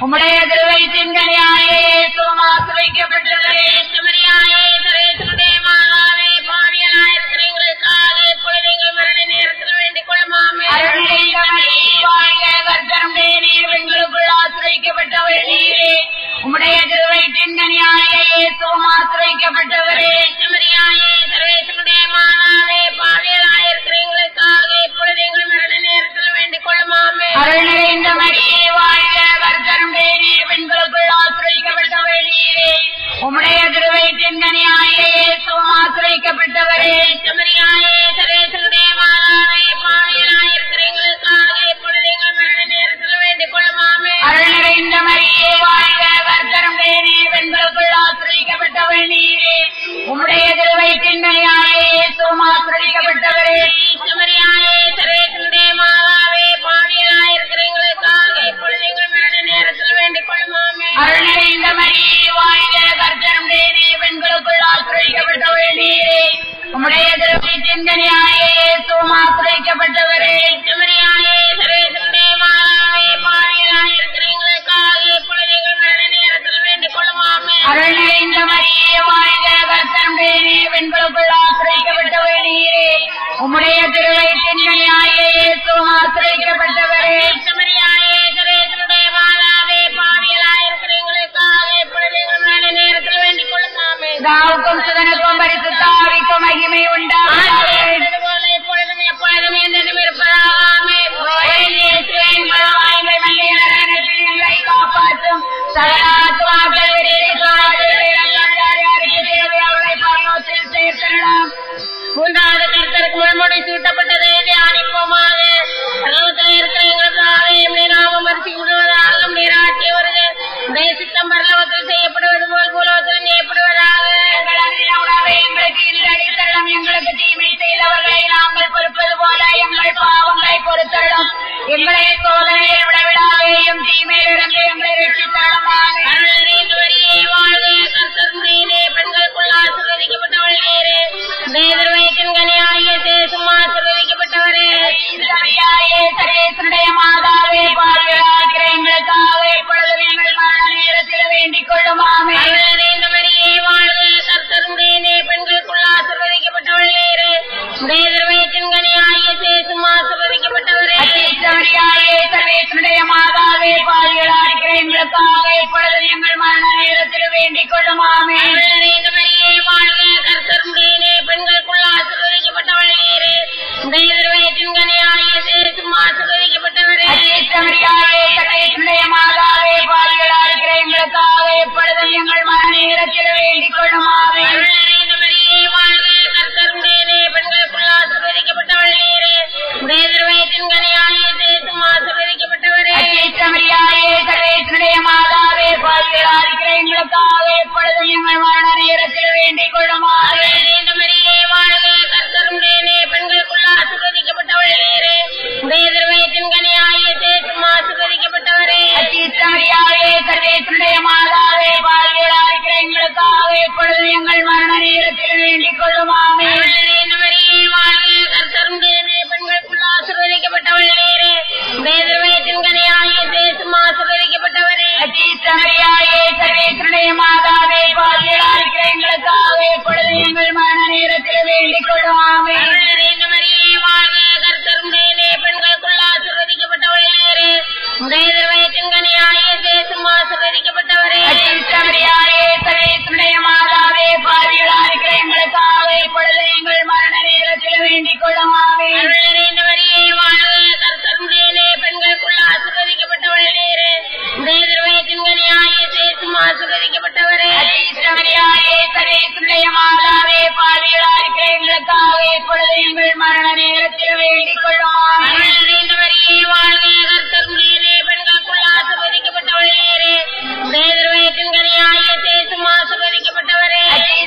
உம்முடைய திருவயிற்றின் கனியாயே இயேசுவும் ஆசீர்வதிக்கப்பட்டவரே. மரியாயே சர்வேசுடைய மாதாவே பாவியனாயிருக்கிற எங்களுக்காக இப்பொழுது எங்கள் மரண நேரத்தில் வேண்டிக் கொள்ளும். ஆமென். அருள் நிறைந்த மரியே வாழ்க, கர்த்தருடைய நீர் பெண்களுக்குள் ஆசீர்வதிக்கப்பட்டவள் நீரே. உம்முடைய திருவயிற்றின் கனியாயே இயேசுவும் ஆசீர்வதிக்கப்பட்டவரே. மரியாயே சர்வேசுடைய மாதாவே பாவியனாயிருக்கிற எங்களுக்காக இப்பொழுது எங்கள் மரண நேரத்தில் வேண்டிக் கொள்ளும். ஆமென். அருள் நிறைந்த மரியே வாழ்க, கர்த்தருடைய நீர் பெண்களுக்குள் ஆசீர்வதிக்கப்பட்டவள் நீரே. உம்முடைய திருவயிற்றின் கனியாயே இயேசுவும் ஆசீர்வதிக்கப்பட்டவரே. மரியாயே சர்வேசுடைய மாதாவே பாவியனாயிருக்கிற எங்களுக்காக இப்பொழுது எங்கள் மரண நேரத்தில் வேண்டிக் கொள்ளும். ஆமென். அருள் நிறைந்த மரியே வாழ்க, கர்த்தருடைய நீர் பெண்களுக்குள் ஆசீர்வதிக்கப்பட்டவள் நீரே. உம்முடைய திருவயிற்றின் கனியாயே இயேசுவும் ஆசீர்வதிக்கப்பட்டவரே. மரியாயே சர்வேசுடைய மாதாவே பாவியனாயிருக்கிற எங்களுக்காக இப்பொழுது எங்கள் மரண நேரத்தில் வேண்டிக் கொள்ளும். ஆமென். அருள் நிறைந்த மரியே வாழ்க, கர்த்தருடைய நீர் பெண்களுக்குள் ஆசீர்வதிக்கப்பட்டவள் நீரே. உம்முடைய திருவயிற்றின் கனியாயே இயேசுவும் ஆசீர்வதிக்கப்பட்டவரே. மரியாயே சர்வேசுடைய மாதாவே பாவியனாயிருக்கிற எங்களுக்காக இப்பொழுது எங்கள் மரண நேரத்தில் வேண்டிக் கொள்ளும். ஆமென். அருள் நிறைந்த மரியே வாழ்க, கர்த்தருடைய நீர் பெண்களுக்குள் ஆசீர்வதிக்கப்பட்டவள் நீரே. உம்முடைய திருவயிற்றின் கனியாயே இயேசுவும் ஆசீர்வதிக்கப்பட்டவரே. மரியாயே சர்வேசுடைய மாதாவே பாவியனாயிருக்கிற எங்களுக்காக இப்பொழுது எங்கள் மரண நேரத்தில் வேண்டிக் கொள்ளும். ஆமென். பிதாவுக்கும் சுதனுக்கும் பரிசுத்த ஆவிக்கும் மகிமை உண்டாவதாக. அதுபோல இப்பொழுதும் எப்பொழுதும் என்றும் இருப்பதாக. ஆமென். இயேசுவின் பரவாயில்லை மகிமையான நரகத்தில் எங்களை காப்பாற்றும். சகல ஆத்துமாக்கள் யாருக்கு தேவை அவளை பரலோகத்தில் சேர்த்திடலாம். மூன்றாவது கர்த்தருக்கு முன்முடி சூட்டப்பட்டதை தியானிப்போமாக. பரலோகத்தில் இருக்கிற எங்களுக்கு ஆலயம் நாமம் மறுத்து விடுவதாகவும் நீராட்சி வருது தேசித்தம் பரலோகத்தில் செய்யப்படுவது போல் பூலோகத்தில் செய்யப்படுவதாக. எங்களுக்கு இன்று அடித்தளம். எங்களுக்கு தீமை செய்தவர்களை நாங்கள் பொறுப்பது போல எங்கள் பாவங்களை பொறுத்தள்ளும். எங்களை சோதனையில் விடவிடாதேயும் தீமையிலிருந்து எங்களை ரட்சித்தருளுமாக. வரியே வாழ்க, கர்த்தர் முறையிலே பெண்களுக்குள் ஆசீர்வதிக்கப்பட்டவள் நீரே. தேவர்வயத்தின் கனியாகிய தேசம் ஆசீர்வதிக்கப்பட்டவரே. சர்வேசனுடைய மாதாவே பாதுகாக்கிற எங்களுக்காக இப்பொழுது எங்கள் மரண நேரத்தில் வேண்டிக் கொள்ளும். ஆமென். மரியே வாழ்க, கர்த்தர் முறையிலே பெண்களுக்குள் ஆசீர்வதிக்கப்பட்டவள் நீரே. தேவர்வயத்தின் கனியாகிய தேசம் ஆசீர்வதிக்கப்பட்டவரே. சர்வேசனுடைய மாதாவே பாதுகாக்கிற எங்களுக்காக இப்பொழுது எங்கள் மரண நேரத்தில் வேண்டிக் கொள்ளும். ஆமென். மரியே வாழ்க, கர்த்தர் முறையிலே பெண்களுக்குள் ஆசீர்வதிக்கப்பட்டவள் நீரே. தேவர்வயத்தின் கனியாகிய தேசம் ஆசீர்வதிக்கப்பட்டவரே. சர்வேசனுடைய மாதாவே பாதுகாக்கிற எங்களுக்காக இப்பொழுது எங்கள் மரண நேரத்தில் வேண்டிக் கொள்ளும். ஆமென். மரியே வாழ்க, கர்த்தர் முறையிலே பெண்களுக்குள் ஆசீர்வதிக்கப்பட்டவள் நீரே. தேவர்வயத்தின் கனியாகிய தேசம் ஆசீர்வதிக்கப்பட்டவரே. சர்வேசனுடைய மாதாவே பாதுகாக்கிற எங்களுக்காக இப்பொழுது எங்கள் மரண நேரத்தில் வேண்டிக் கொள்ளும். ஆமென். மரியே வாழ்க, கர்த்தர் முறையிலே பெண்களுக்குள் ஆசீர்வதிக்கப்பட்டவள் நீரே. தேவர்வயத்தின் கனியாகிய தேசம் ஆசீர்வதிக்கப்பட்டவரே. சர்வேசனுடைய மாதாவே பாதுகாக்கிற எங்களுக்காக இப்பொழுது எங்கள் மரண நேரத்தில் வேண்டிக் கொள்ளும். ஆமென். மரியே வாழ்க, கர்த்தர் முறையிலே பெண்களுக்குள் ஆசீர்வதிக்கப்பட்டவள் நீரே. தேவர்வயத்தின் கனியாகிய தேசம் ஆசீர்வதிக்கப்பட்டவரே. சர்வேசனுடைய மாதாவே பாதுகாக்கிற எங்களுக்காக இப்பொழுது எங்கள் மரண நேரத்தில் வேண்டிக் கொள்ளும். ஆமென். மரியே வாழ்க, கர்த்தர் முறையிலே பெண்களுக்குள் ஆசீர்வதிக்கப்பட்டவள் நீரே. தேவர்வயத்தின் கனியாகிய தேசம் ஆசீர்வதிக்கப்பட்டவரே. சர்வேசனுடைய மாதாவே பாதுகாக்கிற எங்களுக்காக இப்பொழுது எங்கள் மரண நேரத்தில் வேண்டிக் கொள்ளும். ஆமென். மரியே வாழ்க, கர்த்தர் முறையிலே பெண்களுக்குள் ஆசீர்வதிக்கப்பட்டவள் நீரே. தேவர்வயத்தின் கனியாகிய தேசம் ஆசீர்வதிக்கப்பட்டவரே. சர்வேசனுடைய மாதாவே பாதுகாக்கிற எங்களுக்காக இப்பொழுது எங்கள் மரண நேரத்தில் வேண்டிக் கொள்ளும். ஆமென். மரியே வாழ்க, கர்த்தர் முறையிலே பெண்களுக்குள் ஆசீர்வதிக்கப்பட்டவள் நீரே. தேவர்வயத்தின் கனியாகிய தேசம் ஆசீர்வதிக்கப்பட்டவரே.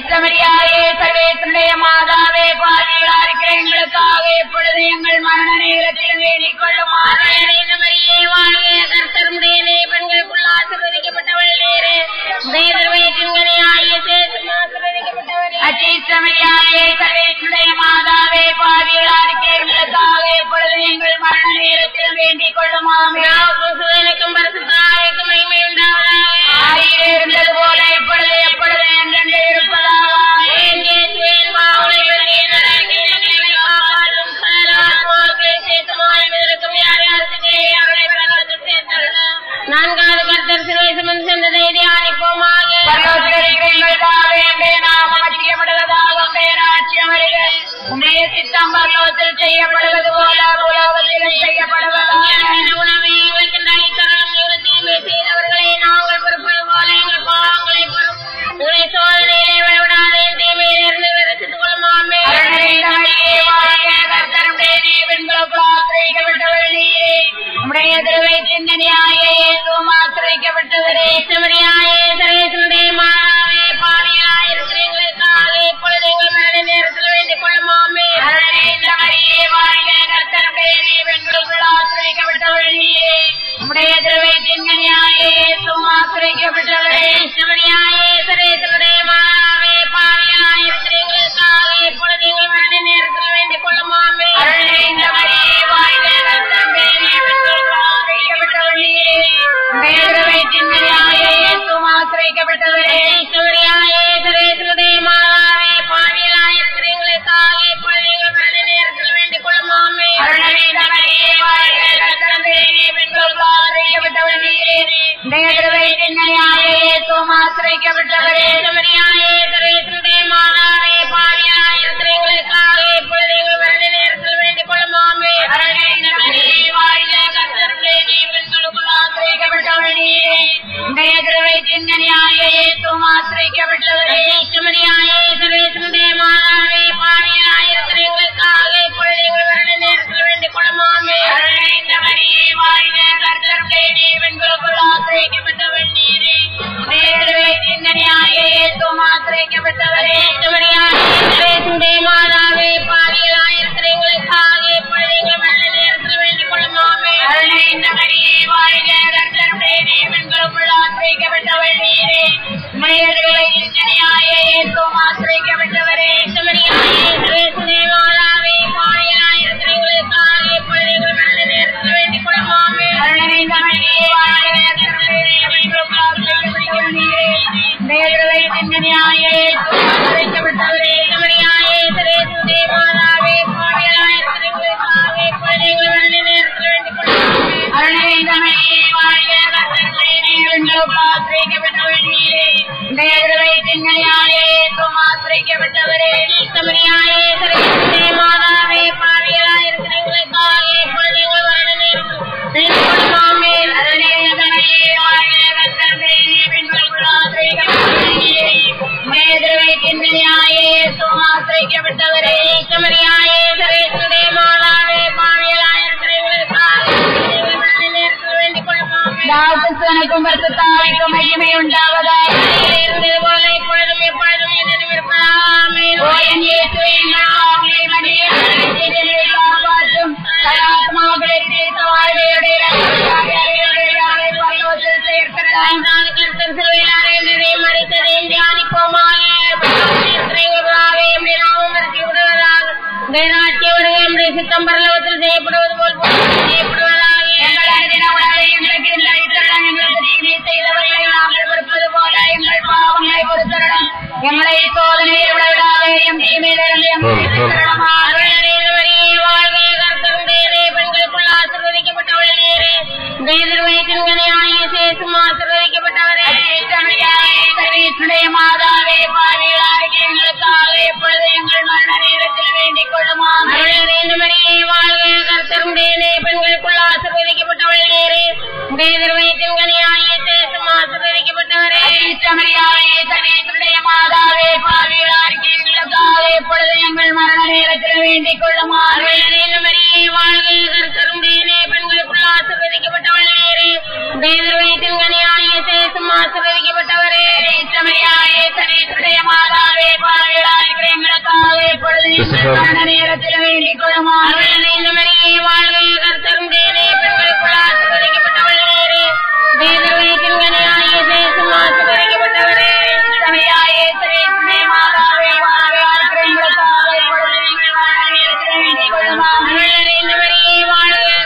சர்வேசனுடைய மாதாவே பாதுகாக்கிற எங்களுக்காக இப்பொழுது எங்கள் மரண நேரத்தில் வேண்டிக் கொள்ளும். ஆமென். மரியே வாழ்க, கர்த்தர் முறையிலே பெண்களுக்குள் ஆசீர்வதிக்கப்பட்டவள் நீரே. தேவர்வயத்தின் கனியாகிய தேசம் ஆசீர்வதிக்கப்பட்டவரே. சர்வேசனுடைய மாதாவே பாதுகாக்கிற எங்களுக்காக இப்பொழுது எங்கள் மரண நேரத்தில் வேண்டிக் கொள்ளுமாமே. சுதனுக்கும் பரிசுத்தாவிக்கும் மகிமை உண்டாவதாக. ஆதியிலே இருந்தது போல இப்பொழுது எப்பொழுது என்றென்று இருப்பதாக. நான்காவது கர்த்தர் சிலுவை சுமந்து சென்றதை தியானிப்போமாக. உடைய சித்தம் பரலோகத்தில் செய்யப்படுவது போல உலகத்திலும் செய்யப்படுவதாக. உணவை எங்களுக்கு நலித்தரலும் தீமை செய்தவர்களை நாங்கள் பொறுப்பது போல எங்கள் பாவங்களை உங்களை சோதனையிலே விடாதே தீமையிலிருந்து விரசித்துக் கொள்ளுமாமே. உடைய திருவை சிந்தனையாயே ஆசிரியக்கப்பட்டவரே சமரியாயே சரேசனுடைய மாறாவே பாவியாயிருக்கிறீங்களுக்காக இப்பொழுது எங்கள் மரண நேரத்தில் வேண்டிக் கொள்ளுமாமே. உடைய திருவை சிந்தனையாயே ஆசிரியக்கப்பட்டவரே சமரியாயே சரேசனுடைய மாறாவே பாவியாயிருக்கிறீங்களுக்காக இப்பொழுது எங்கள் மரண நேரத்தில் வேண்டிக் கொள்ளுமாமே. ஆசிரியக்கப்பட்டவரே சமரியாயே சரேசனுடைய மாறாவே பாவியாயிருக்கிறீங்களுக்காக இப்பொழுது எங்கள் மரண நேரத்தில் வேண்டிக் கொள்ளுமாமே. ஆசிரியக்கப்பட்டவரே சமரியாயே சரேசனுடைய மாறாவே பாவியாயிருக்கிறீங்களுக்காக இப்பொழுது எங்கள் மரண நேரத்தில் வேண்டிக் கொள்ளுமாமே. ஆசிரியக்கப்பட்டவரே சமரியாயே சரேசனுடைய மாறாவே பாவியாயிருக்கிறீங்களுக்காக இப்பொழுது எங்கள் மரண நேரத்தில் வேண்டிக் கொள்ளுமாமே. ஆசிரியக்கப்பட்டவரே சமரியாயே சரேசனுடைய மாறாவே பாவியாயிருக்கிறீங்களுக்காக இப்பொழுது எங்கள் மரண நேரத்தில் வேண்டிக் கொள்ளுமாமே. ஆசிரியக்கப்பட்டவரே சமரியாயே சரேசனுடைய மாறாவே பாவியாயிருக்கிறீங்களுக்காக இப்பொழுது எங்கள் மரண நேரத்தில் வேண்டிக் கொள்ளுமாமே. சமரியாயே சரேசனுடைய மாறாவே பாவியாயிருக்கிறீங்களுக்காக இப்பொழுது எங்கள் மரண நேரத்தில் வேண்டிக் கொள்ளுமாமே. ஆசிரியக்கப்பட்டவரே சமரியாயே சரேசனுடைய மாறாவே பாவியாயிருக்கிறீங்களுக்காக இப்பொழுது எங்கள் மரண நேரத்தில் வேண்டிக் கொள்ளுமாமே. ஆசிரியக்கப்பட்டவரே சமரியாயே சரேசனுடைய மாறாவே பாவியாயிருக்கிறீங்களுக்காக எங்கள் மரண நேரத்தில் வேண்டிக் கொள்ளுமாமே. தாசனுக்கும் பரிசுத்தாவிக்கும் மகிமை உண்டாவதாக. இருந்தது போல இப்பொழுதும் எப்பொழுதும் என்னும் இருப்பதாமே. ஓ என் இயேசுவே, என் ஆவியை மடியே காப்பாற்றும் ஆத்மாக்களுக்கு வாழ்வையுடைய பரலோகத்தில் சேர்க்கிறார். ஐந்தாவது கர்த்தர் சிலுவையில் அறைந்ததை மறித்ததையும் தியானிப்போமாக. இருக்கிறவர்களாகவே நம்முடைய நாமம் மறித்து விடுவதாக. உடைய நாட்டிய வருகை நம்முடைய சித்தம் பரலோகத்தில் செய்யப்படுவது போல் செய்யப்படுவதாக. எங்கள் அனுதின உணவை எங்களுக்கு அளித்தருளும். எங்களுக்கு தீமை செய்தவர்களை நாங்கள் பொறுப்பது போல எங்கள் பாவங்களை பொறுத்தருளும். எங்களை சோதனையில் விடவிடாதேயும் தீமையிலிருந்து எங்களை விடுவித்தருளும். வாழ்க கர்த்தருடைய பெண்களுக்குள் ஆசீர்வதிக்கப்பட்டவளே நீரே. தேவர்வயத்தின் கனியாகிய சேசும் ஆசீர்வதிக்கப்பட்டவரே. சர்வீசுடைய மாதாவே, பாவிகளாகிய எங்களுக்காக எப்பொழுது எங்கள் மரண நேரத்தில் வேண்டிக் கொள்ளுமாம். மரியே வாழ்க கர்த்தருடைய பெண்களுக்குள் ஆசீர்வதிக்கப்பட்டவளே நீரே. தேவர்வயத்தின் கனியாகிய சேசும் ஆசீர்வதிக்கப்பட்டவரே. சர்வீசுடைய மாதாவே, பாவிகளாகிய எங்களுக்காக எப்பொழுது எங்கள் மரண நேரத்தில் வேண்டிக் கொள்ளுமாம். மரியே வாழ்க கர்த்தருடைய பெண்களுக்குள் ஆசீர்வதிக்கப்பட்டவளே நீரே. தேவர்வயத்தின் கனியாகிய சேசும் ஆசீர்வதிக்கப்பட்டவரே. சர்வீசுடைய மாதாவே, பாவிகளாகிய எங்களுக்காக எப்பொழுது எங்கள் மரண நேரத்தில் வேண்டிக் கொள்ளுமாம். மரியே வாழ்க கர்த்தருடைய பெண்களுக்குள் ஆசீர்வதிக்கப்பட்டவளே நீரே. தேவர்வயத்தின் கனியாகிய சேசும் ஆசீர்வதிக்கப்பட்டவரே. சர்வீசுடைய மாதாவே, பாவிகளாகிய எங்களுக்காக எப்பொழுது எங்கள் மரண நேரத்தில் வேண்டிக் கொள்ளுமாம். மரியே வாழ்க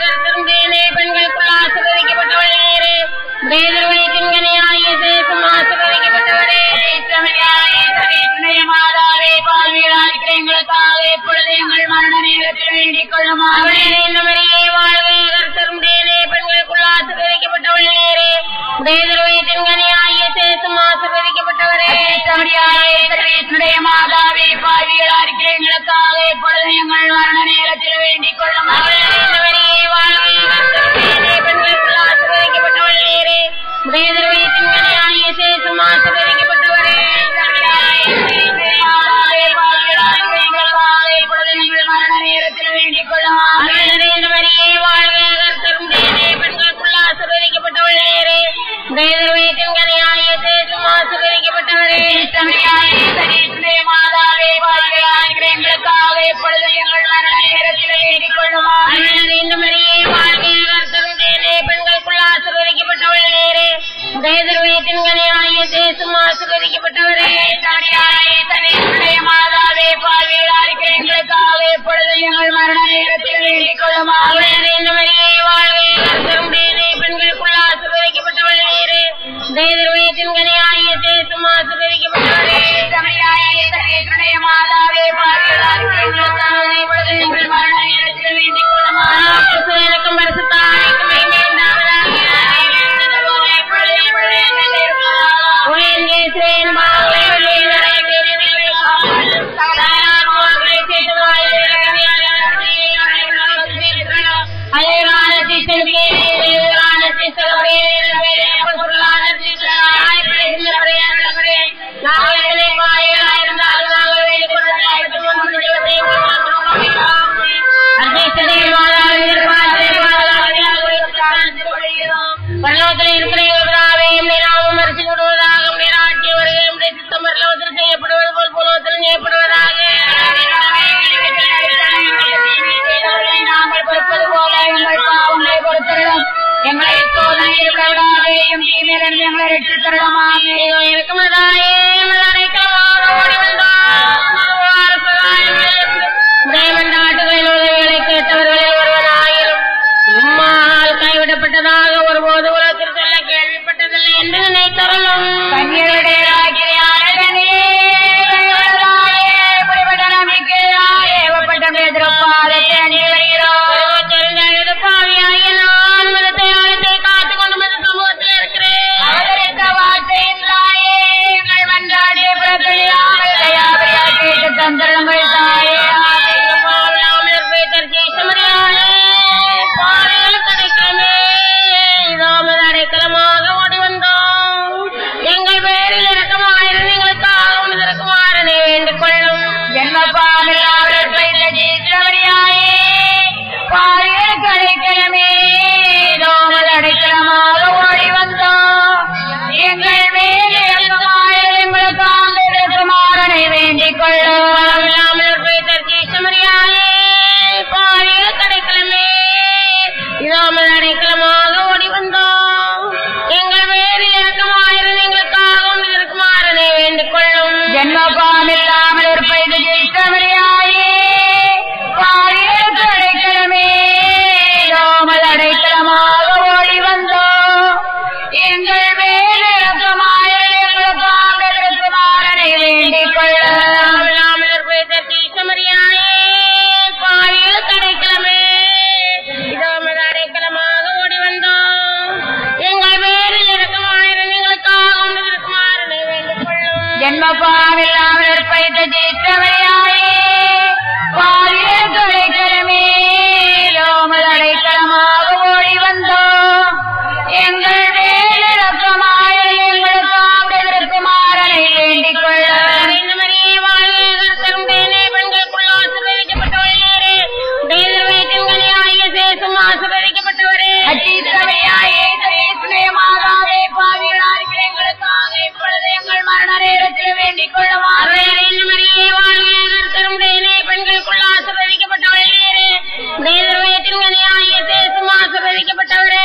நேரத்தில் வேண்டிக் கொள்ளுமாறு. இந்த மரியே வாழ்க, கர்த்தருடையதே, பெண்களுக்குள் ஆசீர்வதிக்கப்பட்டவள் நீரே, உடைய கனியாகிய இயேசுவும் ஆசீர்வதிக்கப்பட்டவரே. சர்வேசுடைய மாதாவே, பாவிகளாக இருக்கிற எங்களுக்காக இப்பொழுது எங்கள் மரண நேரத்தில் வேண்டிக் கொள்ளுமாறு. இந்த மரியே வாழ்க, கர்த்தருடையதே, பெண்களுக்குள் ஆசீர்வதிக்கப்பட்டவள் நீரே, உடைய கனியாகிய இயேசுவும் ஆசீர்வதிக்கப்பட்டவரே. மரண நேரத்தில் வேண்டிக் கொள்ளுமாறு. இந்த மரியே வாழ்க, கர்த்தருடையதே, பெண்களுக்குள் ஆசீர்வதிக்கப்பட்டவள் நீரே, உடைய கனியாகிய இயேசுவும் ஆசீர்வதிக்கப்பட்டவரே. மாதாவே, பாவிகளாக எங்களுக்காக இப்பொழுது எங்கள் மரண நேரத்தில் வேண்டிக் கொள்ளுமாறு. இந்த மரியே வாழ்க, கர்த்தருடையதே, பெண்களுக்குள் ஆசீர்வதிக்கப்பட்டவள் நீரே, உடைய கனியாகிய இயேசுவும் ஆசீர்வதிக்கப்பட்டவரே. மாதாவே, பாவிகளாக எங்களுக்காக இப்பொழுது எங்கள் மரண நேரத்தில் வேண்டிக் கொள்ளுமாறு. இந்த மரியே வாழ்க, கர்த்தருடையதே, பெண்களுக்குள் ஆசீர்வதிக்கப்பட்டவள் நீரே, உடைய கனியாகிய இயேசுவும் ஆசீர்வதிக்கப்பட்டவரே. மாதாவே, பாவிகளாக எங்களுக்காக இப்பொழுது எங்கள் மரண நேரத்தில் வேண்டிக் கொள்ளுமாறு. எனக்கும் பரிசுத்தாவிக்கும் மகிமை உண்டாவதாக. பரலோகத்தில் இருக்கிறவர்களாவே, நாமும் அரிசி விடுவதாக, ஆட்சி வருகையும் சித்தம் பரலோகத்தில் செய்யப்படுவது போல் புலோகத்தில் செய்யப்படுவதாக. நாங்கள் பொறுப்பது போல எங்கள் பாவங்களை பொறுத்தருளும். எங்களை சோதனையில் விடாதேயும் தீமையிலிருந்து எங்களை ரட்சித்து தருளுமாக. இருக்குமதாயே அடைக்கலமாக ஓடி வந்தோம். தேவண்டாட்டுகளின் உதவிகளை கேட்டவர்களில் ஒருவனாயிரும் உம்மால் கைவிடப்பட்டதாக ஒருபோது உலகத்தில் சொல்ல கேள்விப்பட்டதில்லை என்று நினைத்தருளும். கன்னியருடைய பாவியாகிய நான் மதத்தை ஆழத்தை காத்துக் கொண்டு மத சமூகத்தில் இருக்கிறேன். தந்தரங்கள் தாயே அடைக்கலமாக ஓடி வந்தோம். எங்கள் பேரில் இறக்கமாயிரம் எங்களுக்காக உனதற்குமாறனை வேண்டிக் கொள்ளும். கிடைக்கணுமே அடைக்கலமாக ஓடி வந்தோம். எங்கள் மேலே எங்களுக்கு மாறனை வேண்டிக் கொள்ளும். கிடைக்கலமே இதாமல் அடைக்கலமாக ஓடி வந்தோம். எங்கள் பேரில் இறக்கமாயிரம் எங்களுக்காக உனதற்குமாறனை வேண்டிக் கொள்ளும். ஜென்மபாமில்லாமல் இருப்பது ஜெயித்தவரையாயே பாரியருக்கு அடைக்கலமே நாமல் அடைக்கலமாக ஓடி வந்தோம். எங்கள் மேல் இறக்கமாயிரம் எங்களுக்கு மாறனை வேண்டிக் கொள்ளும். கிடைக்கலமே இதாமல் அடைக்கலமாக ஓடி வந்தோம். எங்கள் பேரில் இறக்கமாயிரம் எங்களுக்காக உனதற்குமாறனை வேண்டிக் கொள்ளும். ஜென்மபாமில்லாமல் இருப்பது ஜெயித்தவரையாயே பாரியருக்கு அடைக்கலமே நாமல் அடைக்கலமாக ஓடி வந்தோம். எங்கள் மேல் இறக்கமாயிரம் எங்களுக்கு மாறனை வேண்டிக் கொள்ளும். இந்த மரியே வாழ்க, கர்த்தருடையதே, பெண்களுக்குள் ஆசீர்வதிக்கப்பட்டவள் நீரே, உடைய கனியாகிய இயேசுவும் ஆசீர்வதிக்கப்பட்டவரே. மாதாவே, பாவிகளாக எங்களுக்காக இப்பொழுது எங்கள் மரண நேரத்தில் வேண்டிக் கொள்ளுமாறு. இந்த மரியே வாழ்க, கர்த்தருடையதே, பெண்களுக்குள் ஆசீர்வதிக்கப்பட்டவள் நீரே, உடைய கனியாகிய இயேசுவும் ஆசீர்வதிக்கப்பட்டவரே.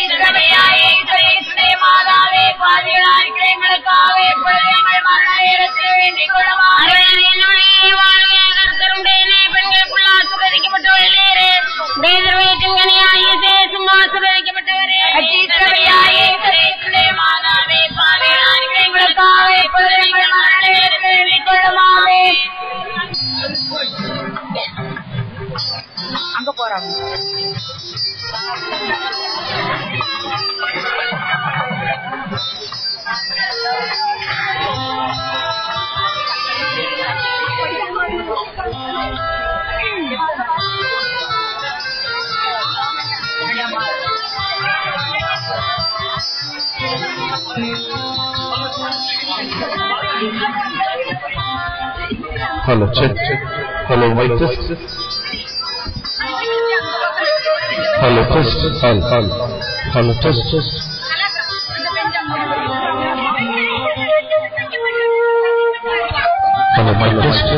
மாதாவே, பாவிகளாக எங்களுக்காக இப்பொழுது எங்கள் மரண நேரத்தில் வேண்டிக் கொள்ளுமாறு. இந்த மரியே வாழ்க, கர்த்தருடையதே, பெண்களுக்குள் ஆசீர்வதிக்கப்பட்டவள் நீரே, உடைய கனியாகிய இயேசுவும் ஆசீர்வதிக்கப்பட்டவரே. மாதாவே, பாவிகளாக எங்களுக்காக இப்பொழுது எங்கள் மரண நேரத்தில் வேண்டிக் கொள்ளுமாறு. அங்க போறாங்க. Hello, check. Hello, mic test. Hello, test. Hello, test. Hello, mic test.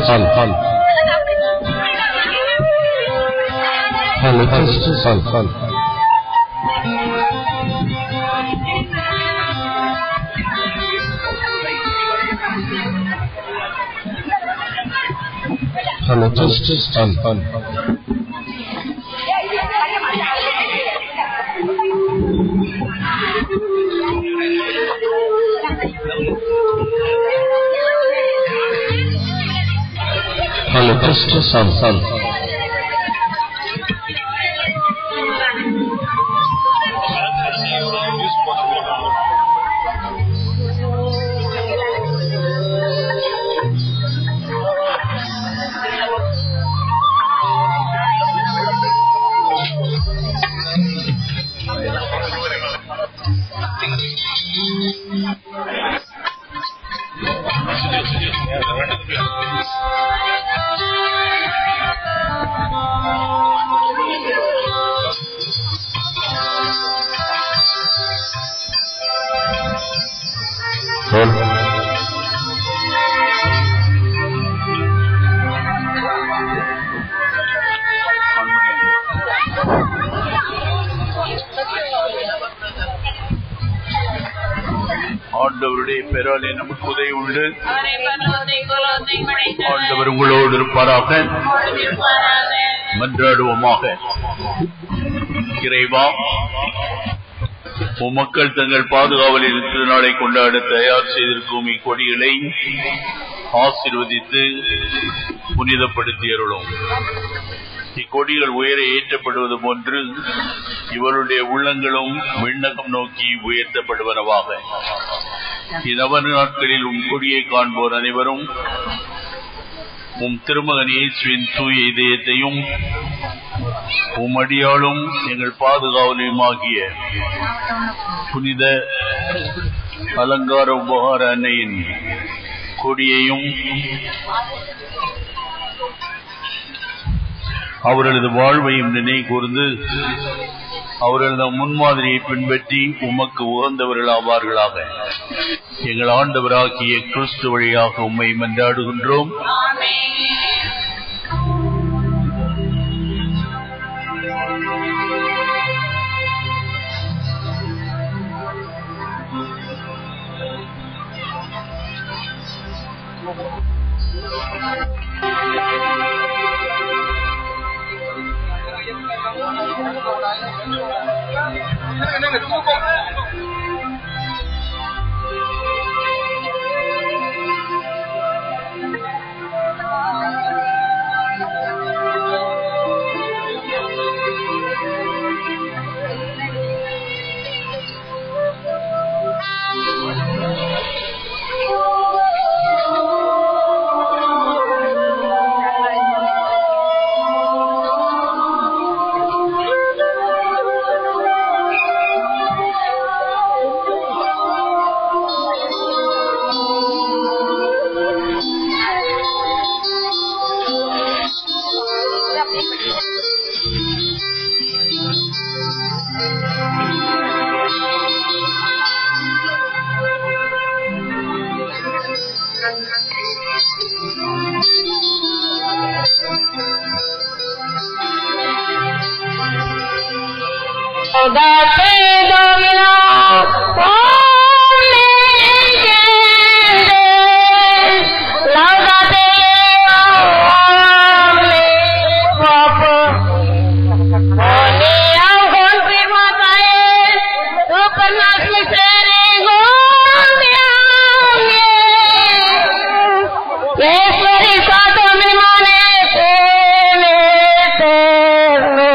Hello, test. Hello, test. Hello, test. ஆண்டவருடைய பெயராலே நமக்கு உதவி உண்டு. ஆண்டவர் உங்களோடு இருப்பாராக. மன்றாடுவோமாக. இறைவா, மக்கள் தங்கள் பாதுகாவலில் திருநாளை கொண்டாட தயார் செய்திருக்கும் இக்கொடிகளை ஆசீர்வதித்து புனிதப்படுத்தி அருளும். இக்கொடிகள் உயர ஏற்றப்படுவது போன்று இவருடைய உள்ளங்களும் விண்ணகம் நோக்கி உயர்த்தப்படுவனவாக. இந்நவ நாட்களில் கொடியை காண்போர் அனைவரும் திருமகன் இயேசுவின் தூய இதயத்தையும் அடியாளும் எங்கள் பாதுகாவலையுமாகிய புனித அலங்கார உபகார அன்னையின் கொடியையும் அவர்களது வாழ்வையும் நினைவு கூர்ந்து அவர்களது முன்மாதிரியை பின்பற்றி உமக்கு உகந்தவர்கள் ஆவார்களாக. எங்கள் ஆண்டவராகிய கிறிஸ்து வழியாக உம்மை மன்றாடுகின்றோம். Yes,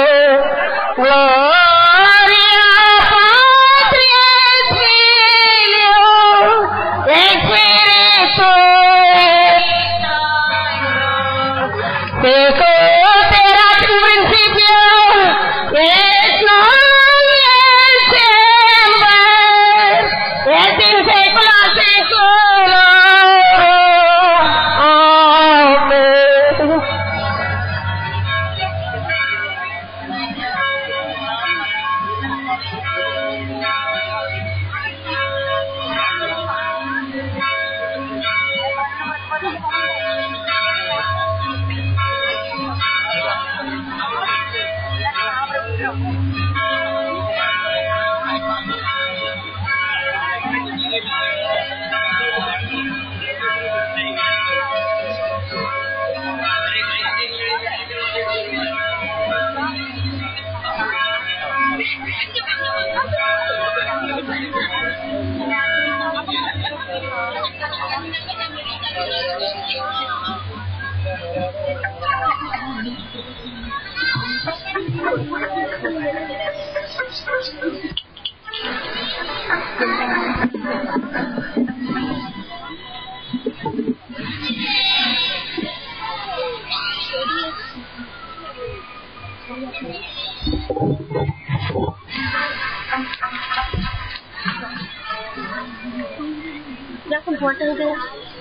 That's important too.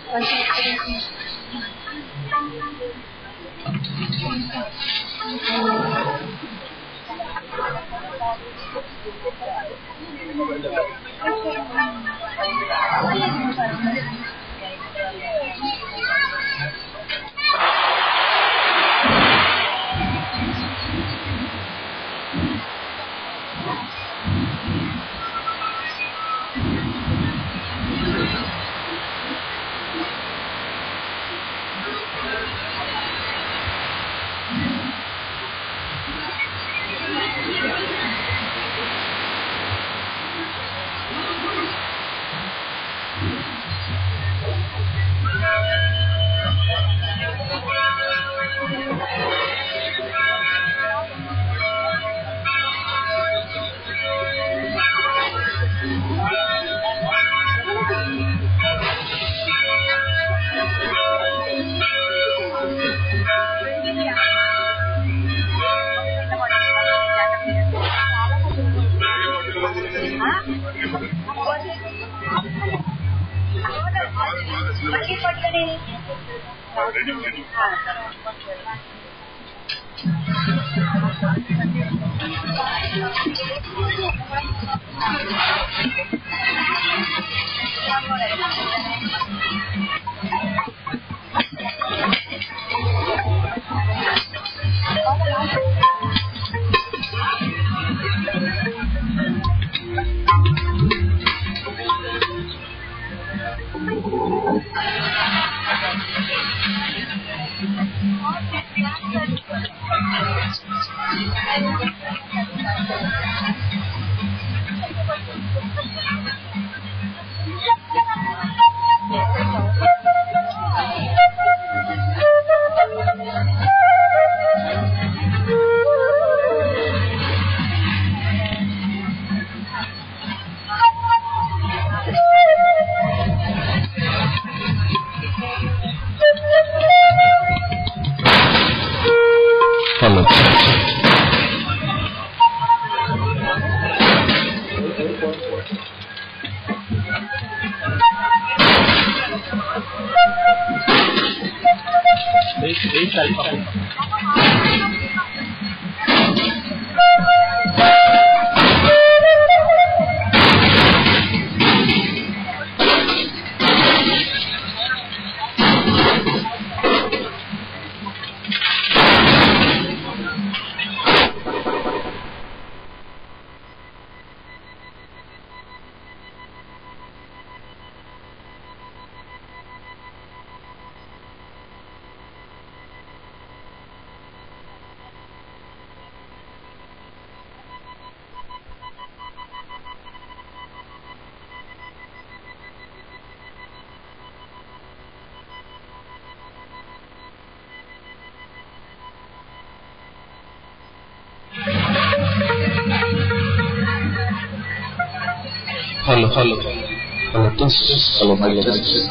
Hello, test. Hello, mic test.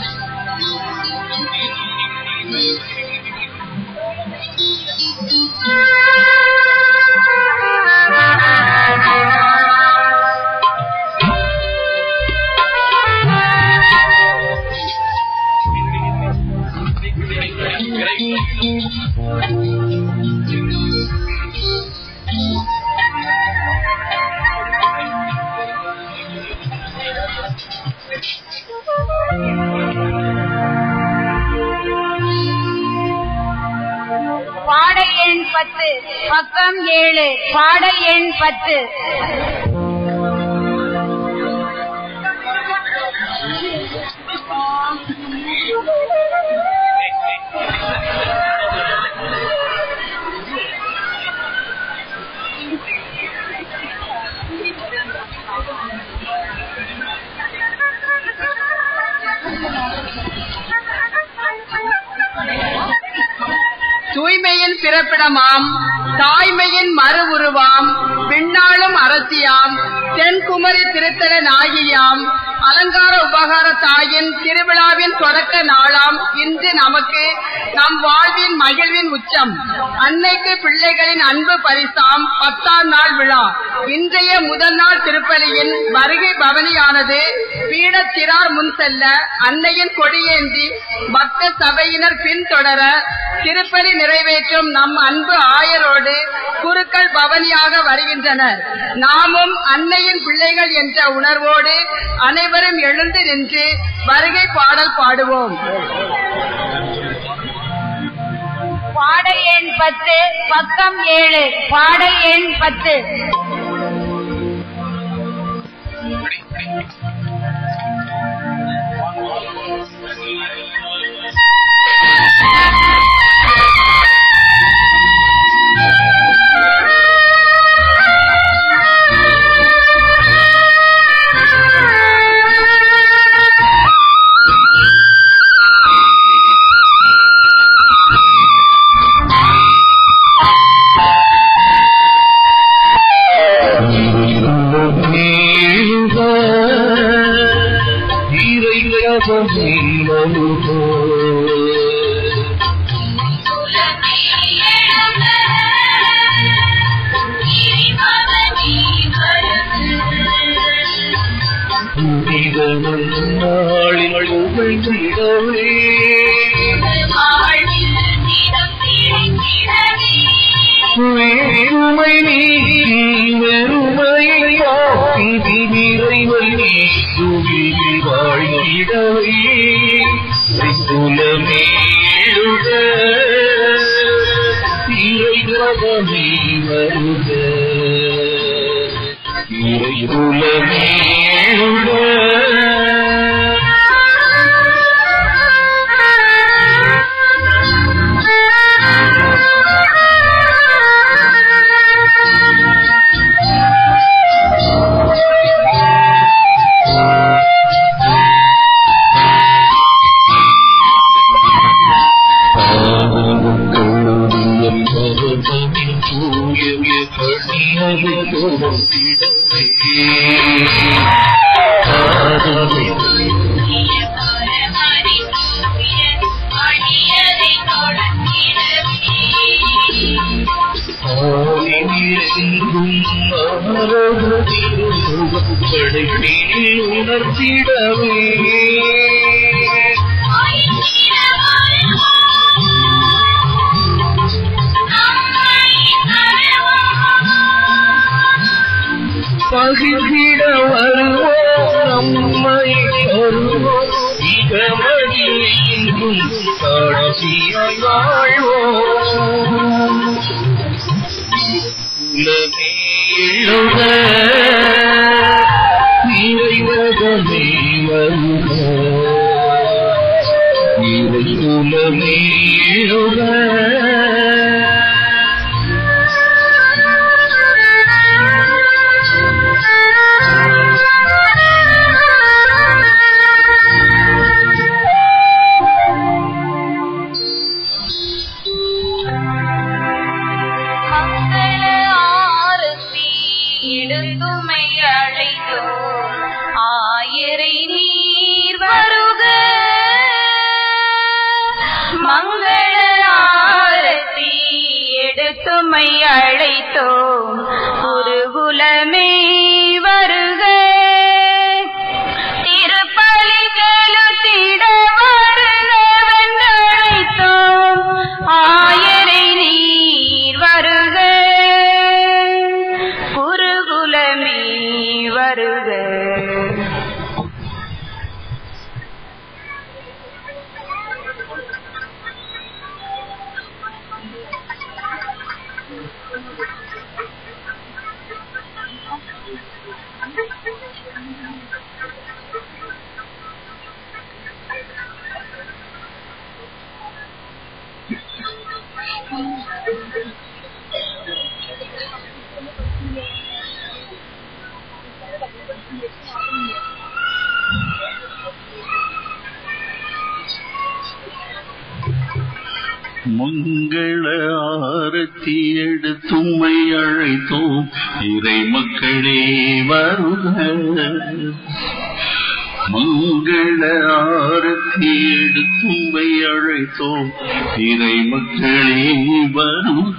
பக்கம் 7 பாடல் எண் 10. தூய்மையின் பிறப்பிடமாம், தாய்மையின் மறு உருவாம், விண்ணாளும் அரசியாம், தென்குமரி திருத்தல நாயியாம், அலங்கார உபகார தாயின் திருவிழாவின் தொடக்க நாளாம் இன்று நமக்கு நம் வாழ்வின் மகிழ்வின் உச்சம். அன்னைக்கு பிள்ளைகளின் அன்பு பரிசாம் 10ஆம் நாள் விழா. இன்றைய முதல் நாள் திருப்பலியின் வருகை பவனியானது பீடத்திரார் முன் செல்ல அன்னையின் கொடியேந்தி பக்த சபையினர் பின்தொடர திருப்பலி நிறைவேற்றும் நம் அன்பு ஆயரோடு குருக்கள் பவனியாக வருகின்றனர். நாமும் அன்னையின் பிள்ளைகள் என்ற உணர்வோடு அனைவரும் எழுந்து நின்று வருகை பாடல் பாடுவோம். பாடல் எண் 10 பக்கம் 7 பாடல் எண் 10. மங்கள ஆரத்தி எடுத்தும்மை அழைத்தோம் இறை மக்களே வருக. மங்கள ஆரத்தி எடுத்தும்மை அழைத்தோம் இறை மக்களே வருக.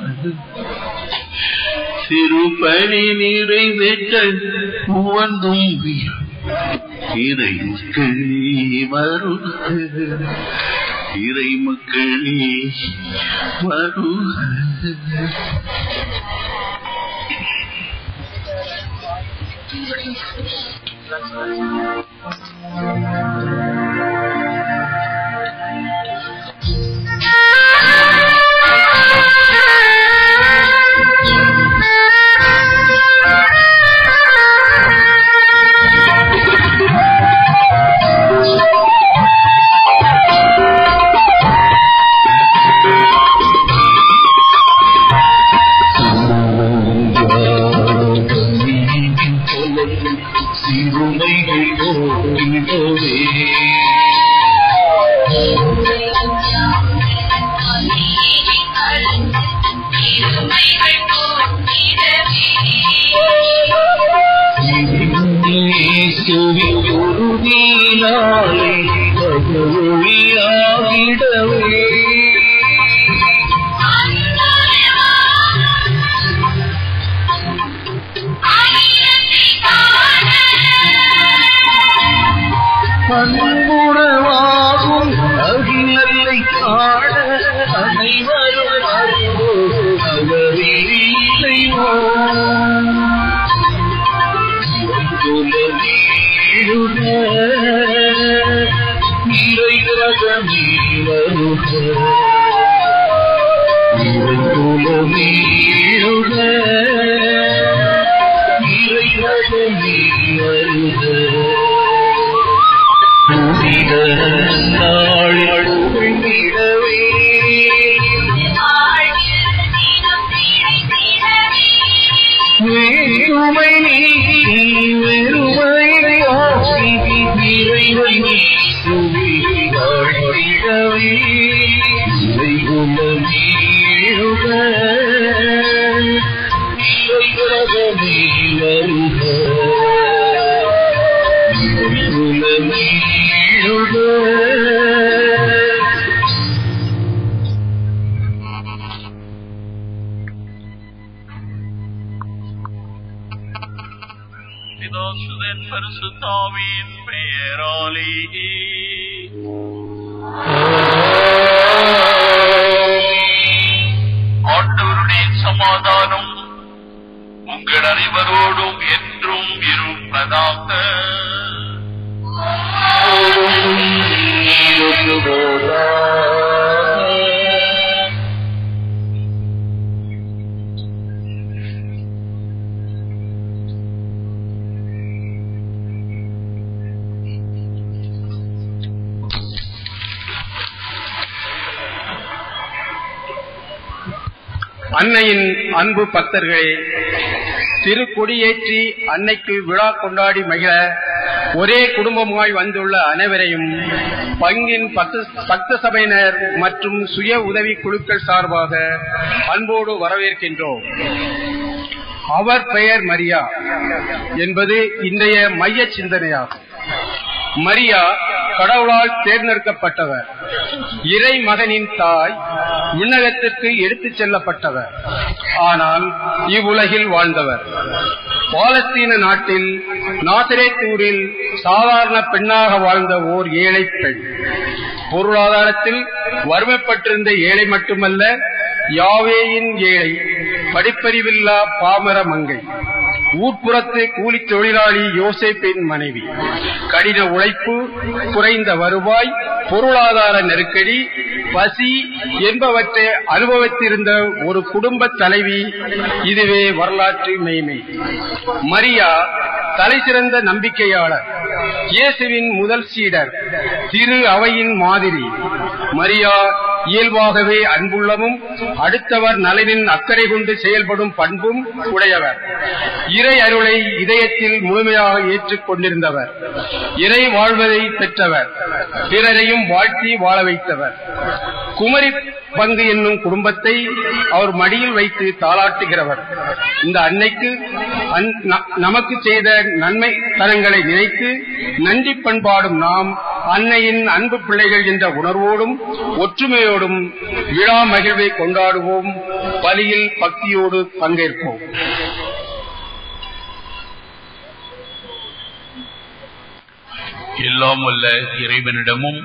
திருப்பணி நிறைவேற்ற உவந்தும் இறை மக்களே வருக. இறை மக்களே வருக. அன்புணவாகும் அகிலை காண அனைவரும் அவரில்லையோ நிறைகமே வருக. நிறைகுலமே நிறைகமே வருக. வேறுமை நீ வெறுமை இறைவனை வாழ்த்திடவே இறைவனே வருக. இறைவனே பிதாசுதன் பரிசுத்தாவியின் பெயராலே ஆண்டவருடைய சமாதானம் உங்கள் அனைவரோடும் என்றும் இருப்பதாக. அன்னையின் அன்பு பக்தர்களே, திருக்கொடியேற்றி அன்னைக்கு விழா கொண்டாடி மகிழ ஒரே குடும்பமாய் வந்துள்ள அனைவரையும் பங்கின் பக்த சபையினர் மற்றும் சுய உதவி குழுக்கள் சார்பாக அன்போடு வரவேற்கின்றோம். அவர் பெயர் மரியா என்பது இன்றைய மைய சிந்தனையாகும். மரியா கடவுளால் தேர்ந்தெடுக்கப்பட்டவர், இறை மகனின் தாய், விண்ணகத்திற்கு எடுத்துச் செல்லப்பட்டவர், ஆனால் இவ்வுலகில் வாழ்ந்தவர். பாலஸ்தீன நாட்டில் நாசரேத் ஊரில் சாதாரண பெண்ணாக வாழ்ந்த ஓர் ஏழை பெண். பொருளாதாரத்தில் வறுமைப்பட்டிருந்த ஏழை மட்டுமல்ல, யாவேயின் ஏழை, படிப்பறிவில்லா பாமர மங்கை. ஊர்ப்புறத்து கூலி தொழிலாளி யோசேப்பின் மனைவி. கடின உழைப்பு, குறைந்த வருவாய், பொருளாதார நெருக்கடி, பசி என்பவற்றை அனுபவித்திருந்த ஒரு குடும்ப தலைவி. இதுவே வரலாற்று மெய்மை. மரியா தலைசிறந்த நம்பிக்கையாளர், இயேசுவின் முதல் சீடர், திரு அவையின் மாதிரி. மரியா இயல்பாகவே அன்புள்ளமும் அடுத்தவர் நலனின் அக்கறை கொண்டு செயல்படும் பண்பும் உடையவர். இறை அருளை இதயத்தில் முழுமையாக ஏற்றுக் கொண்டிருந்தவர். இறை வாழ்வதை பெற்றவர், பிறரையும் வாழ்த்தி வாழ வைத்தவர். குமரி பங்கு என்னும் குடும்பத்தை அவர் மடியில் வைத்து தாளாட்டுகிறவர். இந்த அன்னைக்கு நமக்கு செய்த நன்மை தரங்களை நினைத்து நன்றி பண்பாடும் நாம் அன்னையின் அன்பு பிள்ளைகள் என்ற உணர்வோடும் ஒற்றுமையோடும் விழா மகிழ்வை கொண்டாடுவோம். பலியில் பக்தியோடு பங்கேற்போம். எல்லாம் வல்ல இறைவனிடமும்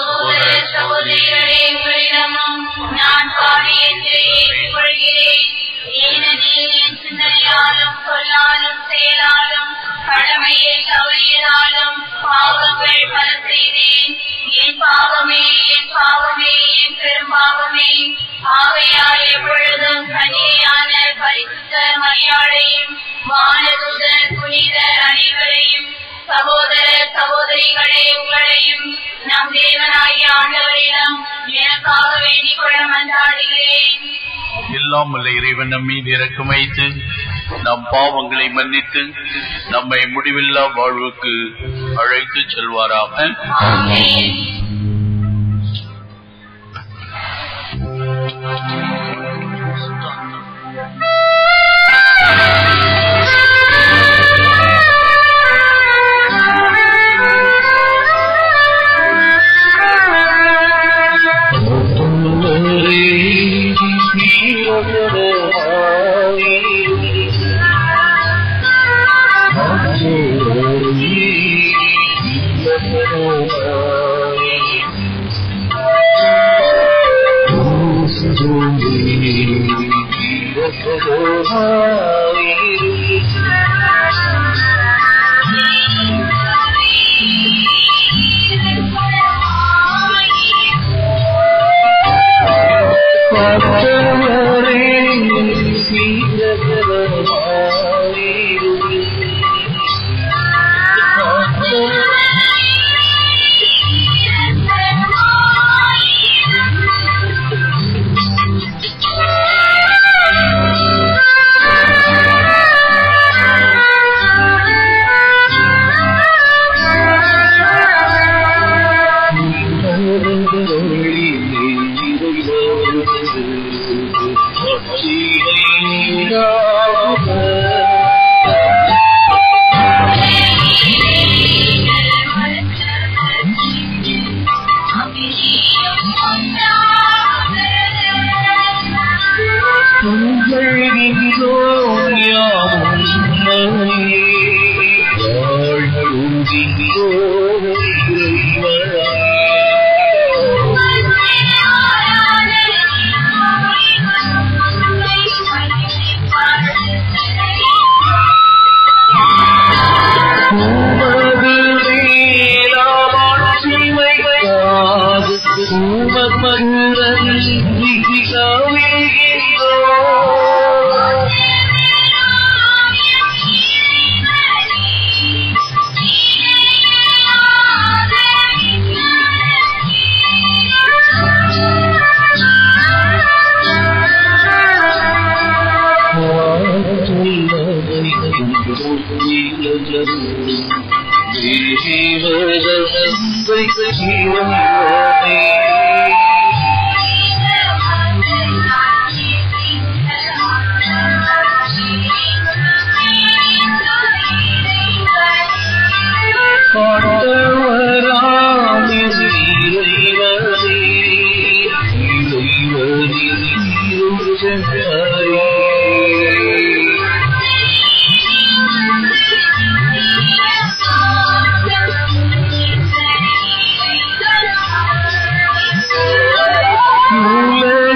நான் பாவி என்று ஏற்றுக்கொள்கிறேன். ஏனெனில் என் சிந்தனையாலும் சொல்லாலும் செயலாலும் கடமையை தவறியதாலும் பாவங்கள் பல செய்தேன். என் பாவமே, என் பாவமே, என் பெரும் பாவமே. ஆகையால் எப்பொழுதும் கன்னிகையான பரிசுத்த மரியாதையும் வானதூதர் புனிதர் அனைவரையும் சகோதர சகோதரிகளே உங்களையும் நம் தேவனாகிய ஆண்டவரிடம் எனக்காக வேண்டிக் கொள்ள மன்றாடுகிறேன். எல்லாம் வல்ல இறைவன் நம் மீது இரக்கம் வைத்து நம் பாவங்களை மன்னித்து நம்மை முடிவில்லா வாழ்வுக்கு அழைத்து செல்வாராக.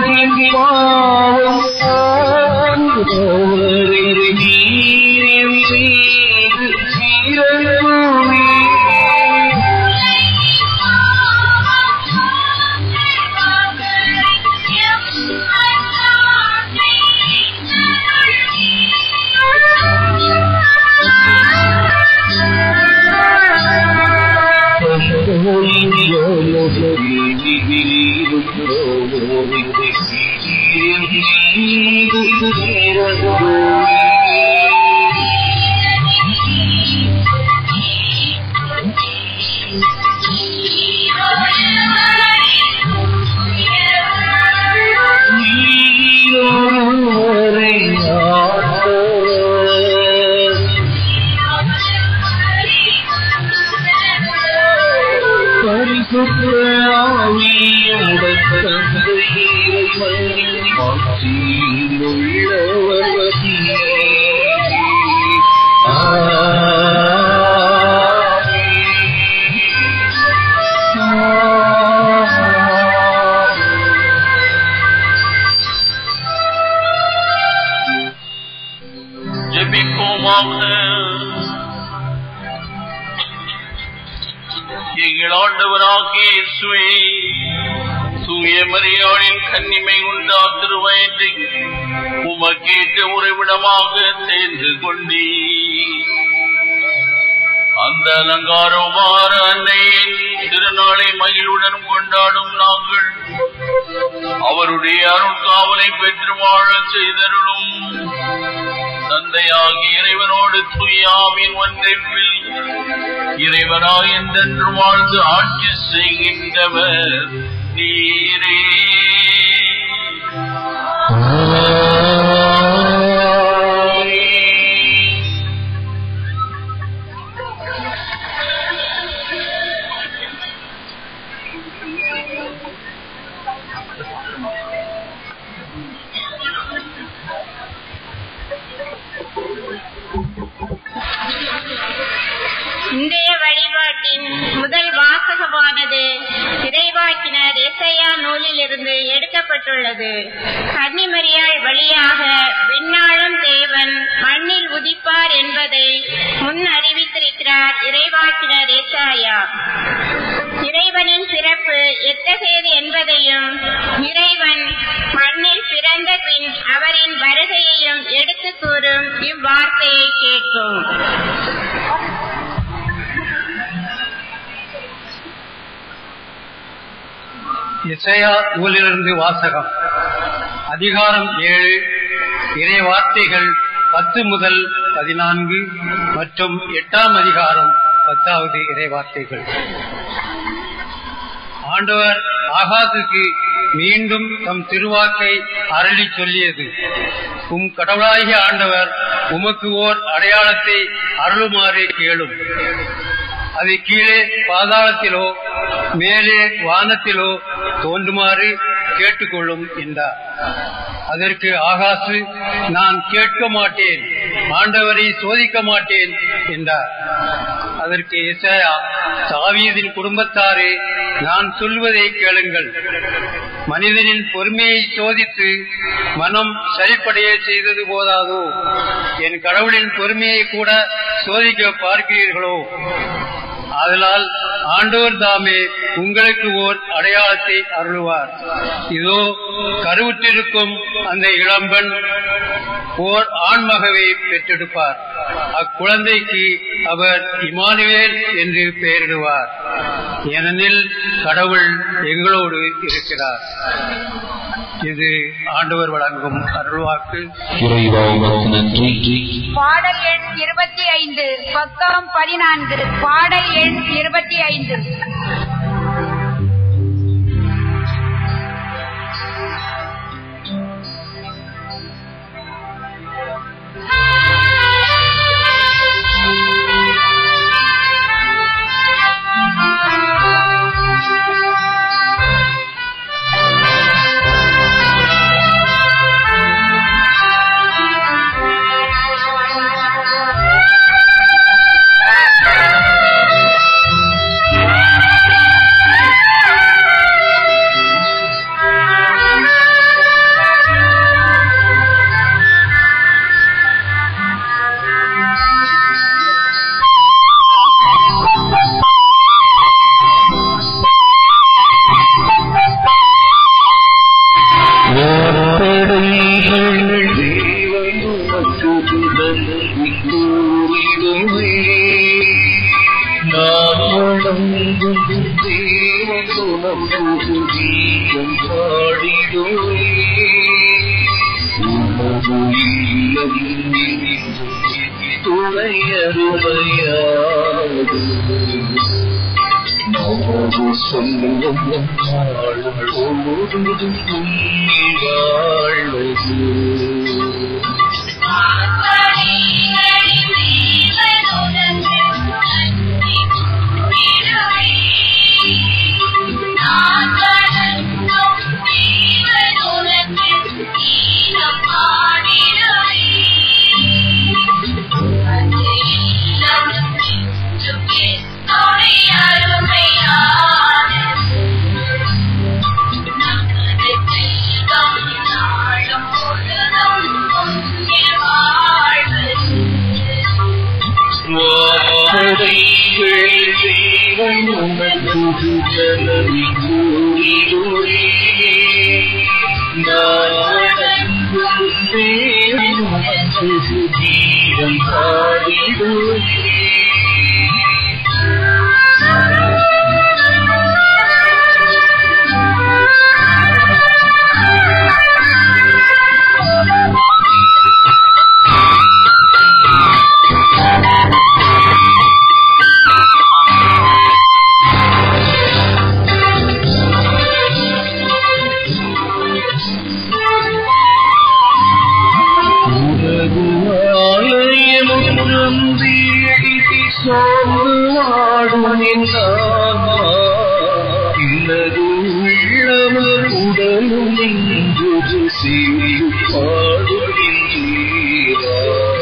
நீர் ஜெபிப்போமாக. எங்கள் ஆண்டவராகிய இயேசுவே, தூய மரியாளின் கன்னிமை உண்டா திருவயத்தை உமக்கேற்ற உறைவிடமாக தேர்ந்து கொண்டீ. அந்த அலங்காரமான அன்னையின் திருநாளை மகிழுடன் கொண்டாடும் நாங்கள் அவருடைய அருட்காவலை பெற்று வாழ செய்தருளும். தந்தையாகி இறைவனோடு தூயாவின் ஒன்றைப்பில் இறைவனாய் என்றென்று வாழ்ந்து ஆட்சி செய்கின்றவர் நீரே. இன்றைய வழிபாட்டின் முதல் வாசகமானது இறைவாக்கினர் எசையா நூலிலிருந்து எடுக்கப்பட்டுள்ளது. கன்னிமரியாள் வழியாக விண்ணாளும் தேவன் மண்ணில் உதிப்பார் என்பதை முன் அறிவித்திருக்கிறார் இறைவாக்கினர் எசாயா. இறைவனின் பிறப்பு எத்தகையது என்பதையும் இறைவன் மண்ணில் பிறந்த பின் அவரின் வருகையையும் எடுத்து கூறும் இவ்வார்த்தையை கேட்கும். எசையா நூலிலிருந்து வாசகம். அதிகாரம் 7, இறை வார்த்தைகள் 10 முதல் 14 மற்றும் 8ஆம் அதிகாரம் 10வது இறை வார்த்தைகள். ஆண்டவர் ஆகாதுக்கு மீண்டும் தம் திருவாக்கை அருளி சொல்லியது. உம் கடவுளாகிய ஆண்டவர் உமக்கு ஓர் அடையாளத்தை அருளுமாறு கேளும். அது கீழே பாதாளத்திலோ மேலே வானத்திலோ தோன்றுமாறு கேட்டுக்கொள்ளும் என்றார். அதற்கு ஆகாசு, நான் கேட்க மாட்டேன், ஆண்டவரை சோதிக்க மாட்டேன் என்றார். அதற்கு எசாயா, தாவீதின் குடும்பத்தாரே, நான் சொல்வதை கேளுங்கள். மனிதனின் பொறுமையை சோதித்து மனம் சரிப்படைய செய்தது போதாதோ, என் கடவுளின் பொறுமையை கூட சோதிக்க பார்க்கிறீர்களோ? அதனால் ஆண்டவர் தாமே உங்களுக்கு ஓர் அடையாளத்தை அருளுவார். இதோ கருவுற்றிருக்கும் அந்த இளம்பெண் ஓர் ஆண்மகவை பெற்றெடுப்பார். அக்குழந்தைக்கு அவர் இமானுவேல் என்று பெயரிடுவார். ஏனெனில் கடவுள் எங்களோடு இருக்கிறார். இது ஆண்டவர் வழங்கும் அருள்வாக்கு. பாடல் எண் 25, பக்கம் 14. பாடல் எண் 25. Oh, தேவன் உனக்கு ஜனவி கூறிடுவே நான் தேவன் உனக்கு ஜீவன் பாடிடுவே உள்ளவர் உடலும் என்று செய்து பாடுகின்றீரா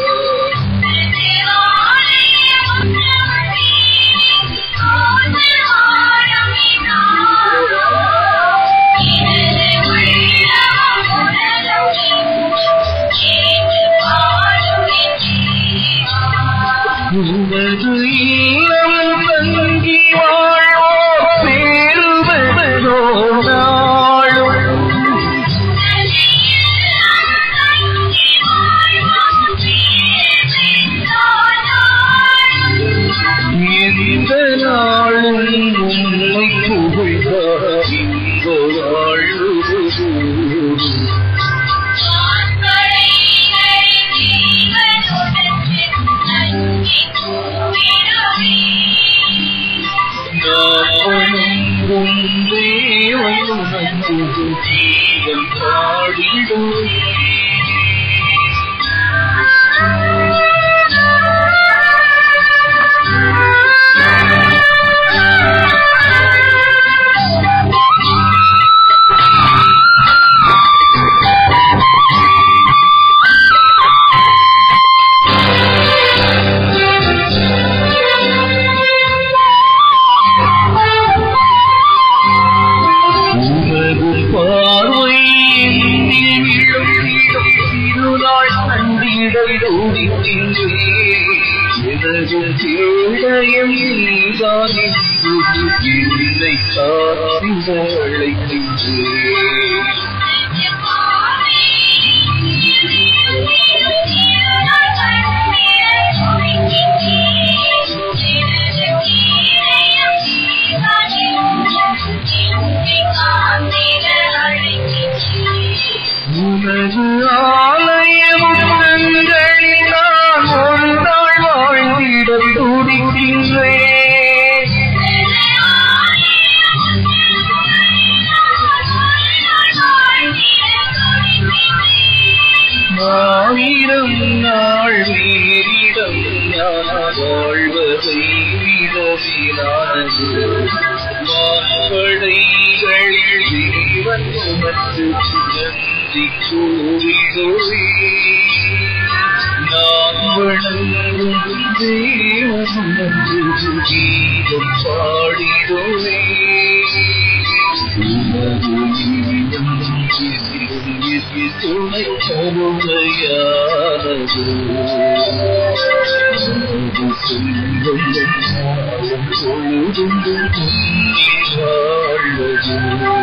உமது இல்லம் தங்கி வாழ்வோ பேருவதோ நாளும் எந்த நாளும் உண்மை புகழ்ந்தார் இந்த வாழ்வு ஜீவன் பாடிடும் என்னை உனது ஆலயங்களில் நான் ஒரு நாள் வாழ்ந்திட துடிக்கின்றேன். ஆயிரம் நாள் நீரிடம் ஞான வாழ்வதை விடவினானது மாப்படைகளில் ஜீவன் உனக்கு நன்றி கூறிடுவே நான் வணங்கும் தேவன் உனக்கு ஜீவன் பாடிடுவே துணை கருணையானது பொழுதும் வாழ்வது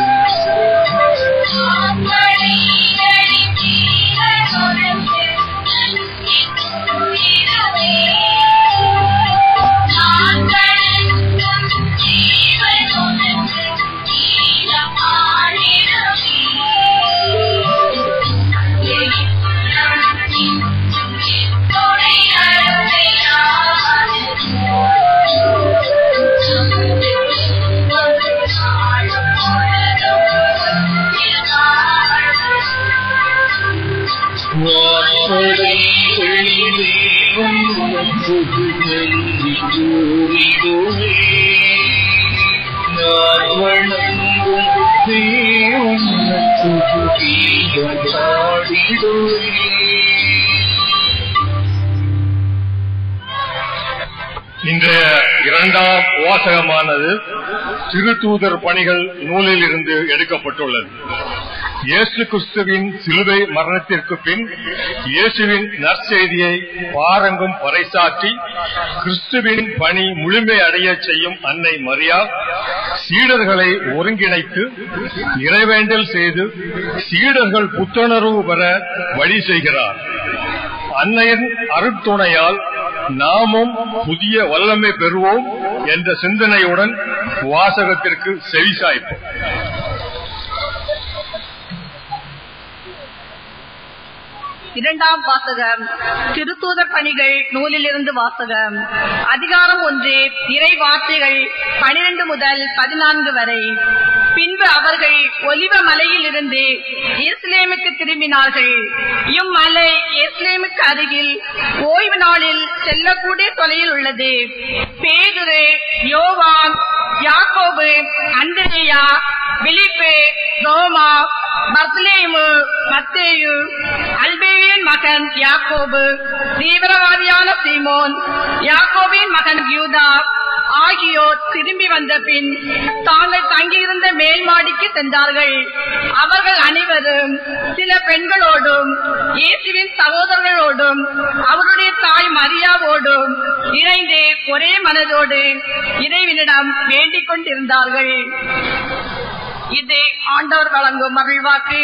இன்றைய இரண்டாம் வாசகமானது திருத்தூதர் பணிகள் நூலில் இருந்து எடுக்கப்பட்டுள்ளது. இயேசு கிறிஸ்துவின் சிலுவை மரணத்திற்கு பின் இயேசுவின் நற்செய்தியை பாரங்கும் பறைசாற்றி கிறிஸ்துவின் பணி முழுமை அடைய செய்யும் அன்னை மரியா சீடர்களை ஒருங்கிணைத்து இறைவேண்டல் செய்து சீடர்கள் புத்துணர்வு பெற வழி செய்கிறார். அன்னையின் அருட்துணையால் நாமும் புதிய வல்லமை பெறுவோம் என்ற சிந்தனையுடன் வாசகத்திற்கு செவிசாய்ப்போம். இரண்டாம் வாசகம் திருத்தூதர் பணிகள் நூலிலிருந்து வாசகம். அதிகாரம் 1, இறை வார்த்தைகள் 12 முதல் 14 வரை. பின்பு அவர்கள் ஒலிவ மலையில் இருந்து எருசலேமுக்கு திரும்பினார்கள். இம்மலை எருசலேமுக்கு அருகில் ஓய்வு நாளில் செல்லக்கூடிய தொலைவில் உள்ளது. பேதுரு, யோவான், யாக்கோபு, அந்திரேயா, பிலிப்பு, தோமா, பர்தலோமேயு, மத்தேயு, அல்பேயின் மகன் யாக்கோபு, தீவிரவாதியான சீமோன், யாக்கோபின் மகன் யூதா ஆகியோர் திரும்பி வந்த பின் தாங்கள் தங்கியிருந்த மேல் மாடிக்கு சென்றார்கள். அவர்கள் அனைவரும் சில பெண்களோடும் இயேசுவின் சகோதரர்களோடும் அவருடைய தாய் மரியாவோடும் இணைந்து ஒரே மனதோடு இறைவனிடம் வேண்டிக் கொண்டிருந்தார்கள். இது ஆண்டவர் வழங்கும் மகிழ்வாக்கு.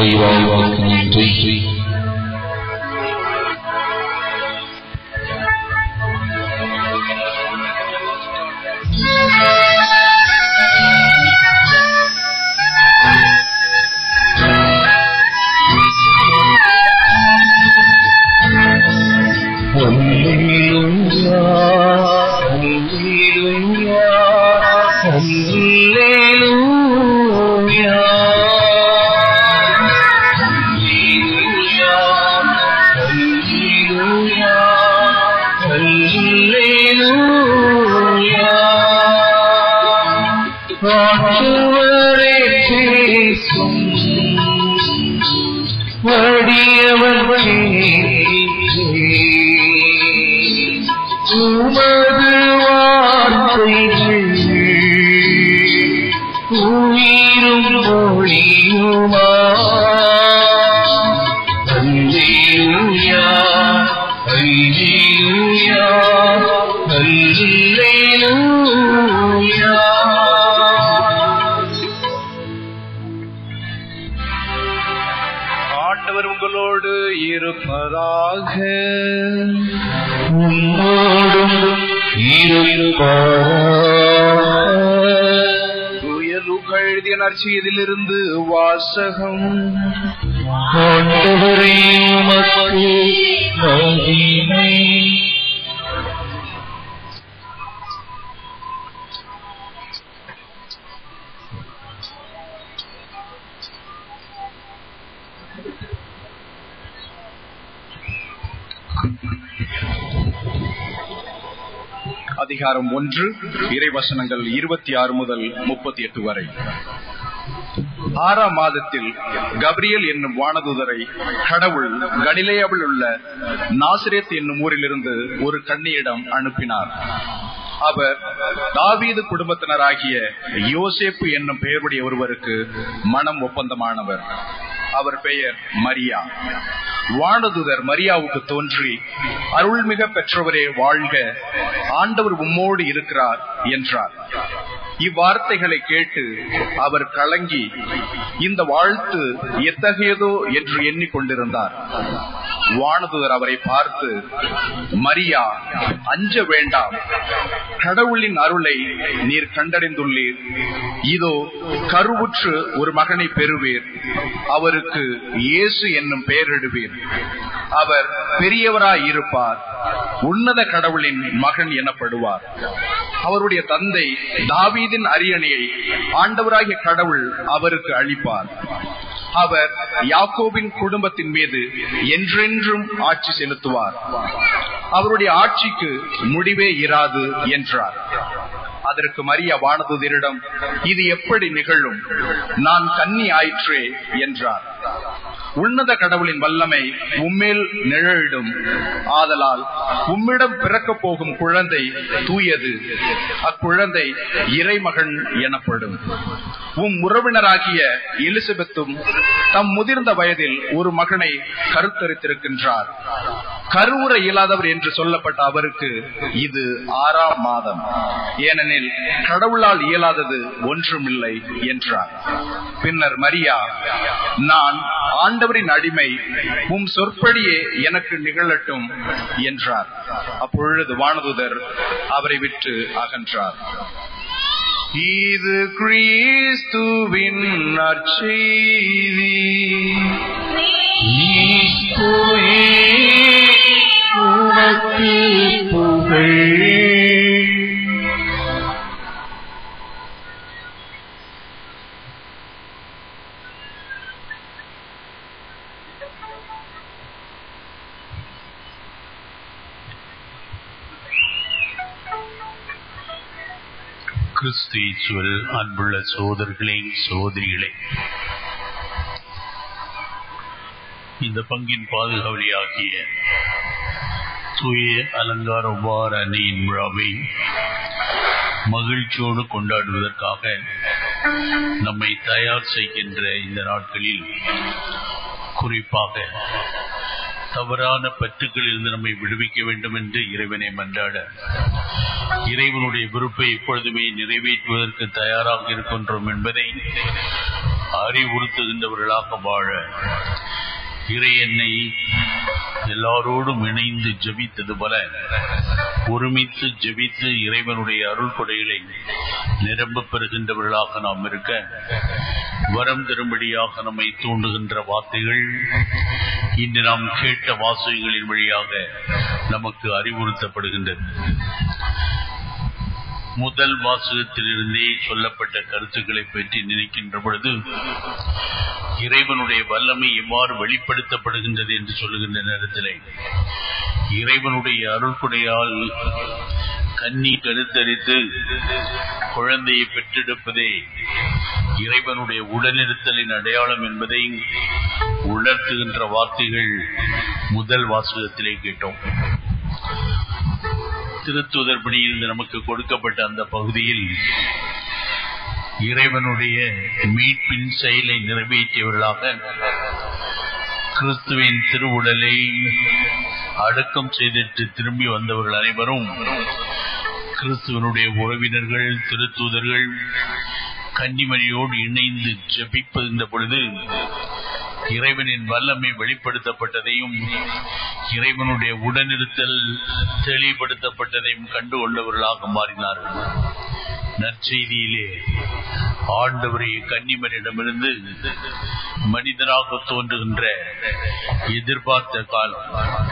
ஆண்டவர் உங்களோடு இருப்பதாக. தூய லூக்கா எழுதிய நற்செய்தியிலிருந்து வாசகம். ஆண்டவரே உமக்கு மகிமை. அதிகாரம் 1, இறைவசனங்கள் 26 முதல் 38 வரை. 6ஆம் மாதத்தில் கப்ரியேல் என்னும் வானதூதரை கடவுள் கலிலேயாவில் உள்ள நாசரேத் என்னும் ஊரிலிருந்து ஒரு கன்னியிடம் அனுப்பினார். அவர் தாவீது குடும்பத்தினராகிய யோசேப்பு என்னும் பெயருடைய ஒருவருக்கு மனம் ஒப்பந்தமானவர். அவர் பெயர் மரியா. வானதூதர் மரியாவுக்கு தோன்றி, அருள்மிக பெற்றவரே வாழ்க, ஆண்டவர் உம்மோடு இருக்கிறார் என்றார். இவ்வார்த்தைகளை கேட்டு அவர் கலங்கி இந்த வாழ்த்து எத்தகையதோ என்று எண்ணிக்கொண்டிருந்தார். வானதூதர் அவரை பார்த்து, மரியா, அஞ்ச வேண்டாம், கடவுளின் அருளை நீர் கண்டடைந்துள்ளீர். இதோ கருவுற்று ஒரு மகனை பெறுவீர், அவருக்கு இயேசு என்னும் பெயரிடுவீர். அவர் பெரியவராயிருப்பார், உன்னத கடவுளின் மகன் எனப்படுவார். அவருடைய தந்தை தாவீதின் அரியணையை ஆண்டவராகிய கடவுள் அவருக்கு அளிப்பார். அவர் யாக்கோபின் குடும்பத்தின் மீது என்றென்றும் ஆட்சி செலுத்துவார். அவருடைய ஆட்சிக்கு முடிவே இராது என்றார். அதற்கு மரியா வானதூதரிடம், இது எப்படி நிகழும்? நான் கன்னி ஆயிற்றே என்றார். உன்னத கடவுளின் வல்லமை உம்மேல் நிழலிடும். ஆதலால் உம்மிடம் பிறக்கப் போகும் குழந்தை தூயது, அக்குழந்தை இறைமகன் எனப்படும். உறவினராகிய எலிசபெத்தும் தம் முதிர்ந்த வயதில் ஒரு மகனை கருத்தரித்திருக்கின்றார். கருவுற இயலாதவர் என்று சொல்லப்பட்ட அவருக்கு இது 6ஆம் மாதம், ஏனெனில் கடவுளால் இயலாதது ஒன்றுமில்லை என்றார். பின்னர் மரியா, நான் ஆண்டவரின் அடிமை, உம் சொற்படியே எனக்கு நிகழட்டும் என்றார். அப்பொழுது வானதூதர் அவரை விட்டு அகன்றார். இது கிறிஸ்துவின் நற்செய்தி. கிறிஸ்துவில் அன்புள்ள சகோதரர்களே, சகோதரிகளே, இந்த பங்கின் பாதுகாவலியாகிய தூய அலங்கார உபார அன்னையின் விழாவை மகிழ்ச்சியோடு கொண்டாடுவதற்காக நம்மை தயார் செய்கின்ற இந்த நாட்களில், குறிப்பாக தவறான பற்றுக்களில் இருந்து நம்மை விடுவிக்க வேண்டும் என்று இறைவனை மன்றாட, இறைவனுடைய விருப்பை எப்பொழுதுமே நிறைவேற்றுவதற்கு தயாராக இருக்கின்றோம் என்பதை அறிவுறுத்துகின்றவர்களாக வாழ, இறை என்னை எல்லாரோடும் இணைந்து ஜெபித்தது போல ஒருமித்து ஜெபித்து இறைவனுடைய அருள் கொடைகளை நிரம்ப பெறுகின்றவர்களாக நாம் இருக்க வரம் தரும்படியாக நம்மை தூண்டுகின்ற வார்த்தைகள் இன்று நாம் கேட்ட வாசகங்களின் வழியாக நமக்கு அறிவுறுத்தப்படுகின்றது. முதல் வாசகத்திலிருந்தே சொல்லப்பட்ட கருத்துக்களை பற்றி நினைக்கின்ற பொழுது இறைவனுடைய வல்லமை எவ்வாறு வெளிப்படுத்தப்படுகின்றது என்று சொல்லுகின்ற நேரத்திலே, இறைவனுடைய அருள்கொடையால் கன்னி கருத்தரித்து குழந்தையை பெற்றெடுப்பதே இறைவனுடைய உடனிருத்தலின் அடையாளம் என்பதை உணர்த்துகின்ற வார்த்தைகள் முதல் வாசகத்திலே கேட்டோம். திருத்தூதர் பணியில் நமக்கு கொடுக்கப்பட்ட அந்த பகுதியில் இறைவனுடைய மீட்பின் செயலை நிறைவேற்றியவர்களாக கிறிஸ்துவின் திருவுடலை அடக்கம் செய்திட்டு திரும்பி வந்தவர்கள் அனைவரும் கிறிஸ்துவனுடைய உறவினர்கள், திருத்தூதர்கள், கன்னிமரியோடு இணைந்து ஜெபிப்பதிருந்த பொழுது இறைவனின் வல்லமை வெளிப்படுத்தப்பட்டதையும் இறைவனுடைய உடனிருத்தல் தெளிவுபடுத்தப்பட்டதையும் கண்டு கொண்டவர்களாக மாறினார்கள். நற்செய்தியிலே ஆண்டவரை கன்னிமரியிடமிருந்து மனிதராக தோன்றுகின்ற எதிர்பார்த்த காலம்,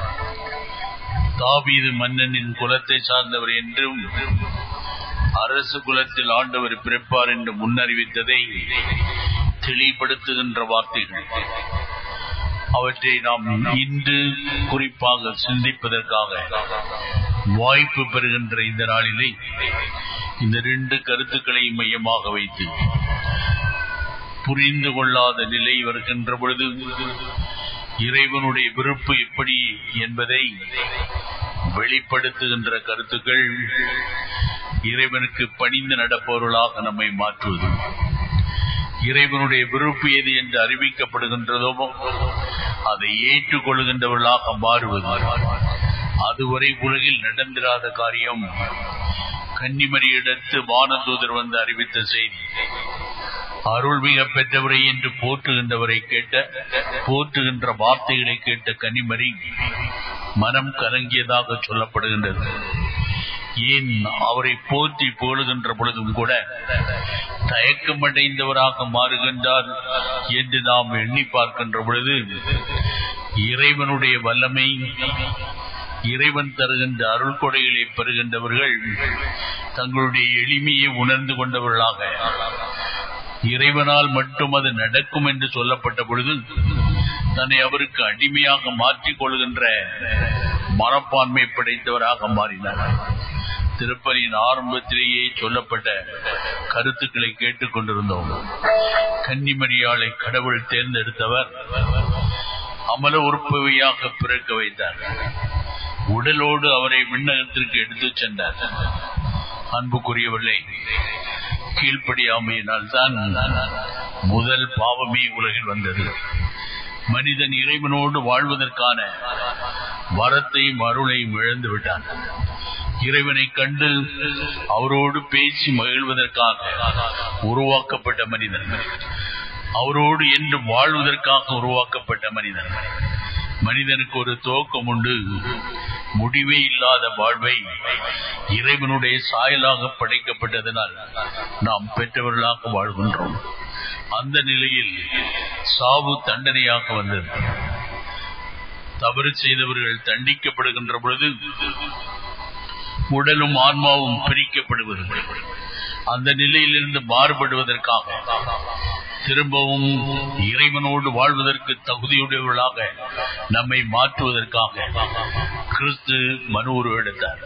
தாவீது மன்னனின் குலத்தை சார்ந்தவர் என்றும் அரசு குலத்தில் ஆண்டவர் பிறப்பார் என்று முன்னறிவித்ததை தெளிவுபடுத்துகின்ற வார்த்தைகள். அவற்றை நாம் இன்று குறிப்பாக சிந்திப்பதற்காக வாய்ப்பு பெறுகின்ற இந்த நாளிலே இந்த 2 கருத்துக்களை மையமாக வைத்து புரிந்து கொள்ளாத நிலை வருகின்ற பொழுது இறைவனுடைய விருப்பு எப்படி என்பதை வெளிப்படுத்துகின்ற கருத்துக்கள் இறைவனுக்கு பணிந்து நடப்பவர்களாக நம்மை மாற்றுவது. இறைவனுடைய விருப்பு எது என்று அறிவிக்கப்படுகின்றதோ அதை ஏற்றுக்கொள்கின்றவர்களாக மாறுவது. அதுவரை உலகில் நடந்திராத காரியம் கன்னிமரியிடத்து வானதூதர் வந்து அறிவித்த செய்தி. அருள் மிக பெற்றவரை என்று போற்றுகின்ற வார்த்தைகளை கேட்ட கன்னிமரி மனம் கலங்கியதாக சொல்லப்படுகின்றது. ஏன் அவரை போற்றி போடுகின்ற பொழுதும் கூட தயக்கமடைந்தவராக மாறுகின்றார் என்று நாம் எண்ணி பார்க்கின்ற பொழுது இறைவனுடைய வல்லமை, இறைவன் தருகின்ற அருள் கொடைகளை பெறுகின்றவர்கள் தங்களுடைய எளிமையை உணர்ந்து கொண்டவர்களாக, இறைவனால் மட்டும் அது நடக்கும் என்று சொல்லப்பட்ட பொழுது தன்னை அவருக்கு அடிமையாக மாற்றிக் கொள்கின்ற மனப்பான்மை படைத்தவராக மாறினார். திருப்பலியின் ஆரம்பத்திலேயே சொல்லப்பட்ட கருத்துக்களை கேட்டுக் கொண்டிருந்தோம். கன்னிமரியாளை கடவுள் தேர்ந்தெடுத்தவர் அமல உறுப்பவையாக பிறக்க வைத்தார். உடலோடு அவரை விண்ணகத்திற்கு எடுத்துச் சென்றார். அன்புக்குரியவர்களே, கீழ்ப்படியாமையினால் தான் முதல் பாவமே உலகில் வந்தது. மனிதன் இறைவனோடு வாழ்வதற்கான வரத்தையும் அருளையும் இழந்து விட்டான். இறைவனை கண்டு அவரோடு பேசி மகிழ்வதற்காக உருவாக்கப்பட்ட மனிதன், அவரோடு என்று வாழ்வதற்காக உருவாக்கப்பட்ட மனிதன். மனிதனுக்கு ஒரு துவக்கம் உண்டு. முடிவே இல்லாத வாழ்வை இறைவனுடைய சாயலாக படைக்கப்பட்டதனால் நாம் பெற்றவர்களாக வாழ்கின்றோம். அந்த நிலையில் சாவு தண்டனையாக வந்தது. தவறு செய்தவர்கள் தண்டிக்கப்படுகின்ற பொழுது உடலும் ஆன்மாவும் பிரிக்கப்படுவது, அந்த நிலையிலிருந்து மாறுபடுவதற்காக திரும்பவும் இறைவனோடு வாழ்வதற்கு தகுதியுடையவர்களாக நம்மை மாற்றுவதற்காக கிறிஸ்து மனு உருவெடுத்தார்.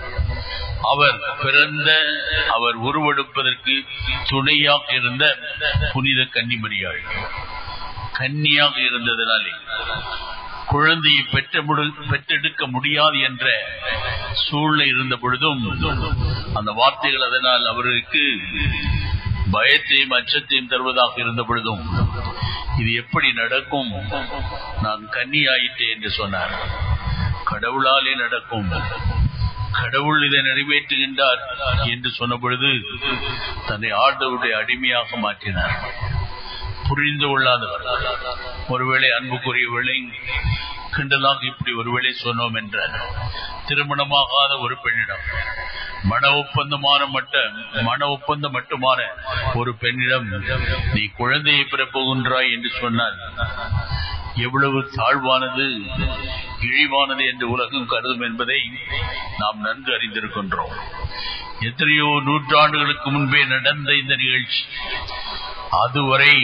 அவர் உருவெடுப்பதற்கு துணையாக இருந்த புனித கன்னிமரியாள் கன்னியாக இருந்ததனாலே குழந்தையை பெற்றெடுக்க முடியாது என்ற சூழ்நிலை இருந்த பொழுதும் அந்த வார்த்தைகள் அதனால் அவருக்கு பயத்தையும் அச்சத்தையும் தருவதாக இருந்த பொழுதும் இது எப்படி நடக்கும், நான் கன்னியாயிட்டேன் என்று சொன்னார். கடவுளாலே நடக்கும், கடவுள் இதை நிறைவேற்றுகின்றார் என்று சொன்ன பொழுது தன்னை ஆண்டவருடைய அடிமையாக மாற்றினார். புரிந்து கொள்ளாதவர் ஒருவேளை அன்புக்குரியவர்களை கிண்டலாக இப்படி ஒருவேளை சொன்னோம் என்றார். திருமணமாகாத ஒரு பெண்ணிடம் மன ஒப்பந்தம் மட்டுமான ஒரு பெண்ணிடம் நீ குழந்தையை பெறப்போகின்றாய் என்று சொன்னால் எவ்வளவு தாழ்வானது, இழிவானது என்று உலகம் கருதும் என்பதை நாம் நன்கு அறிந்திருக்கின்றோம். எத்தனையோ நூற்றாண்டுகளுக்கு முன்பே நடந்த இந்த நிகழ்ச்சி அதுவரை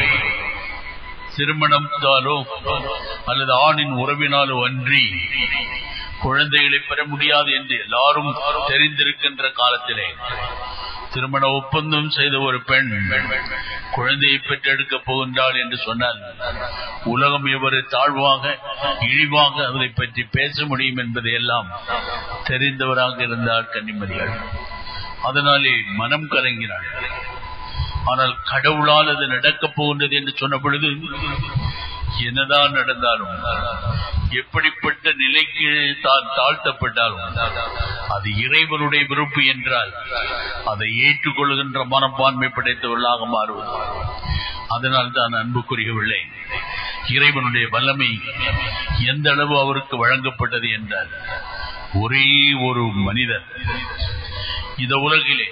திருமணத்தாலோ அல்லது ஆணின் உறவினாலோ அன்றி குழந்தைகளை பெற முடியாது என்று எல்லாரும் தெரிந்திருக்கின்ற காலத்திலே திருமண ஒப்பந்தம் செய்த ஒரு பெண் குழந்தையை பெற்றெடுக்கப் போகின்றாள் என்று சொன்னால் உலகம் எவ்வளவு தாழ்வாக இழிவாக அதை பற்றி பேச முடியும் என்பதையெல்லாம் தெரிந்தவராக இருந்தார் கன்னிமரியாள். அதனாலே மனம் கலங்கினாள். ஆனால் கடவுளால் அது நடக்கப் போகின்றது என்று சொன்ன பொழுது என்னதான் நடந்தாலும், எப்படிப்பட்ட நிலைக்கு தான் தாழ்த்தப்பட்டாலும் அது இறைவனுடைய விருப்பு என்றால் அதை ஏற்றுக்கொள்கின்ற மனப்பான்மை படைத்தவர்களாக மாறுவது. அதனால் தான் அன்புக்குரியவர்களே, இறைவனுடைய வல்லமை எந்த அளவு அவருக்கு வழங்கப்பட்டது என்றால், ஒரே ஒரு மனிதர் இந்த உலகிலே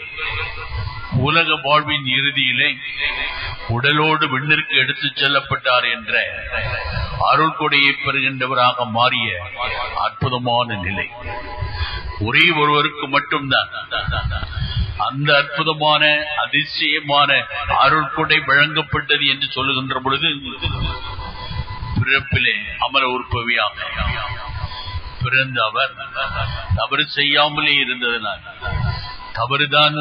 உலக வாழ்வின் இறுதியிலே உடலோடு விண்ணிற்கு எடுத்துச் செல்லப்பட்டார் என்ற அருள் கொடையை பெறுகின்றவராக மாறிய அற்புதமான நிலை ஒரே ஒருவருக்கு மட்டும்தான். அந்த அற்புதமான அதிசயமான அருள் கொடை வழங்கப்பட்டது என்று சொல்லுகின்ற பொழுது பிறப்பிலே அமர உற்பவியாக பிறந்த அவர் தவறு செய்யாமலே இருந்ததனால், தவறுதான்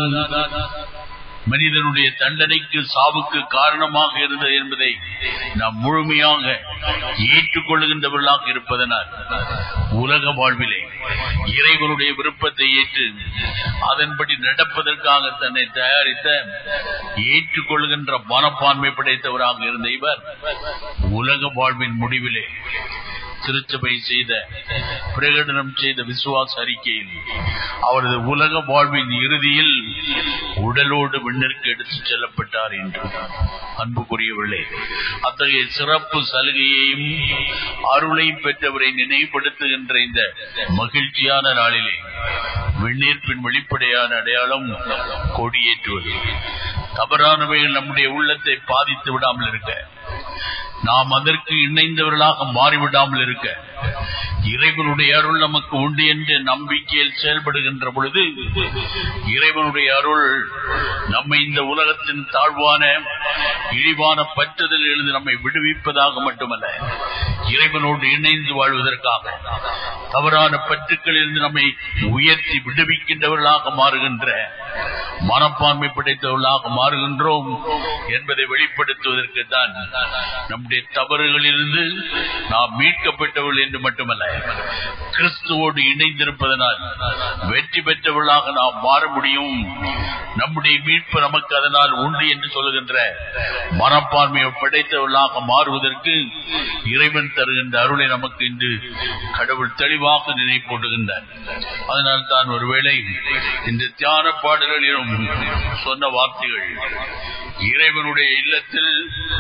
மனிதனுடைய தண்டனைக்கு சாவுக்கு காரணமாக இருந்தது என்பதை நாம் முழுமையாக ஏற்றுக்கொள்கின்றவர்களாக இருப்பதனால் உலக வாழ்விலே இறைவனுடைய விருப்பத்தை ஏற்று அதன்படி நடப்பதற்காக தன்னை தயாரித்த ஏற்றுக்கொள்கின்ற மனப்பான்மை படைத்தவராக இருந்த இவர் உலக வாழ்வின் முடிவிலே திருச்சபை செய்த பிரகடனம் செய்த விசுவாச அறிக்கையில் அவரது உலக வாழ்வின் இறுதியில் உடலோடு விண்ணிற்கு எடுத்துச் செல்லப்பட்டார் என்று. அன்புக்குரியவர்களே, அத்தகைய சிறப்பு சலுகையையும் அருளையும் பெற்றவரை நினைவுபடுத்துகின்ற இந்த மகிழ்ச்சியான நாளிலே விண்ணீர்ப்பின் வெளிப்படையான அடையாளம் கொடியேற்றுவது. தவறானவைகள் நம்முடைய உள்ளத்தை பாதித்து விடாமல் இருக்க, நாம் அதற்கு இணைந்தவர்களாக மாறிவிடாமல் இருக்க, இறைவனுடைய அருள் நமக்கு உண்டு என்ற நம்பிக்கையில் செயல்படுகின்ற பொழுது இறைவனுடைய அருள் நம்மை இந்த உலகத்தின் தாழ்வான இழிவான பற்றுதல் எழுந்து நம்மை விடுவிப்பதாக மட்டுமல்ல, இறைவனோடு இணைந்து வாழ்வதற்காக தவறான பற்றுக்களிலிருந்து நம்மை உயர்த்தி விடுவிக்கின்றவர்களாக மாறுகின்ற மனப்பான்மை படைத்தவர்களாக மாறுகின்றோம் என்பதை வெளிப்படுத்துவதற்கு தான் நம்முடைய தவறுகளிலிருந்து நாம் மீட்கப்பட்டவர்கள் என்று மட்டுமல்ல, கிறிஸ்துவோடு இணைந்திருப்பதனால் வெற்றி பெற்றவர்களாக நாம் மாற முடியும். நம்முடைய மீட்பு நமக்கு அதனால் உண்டு என்று சொல்லுகின்ற மனப்பான்மையை படைத்தவர்களாக மாறுவதற்கு இறைவன் தருகின்ற அருளை நமக்கு இன்று கடவுள் தெளிவாக நினைப்பூட்டுகின்றார். அதனால் தான் ஒருவேளை இந்த தியான பாடல்களிலும் சொன்ன வார்த்தைகள் இறைவனுடைய இல்லத்தில்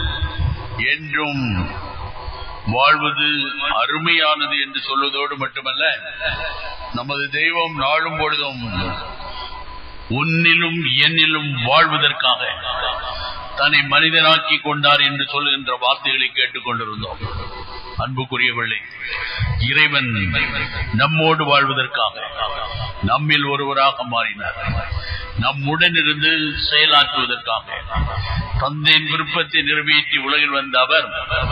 என்றும் வாழ்வது அருமையானது என்று சொல்வதோடு மட்டுமல்ல, நமது தெய்வம் நாளும் பொழுதும் உன்னிலும் என்னிலும் வாழ்வதற்காக தன்னை மனிதனாக்கி கொண்டார் என்று சொல்லுகின்ற வார்த்தைகளை கேட்டுக் கொண்டிருந்தோம். அன்புக்குரியவர்களே, இறைவன் நம்மோடு வாழ்வதற்காக நம்மில் ஒருவராக மாறினார். நம்முடன் இருந்து செயலாற்றுவதற்காக தந்தையின் விருப்பத்தை நிறைவேற்றி உலகில் வந்த அவர்,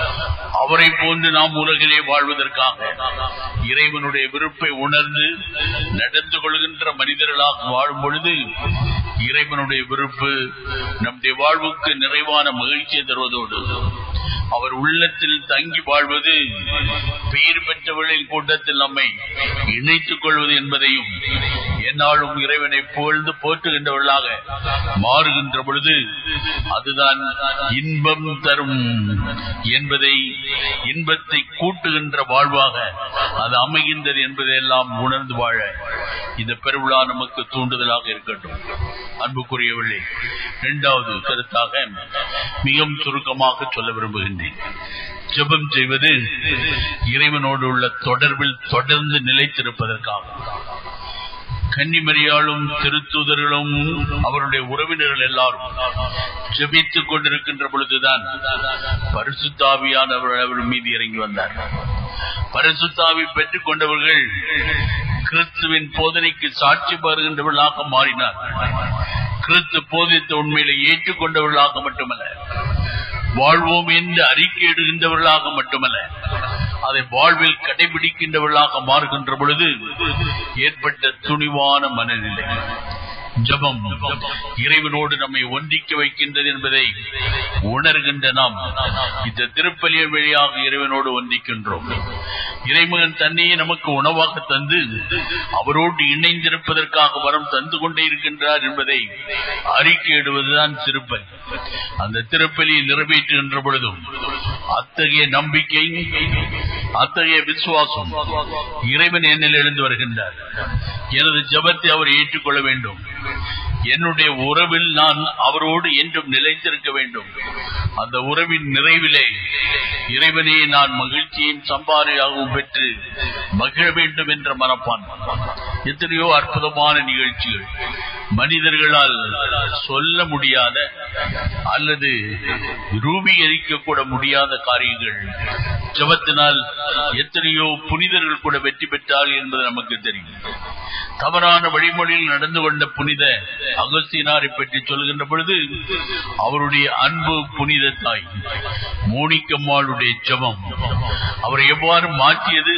அவரை போன்று நாம் உலகிலே வாழ்வதற்காக இறைவனுடைய விருப்பை உணர்ந்து நடந்து கொள்கின்ற மனிதர்களாக வாழும் பொழுது இறைவனுடைய விருப்பு நம்முடைய வாழ்வுக்கு நிறைவான மகிழ்ச்சியை தருவதோடு அவர் உள்ளத்தில் தங்கி வாழ்வது பெயர் பெற்றவர்களின் கூட்டத்தில் நம்மை இணைத்துக் கொள்வது என்பதையும் என்னாலும் இறைவனை புகழ்ந்து போற்றுகின்றவர்களாக மாறுகின்ற பொழுது அதுதான் இன்பம் தரும் என்பதை, இன்பத்தை கூட்டுகின்ற வாழ்வாக அது அமைகின்றது என்பதையெல்லாம் உணர்ந்து வாழ இந்த பெருவிழா நமக்கு தூண்டுதலாக இருக்கட்டும். அன்புக்குரியவர்களே, இரண்டாவது கருத்தாக மிகவும் சுருக்கமாக சொல்ல விரும்புகின்றேன். ஜெபம் செய்வது இறைவனோடு உள்ள தொடர்பில் தொடர்ந்து நிலைத்திருப்பதற்காக. கன்னிமரியாளும் திருத்தூதர்களும் அவருடைய உறவினர்கள் எல்லாரும் ஜெபித்துக் கொண்டிருக்கின்ற பொழுதுதான் பரிசுத்த ஆவியானவர் அவர் மீது இறங்கி வந்தார். பரிசுத்த ஆவி பெற்றுக் கொண்டவர்கள் கிறிஸ்துவின் போதனைக்கு சாட்சி பருகின்றவர்களாக மாறினார். கிறிஸ்து போதித்த உண்மையில ஏற்றுக்கொண்டவர்களாக மட்டுமல்ல, வாழ்வோம் என்று அறிக்கையிடுகின்றவர்களாக மட்டுமல்ல, அதை வாழ்வில் கடைபிடிக்கின்றவர்களாக மாறுகின்ற பொழுது ஏற்பட்ட துணிவான மனநிலை. ஜபம் இறைவனோடு நம்மை ஒன்றிக்க வைக்கின்றது என்பதை உணர்கின்ற நாம் இந்த திருப்பலியின் வழியாக இறைவனோடு ஒன்றிக்கின்றோம். இறைமகன் தன்னையே நமக்கு உணவாக தந்து அவரோடு இணைந்திருப்பதற்காக வரம் தந்து கொண்டே இருக்கின்றார் என்பதை அறிக்கையிடுவதுதான் திருப்பலி. அந்த திருப்பலியை நிறைவேற்றுகின்ற பொழுதும் அத்தகைய நம்பிக்கை, அத்தகைய விசுவாசம், இறைவன் என்னில் எழுந்து வருகின்றார், எனது ஜபத்தை அவர் ஏற்றுக்கொள்ள வேண்டும், என்னுடைய உறவில் நான் அவரோடு என்றும் நிலைத்திருக்க வேண்டும், அந்த உறவின் நிறைவிலே இறைவனே நான் மகிழ்ச்சியும் சம்பாரியாகவும் பெற்று மகிழ வேண்டும் என்ற மனப்பான்மை. எத்தனையோ அற்புதமான நிகழ்ச்சிகள், மனிதர்களால் சொல்ல முடியாத அல்லது ரூபீகரிக்க கூட முடியாத காரியங்கள் ஜபத்தினால் எத்தனையோ புனிதர்கள் கூட வெற்றி பெற்றால் என்பது நமக்கு தெரியும். தவறான வழிமொழியில் நடந்து கொண்ட புனித அகஸ்தீனாரை பற்றி சொல்கின்ற பொழுது அவருடைய அன்பு புனித தாய் மோனிக்கம்மாளுடைய ஜபம் அவரை எவ்வாறு மாற்றியது,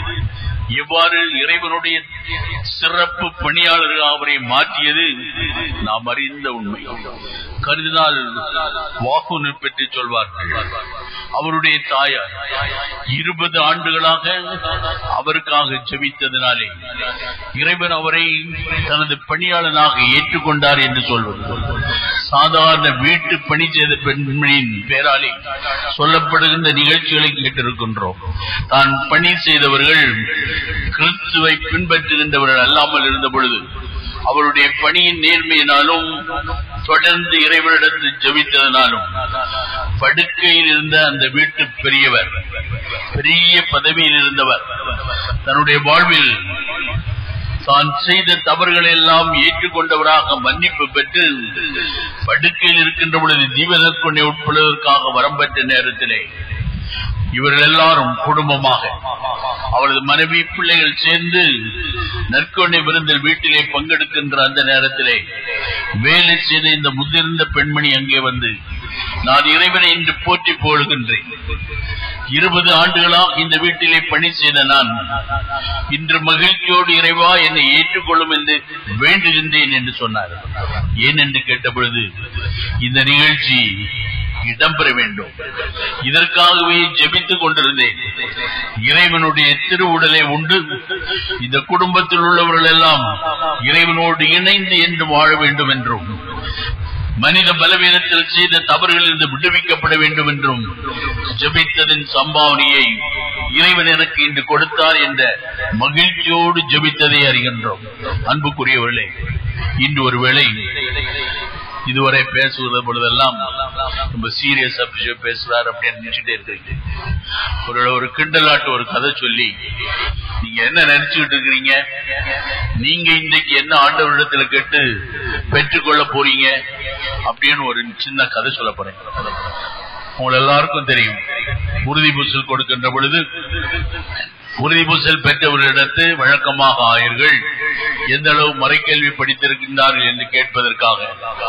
எவ்வாறு இறைவனுடைய சிறப்பு பணியாளர்கள் அவரை மாற்றியது நாம் அறிந்த உண்மை. கருதினால் வாக்குனை பற்றி சொல்வார்கள். அவருடைய தாயார் 20 ஆண்டுகளாக அவருக்காக ஜெபித்ததினாலே இறைவன் அவரை தனது பணியாளனாக ஏற்றுக்கொண்டார் என்று சொல்வது. சாதாரண வீட்டு பணி செய்த பெண்மணியின் பேராலே சொல்லப்படுகின்ற நிகழ்ச்சிகளை கேட்டிருக்கின்றோம். தான் பணி செய்தவர்கள் கிறிஸ்துவை பின்பற்றுகின்றவர்கள் அல்லாமல் இருந்த பொழுது அவருடைய பணியின் நேர்மையினாலும் தொடர்ந்து இறைவனிடத்தில் ஜெபித்ததனாலும் படுக்கையில் இருந்த அந்த வீட்டு பெரியவர், பெரிய பதவியில் இருந்தவர், தன்னுடைய வாழ்வில் தான் செய்த தவறுகளை எல்லாம் ஏற்றுக்கொண்டவராக மன்னிப்பு பெற்று படுக்கையில் இருக்கின்ற பொழுது ஜீவனற்கொண்டை உட்படுவதற்காக வரம் பெற்ற நேரத்திலே இவர்கள் எல்லாரும் குடும்பமாக அவரது மனைவி பிள்ளைகள் சேர்ந்து நற்கொண்டை விருந்தில் வீட்டிலே பங்கெடுக்கின்ற அந்த நேரத்திலே வேலை செய்த இந்த முதிர்ந்த பெண்மணி அங்கே வந்து, நான் இறைவனை இன்று போற்றி போடுகின்றேன், 20 ஆண்டுகளாக இந்த வீட்டிலே பணி செய்த நான் இன்று மகிழ்ச்சியோடு இறைவா என்னை ஏற்றுக்கொள்ளும் என்று வேண்டுகின்றேன் என்று சொன்னார். ஏன் என்று கேட்டபொழுது, இந்த நிகழ்ச்சி இடம்பெற வேண்டும், இதற்காகவே ஜெபித்துக் கொண்டிருந்தேன். இறைவனுடைய திருவுடலை உண்டு இந்த குடும்பத்தில் உள்ளவர்கள் எல்லாம் இறைவனோடு இணைந்து என்று வாழ வேண்டும் என்றும், மனித பலவீனத்தில் செய்த தவறுகளிலிருந்து விடுவிக்கப்பட வேண்டும் என்றும் ஜெபித்ததின் சம்பாவனையை இறைவன் எனக்கு இன்று கொடுத்தார் என்ற மகிழ்ச்சியோடு ஜெபித்ததை அறிகின்றோம். அன்புக்குரியவர்களே, இன்று ஒருவேளை இதுவரை பேசுவது பொழுதெல்லாம் ரொம்ப சீரியஸா பேசுறார் அப்படின்னு நினைச்சுட்டே இருக்கீங்க. ஒரு கிண்டலாட்டு ஒரு கதை சொல்லி நீங்க என்ன நினைச்சுக்கிட்டு இருக்கிறீங்க, நீங்க இன்றைக்கு என்ன ஆண்டவரிடத்துல கேட்டு பெற்றுக்கொள்ள போறீங்க அப்படின்னு ஒரு சின்ன கதை சொல்ல போறேன். உங்க எல்லாருக்கும் தெரியும், உறுதி பூசல் கொடுக்கின்ற பொழுது உறுதி பூசல் பெற்றவர்களிடத்து வழக்கமாக ஆயர்கள் எந்த அளவு மறைக்கல்வி படித்திருக்கின்றார்கள் என்று கேட்பதற்காக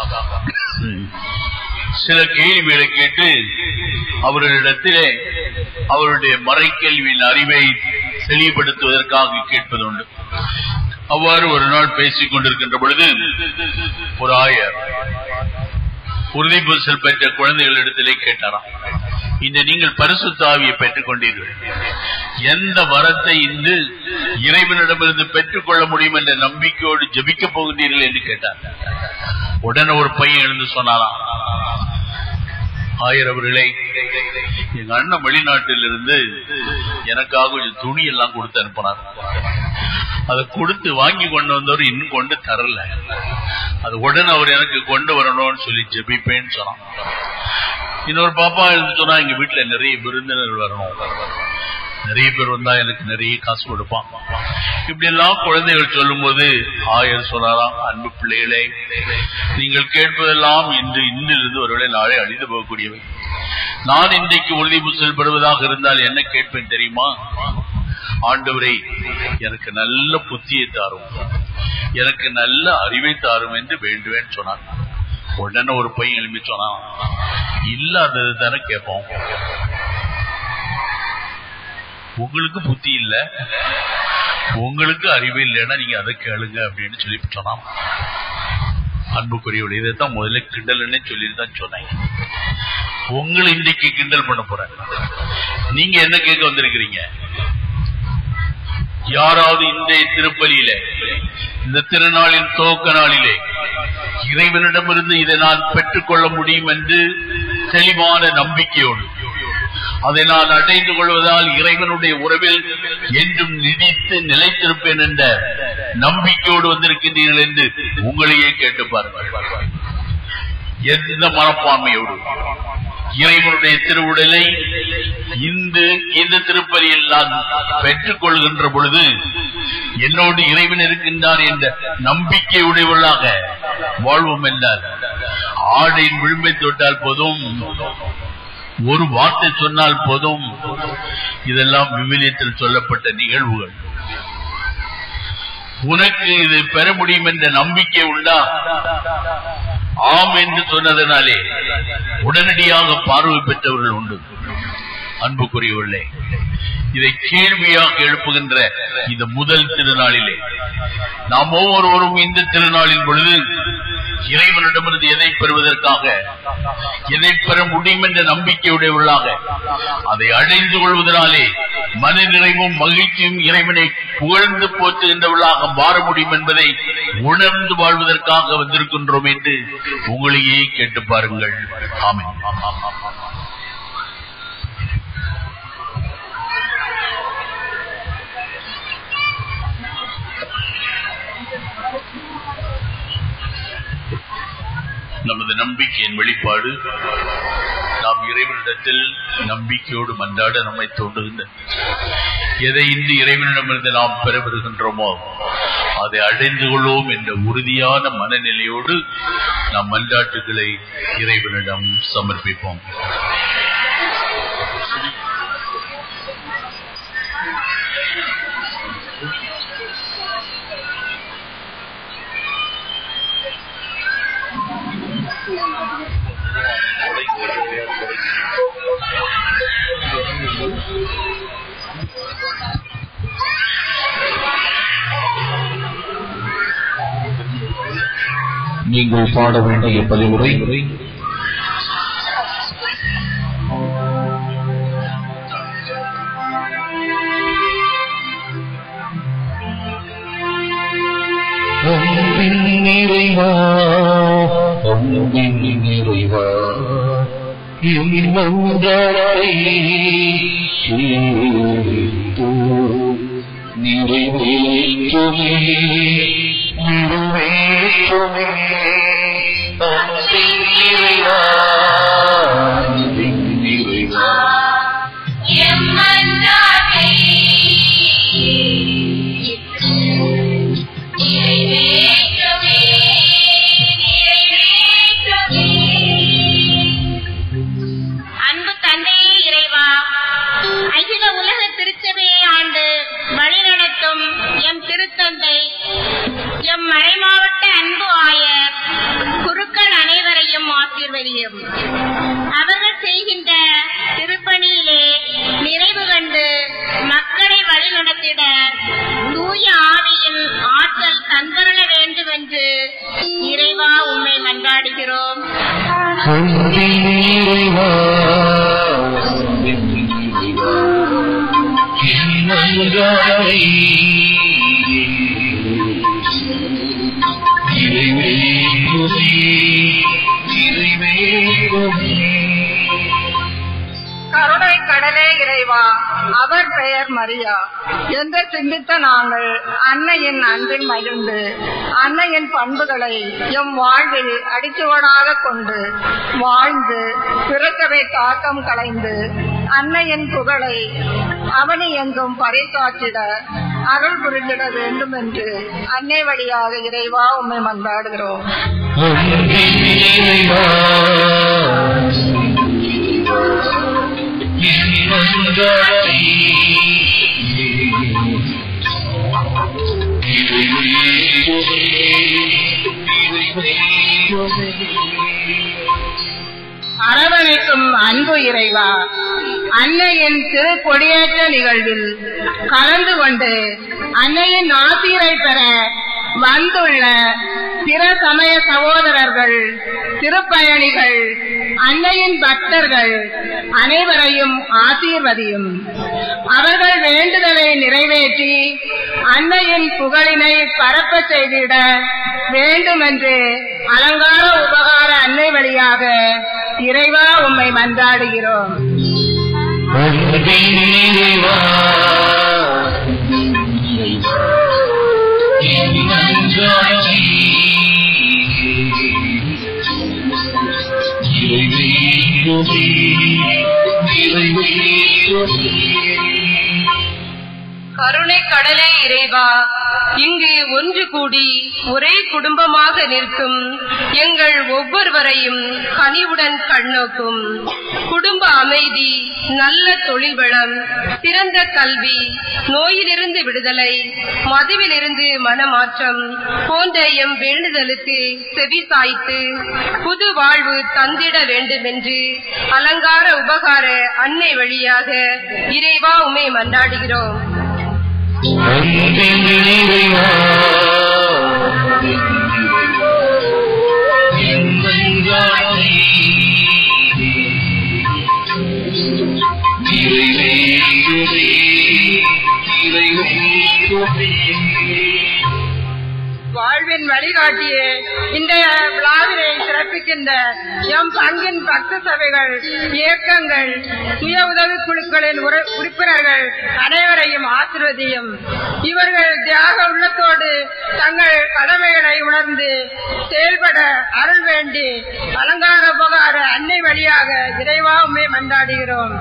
சில கேள்விகளை கேட்டு அவர்களிடத்திலே அவருடைய மறைக்கல்வியின் அறிவை தெளிவுபடுத்துவதற்காக கேட்பது உண்டு. அவ்வாறு ஒரு நாள் பேசிக் கொண்டிருக்கின்ற பொழுது ஒரு ஆயர் உறுதி பூசல் பெற்ற குழந்தைகளிடத்திலே கேட்டாராம், இந்த நீங்கள் பரிசுத்த ஆவியை பெற்றுக் கொண்டீர்கள், எந்த வரத்தை இன்று இறைவனிடமிருந்து பெற்றுக் கொள்ள முடியும் என்ற நம்பிக்கையோடு ஜெபிக்கப் போகின்றீர்கள் என்று கேட்டார். உடனே ஒரு பையன் எழுந்து சொன்னாராம், ஆயர் அவர்களே, எங்க அண்ணன் வெளிநாட்டில் இருந்து எனக்காக கொஞ்சம் துணி எல்லாம் கொடுத்து அனுப்பினார். அதை கொடுத்து வாங்கி கொண்டு வந்தவர் இன்னும் கொண்டு தரல, அது உடனே அவர் எனக்கு கொண்டு வரணும்னு சொல்லி ஜெபிப்பேன்னு சொன்னான். இன்னொரு பாப்பா எழுந்து சொன்னா, எங்க வீட்டுல நிறைய விருந்தினர்கள் வரணும், நிறைய பேர் வந்தா எனக்கு நிறைய காசு கொடுப்பான். இப்படி எல்லாம் குழந்தைகள் சொல்லும் போது ஆயர் சொன்னாராம், அன்பு பிள்ளைகளே, நீங்கள் கேட்பதெல்லாம் இன்றிலிருந்து ஒருவேளை நாளை அழிந்து போகக்கூடியவை. நான் இன்றைக்கு உறுதி பூசல் பெறுவதாக இருந்தால் என்ன கேட்பேன் தெரியுமா? ஆண்டவரே, எனக்கு நல்ல புத்தியை தாரும், எனக்கு நல்ல அறிவை தாரும் என்று வேண்டுவேன் சொன்னார். உடனே ஒரு பையன் எழுப்பி சொன்னான், இல்லாதது தானே கேட்போம், உங்களுக்கு புத்தி இல்ல, உங்களுக்கு அறிவு இல்லைன்னா நீங்க அதை கேளுங்க அப்படின்னு சொல்லி சொன்னான். அன்புக்குரியவர்கள், இதைத்தான் முதல்ல கிண்டல்னே சொல்லிட்டு தான் சொன்னேன். உங்களை இன்றைக்கு கிண்டல் பண்ண போறேன். நீங்க என்ன கேட்க வந்திருக்கிறீங்க? யாராவது இன்றைய திருப்பலியில, இந்த திருநாளின் துவக்க நாளிலே இறைவனிடமிருந்து இதை நான் பெற்றுக்கொள்ள முடியும் என்று தெளிவான நம்பிக்கையோடு, அதை நான் அடைந்து கொள்வதால் இறைவனுடைய உறவில் என்றும் நீடித்து நிலைத்திருப்பேன் என்ற நம்பிக்கையோடு வந்திருக்கின்றீர்கள் என்று உங்களையே கேட்டு பாருங்கள். எந்த மனப்பான்மையோடு இறைவனுடைய திருவுடலை இந்த திருப்பலியில் நான் பெற்றுக் கொள்கின்ற பொழுது என்னோடு இறைவன் இருக்கின்றார் என்ற நம்பிக்கை உடையவர்களாக வாழ்வோம் என்றால், ஆடையின் விளிம்பை தொட்டால் போதும், ஒரு வார்த்தை சொன்னால் போதும், இதெல்லாம் விவிலியத்தில் சொல்லப்பட்ட நிகழ்வுகள். உனக்கு இது பெற முடியும் என்ற நம்பிக்கை உண்டா? ஆம் என்று சொன்னதனாலே உடனடியாக பார்வை பெற்றவர்கள் உண்டு. அன்புக்குரியவர்களே, இதை கேள்வியாக எழுப்புகின்ற இந்த முதல் திருநாளிலே நாம் ஒவ்வொருவரும் இந்த திருநாளின் பொழுது இறைவனிடமிருந்து எதை பெறுவதற்காக, எதை பெற முடியும் என்ற நம்பிக்கையுடையவர்களாக, அதை அடைந்து கொள்வதனாலே மன நிறைவும் மகிழ்ச்சியும் இறைவனை புகழ்ந்து போற்றுகின்றவர்களாக மாற முடியும் என்பதை உணர்ந்து வாழ்வதற்காக வந்திருக்கின்றோம் என்று உங்களையே கேட்டு பாருங்கள். ஆமென். நமது நம்பிக்கையின் வெளிப்பாடு நாம் இறைவனிடத்தில் நம்பிக்கையோடு மன்றாட நம்மை தோன்றுகின்ற எதை இன்று இறைவனிடமிருந்து நாம் பெறவிருக்கின்றோமோ அதை அடைந்து கொள்வோம் என்ற உறுதியான மனநிலையோடு நாம் மன்றாட்டுகளை இறைவனிடம் சமர்ப்பிப்போம். நீங்கள் பாட வேண்டிய பதிவுரை அன்பின் நிறைவா அன்பின் நிறைவா மன்றாடை நிறைவேற்றுமே நிறைவேற்றுமே அன்பின் நிறைவா அன்பின் நிறைவா அன்பு தந்தையே இறைவா, அகில உலக திருச்சபையை ஆண்டு வழிநடத்தும் எம் திருத்தந்தை, எம் மறைமாவட்ட அன்பு ஆயர், குருக்கள் அனைவரையும் ஆசீர்வதியும். அவர்கள் செய்கின்ற திருப்பணியிலே நிறைவு கண்டு மக்களை வழிநடத்திட தூய ஆவியின் ஆற்றல் தந்தருள வேண்டும் என்று இறைவா உம்மை மன்றாடுகிறோம். கருணை கடலே இறைவா, அவர் பெயர் மரியா என்று சிந்தித்த நாங்கள் அன்னையின் அன்பில் மகிழ்ந்து அன்னையின் பண்புகளை எம் வாழ்வில் அடிச்சுவடாக கொண்டு வாழ்ந்து பிறக்கவை தாக்கம் களைந்து அன்னையின் புகழை அவனி எங்கும் பறைசாற்றிட அருள் புரிந்திட வேண்டும் என்று அன்னை வழியாக இறைவா உம்மை மன்றாடுகிறோம். அரவணைக்கும் அன்பு இறைவா, அன்னையின் திரு கொடியேற்ற நிகழ்வில் கலந்து கொண்டு அன்னையின் ஆசீரை பெற வந்துள்ள பிற சமய சகோதரர்கள், திருப்பயணிகள், அன்னையின் பக்தர்கள் அனைவரையும் ஆசீர்வதியும். அவர்கள் வேண்டுதலை நிறைவேற்றி அன்னையின் புகழினை பரப்ப செய்திட வேண்டும் என்று அலங்கார உபகார அன்னை வழியாக இறைவா உம்மை மன்றாடுகிறோம். கருணை கடலே இறைவா, இங்கு ஒன்று கூடி ஒரே குடும்பமாக நிற்கும் எங்கள் ஒவ்வொருவரையும் கனிவுடன் கண்ணோக்கும். குடும்ப அமைதி, நல்ல தொழில் வளம், சிறந்த கல்வி, நோயிலிருந்து விடுதலை, மதுவிலிருந்து மனமாற்றம் போன்ற எம் வேண்டுதலுக்கு செவி சாய்த்து புது வாழ்வு தந்திட வேண்டும் என்று அலங்கார உபகார அன்னை வழியாக இறைவா உம்மை மன்றாடுகிறோம். வாழ்வின் வழிகாட்டியே, இந்த விழாவினை சிறப்பிக்கின்ற எம் பங்கின் பக்த சபைகள், இயக்கங்கள், சுய உதவி குழுக்களின் உறுப்பினர்கள் அனைவரையும் ஆசீர்வதியும். இவர்கள் தியாக உள்ளத்தோடு தங்கள் கடமைகளை உணர்ந்து செயல்பட அருள் வேண்டி அலங்கார உபகார அன்னை வழியாக இறைவா உம்மை மன்றாடுகிறோம்.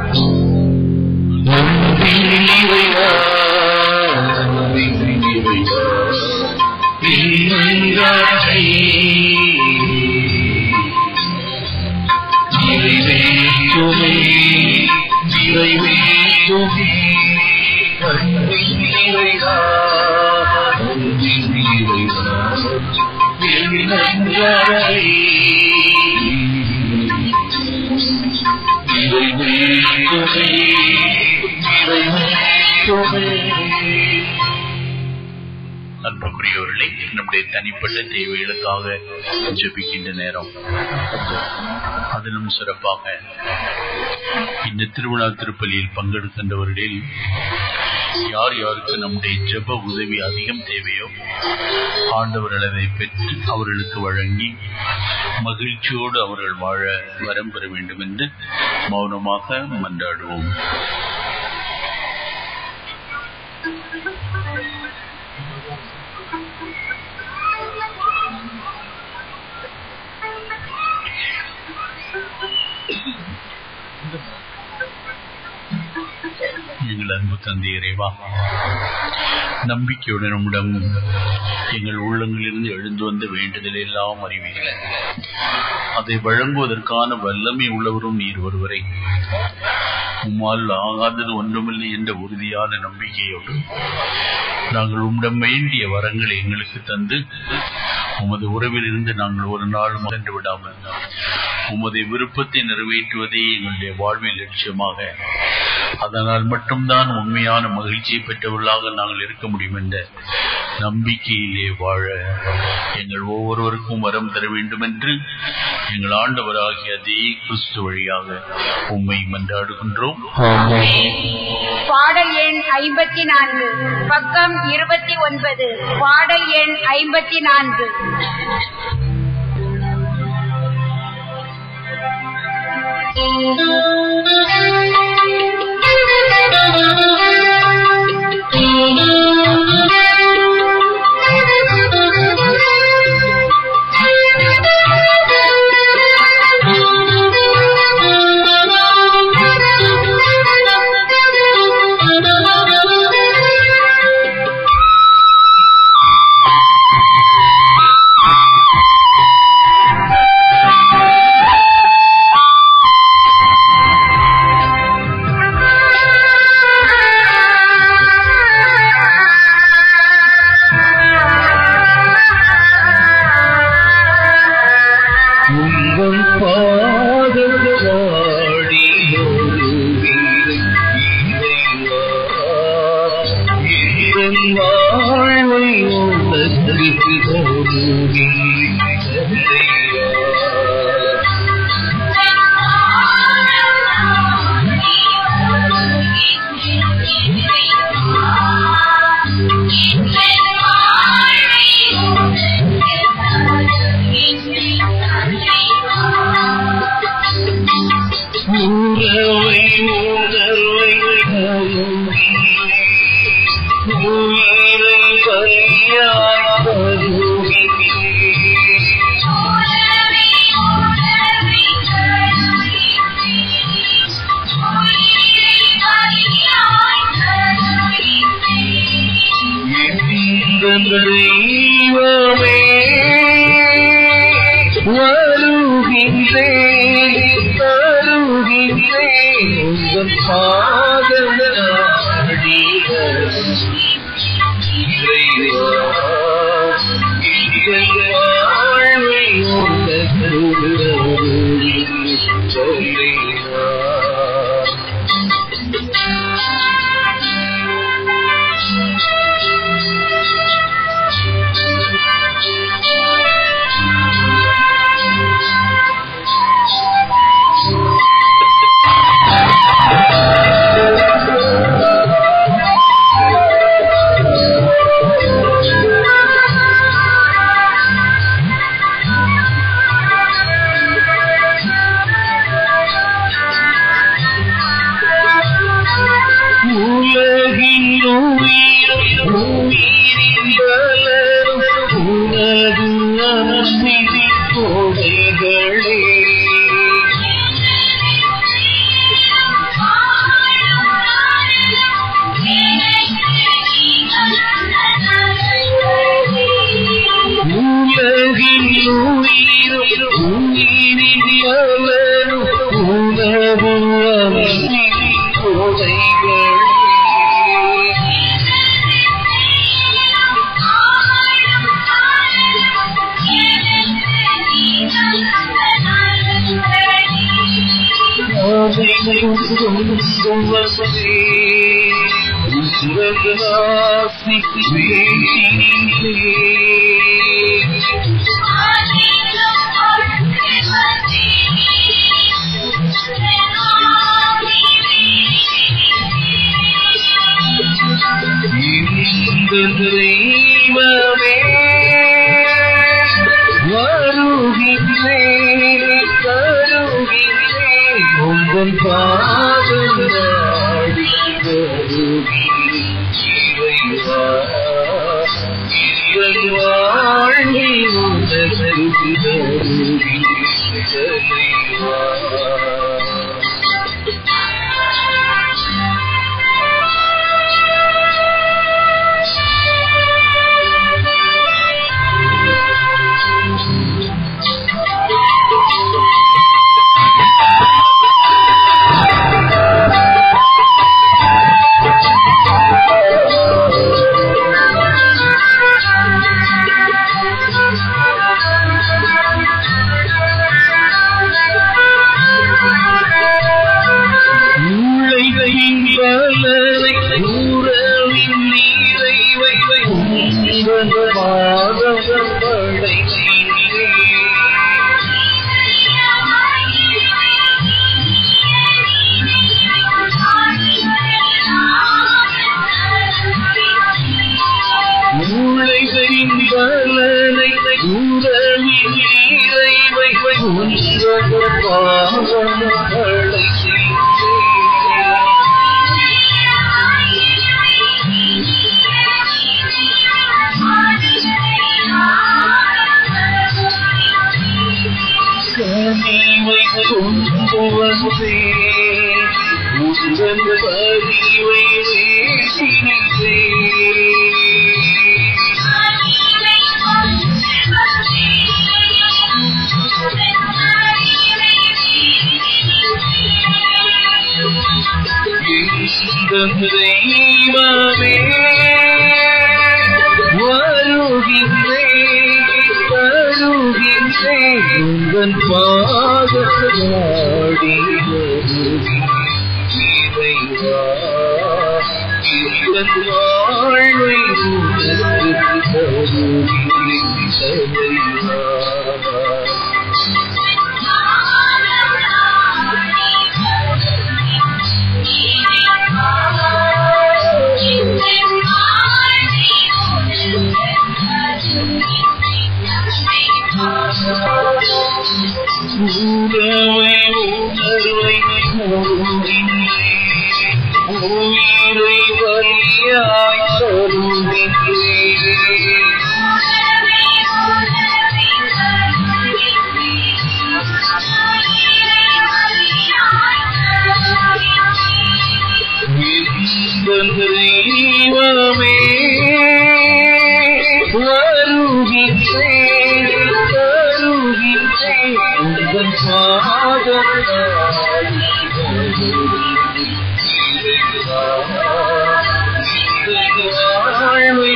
அன்புக்குரியவர்களை நம்முடைய தனிப்பட்ட தேவைகளுக்காக ஜெபிக்கின்ற நேரம், அதிலும் சிறப்பாக இந்த திருவிழா திருப்பலியில் பங்கெடுக்கின்றவர்களில் யார் யாருக்கு நம்முடைய ஜெப உதவி அதிகம் தேவையோ ஆண்டவர்கள் அதை பெற்று அவர்களுக்கு வழங்கி மகிழ்ச்சியோடு அவர்கள் வாழ வரம் பெற வேண்டும் என்று மௌனமாக மன்றாடுவோம். எங்கள் அன்பு தந்தை இறைவா, நம்பிக்கையுடன் நம்மிடம் எங்கள் உள்ளங்களிலிருந்து எழுந்து வந்த வேண்டுதலை எல்லாம் அறிவீர்கள். அதை வழங்குவதற்கான வல்லமை உள்ளவரும் நீர் ஒருவரை. உம்மால் ஆகாதது ஒன்றுமில்லை என்ற உறுதியான நம்பிக்கையோடு நாங்கள் உம்மிடம் வேண்டிய வரங்களை எங்களுக்கு தந்து உமது உறவில் இருந்து நாங்கள் ஒரு நாளும் அகன்று விடாமல் உமது விருப்பத்தை நிறைவேற்றுவதே எங்களுடைய வாழ்வில் லட்சியமாக, அதனால் மட்டும்தான் உண்மையான மகிழ்ச்சியை பெற்றவர்களாக நாங்கள் இருக்க முடியும் என்ற நம்பிக்கையிலே வாழ எங்கள் ஒவ்வொருவருக்கும் வரம் தர வேண்டும் என்று எங்கள் ஆண்டவராகிய அதே கிறிஸ்து வழியாக உம்மை மன்றாடுகின்றோம். பாடல் எண் 54, பக்கம் 29. பாடல் எண் 54. சுரகாசி தெய்வமே வருகின்றே கருகின்றே உங்கள் பாதம் நாடி இறைவா வாழ்வி உனக்கு தலைவா தெய்வமே வருகின்றே கருகின்றே உங்கள் பாதம் நாடி இறைவா இவன் வாழ்வை உனக்கு தலைவா உறவை உணர்வை உயிரை வலியாய் தெய்வமே வருகின்றே கருகின்றே உங்கள் பாதம் வாழ்வை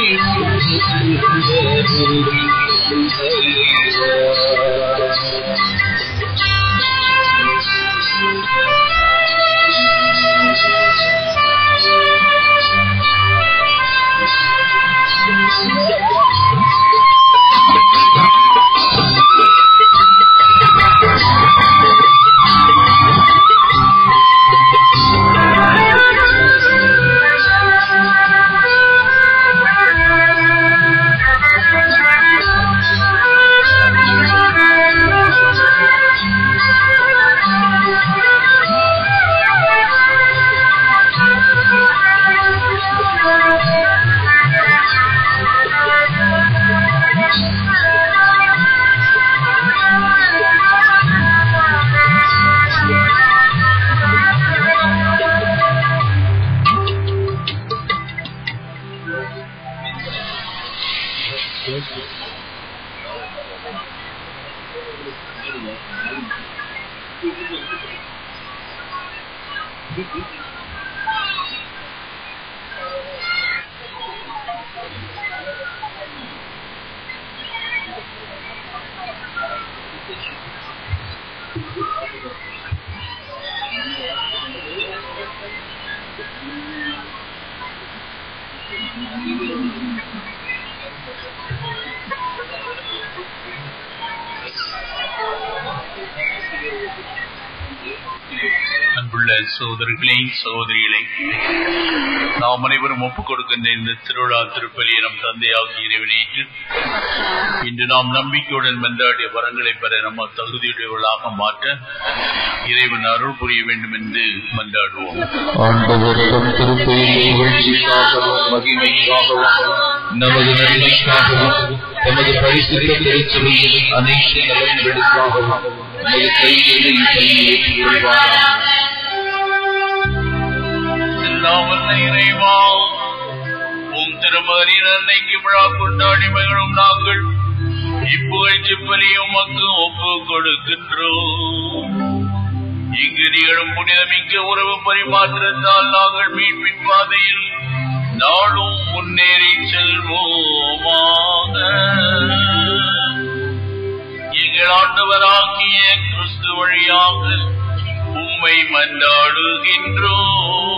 அன்புள்ள சகோதரர்களே, சகோதரிகளை, நாம் அனைவரும் ஒப்புக் கொடுக்கின்ற இந்த திருவிழா திருப்பலியை நம் தந்தையாகிய இறைவனேற்று இன்று நாம் நம்பிக்கையுடன் மன்றாடிய வரங்களை பெற நம்ம தகுதியுடையவர்களாக மாற்ற இறைவன் அருள் புரிய வேண்டும் என்று மன்றாடுவோம். நமது நன்மைக்காகவும் நமது பரிசுத்த திருச்சபையில் அனைத்து நலன்களுக்காகவும் நமது கையில் இறைவா, உன் திருமகனின் அன்னைக்கு விழா கொண்டாடி மகிழும் நாங்கள் இப்புகழ்ச்சி பலியை உமக்கு ஒப்புக் கொடுக்கின்றோம். இங்கு நிகழும் புனிதமிக்க உறவு பரிமாற்றத்தால் நாங்கள் மீட்பின் பாதையில் நாளும் முன்னேறி செல்வோமாக. எங்கள் ஆண்டவராகிய கிறிஸ்து வழியாக உம்மை மன்றாடுகின்றோம்.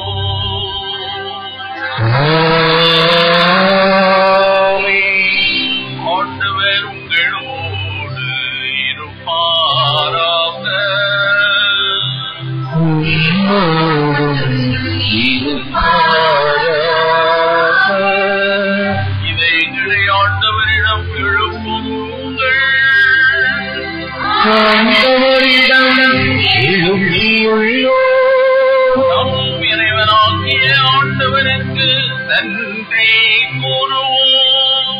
ஆண்டவர் உங்களோடு இருப்பாராக. இதை எங்களை ஆண்டவரிடம் எழுப்புங்கள். நம் இறைவனாகிய ஆண்டவருக்கு நன்றி கூறுவோம்.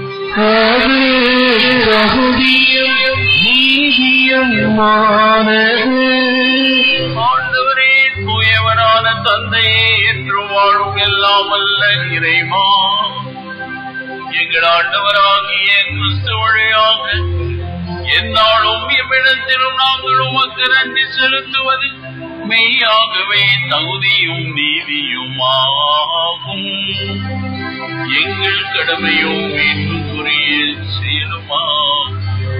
ஆண்டவரே, தூயவனான தந்தையே, என்று வாழும் எல்லாம் அல்ல இறைவா, எங்கள் ஆண்டவராகிய கிறிஸ்து வழியாக எந்நாளும் எவ்விடத்திலும் நாங்கள் உமக்கு நன்றி செலுத்துவது மெய்யாகவே தகுதியும் நீதியுமாகும். எங்கள் கடமையும் மீட்புக்குரிய செயலுமாகும்.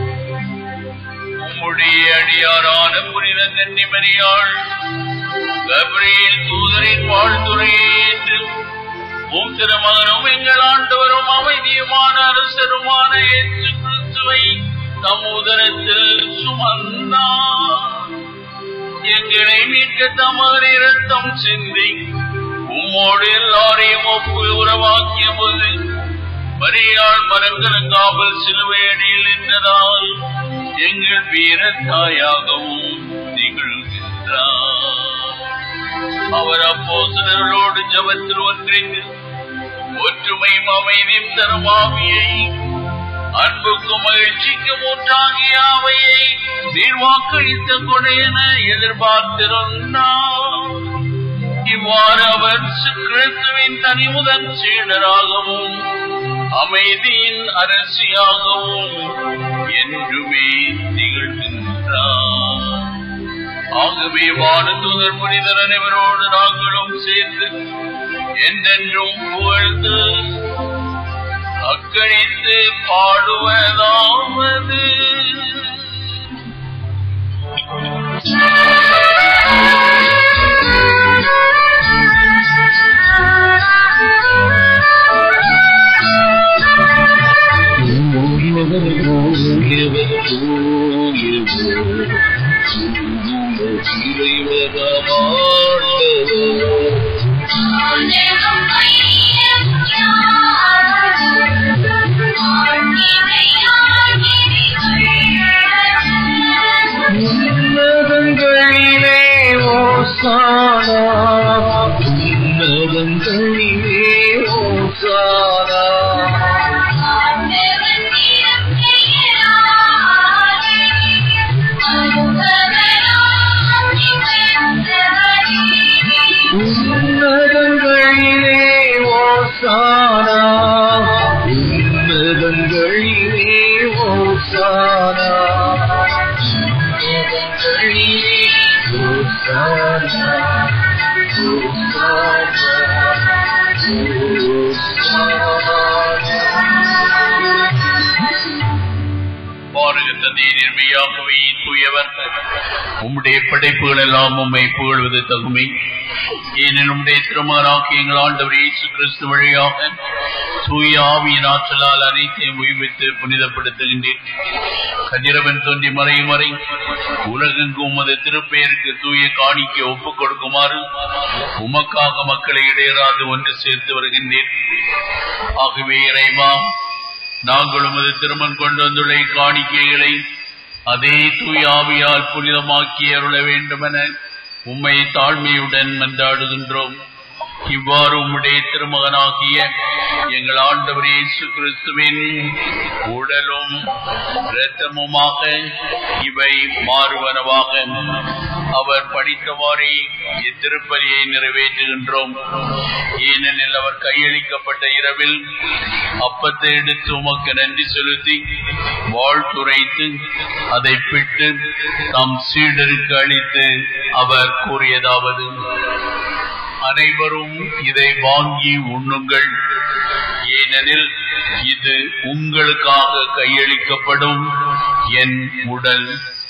உம்முடைய அடியாரான புனித கன்னிமரியாள் கபிரியேல் தூதரின் வாழ்த்துரையேற்று உம் திருமகனும் எங்கள் ஆண்டவரும் அமைதியுமான அரசருமான இயேசு கிறிஸ்துவை தம் உதரத்தில் சுமந்தார். எங்களை மீட்க தமது இரத்தம் சிந்தி உம்மோடு எல்லாரையும் ஒப்பு உறவாக்கிய போது மரியாள் மரங்கலங்காமல் சிலுவை அடியில் நின்றதால் எங்கள் வீரத்தாயாகவும் திகழ்கின்றார். அவர் அப்போஸ்தலர்களோடு ஜெபத்தில் ஒன்றித்து ஒற்றுமையும் அமைதியும் தரும் ஆவியை அன்புக்கும் மகிழ்ச்சிக்கும் ஊற்றாகிய அவையை நீர்வாக்களித்த கொடையென எதிர்பார்த்திருந்தார். இவ்வாறு அவர் கிறிஸ்துவின் தனிமுதன் சீடராகவும் அமைதியின் அரசியாகவும் என்றுமே திகழ்கின்றார். ஆகவே வானதூதர் புனிதர் அனைவரோடு நாங்களும் சேர்ந்து என்றென்றும் புகழ்ந்து அக்கழித்து பாடுவதாவது. தந்தையின் மெய்யாகவே தூயவர். உம்முடைய படைப்புகள் எல்லாம் உம்மை புகழ்வது தகுமை. ஏனெனில் உம்முடைய திருமகனாகிய எங்கள் ஆண்டவர் இயேசு கிறிஸ்து வழியாக தூய ஆவியின் ஆற்றலால் அனைத்தையும் உயிர்வித்து புனிதப்படுத்துகின்றேன். கதிரவன் தோன்றி மறையும் வரை உலகெங்கும் உமது திருப்பெயருக்கு தூய காணிக்கை ஒப்புக் கொடுக்குமாறு உமக்காக மக்களை இடையராது ஒன்று சேர்த்து வருகின்றேன். ஆகவே இறைவா, நாங்கள் உமது திருமண் கொண்டு வந்துள்ள காணிக்கைகளை அதே தூய ஆவியால் புனிதமாக்கி அருள வேண்டுமென உம்மை தாழ்மையுடன் மன்றாடுகின்றோம். இவ்வாறு உம்முடைய திருமகனாகிய எங்கள் ஆண்டவர் இயேசு கிறிஸ்துவின் உடலும் இரத்தமுமாக இவை மாறுவனவாக அவர் படித்தவாறே இத்திருப்பலியை நிறைவேற்றுகின்றோம். ஏனெனில் அவர் கையளிக்கப்பட்ட இரவில் அப்பத்தை எடுத்து உமக்கு நன்றி செலுத்தி வாழ்த்துரைத்து அதை பிட்டு தம் சீடருக்கு அளித்து அவர் கூறியதாவது: அனைவரும் இதை வாங்கி உண்ணுங்கள், ஏனெனில் இது உங்களுக்காக கையளிக்கப்படும் என் உடல்.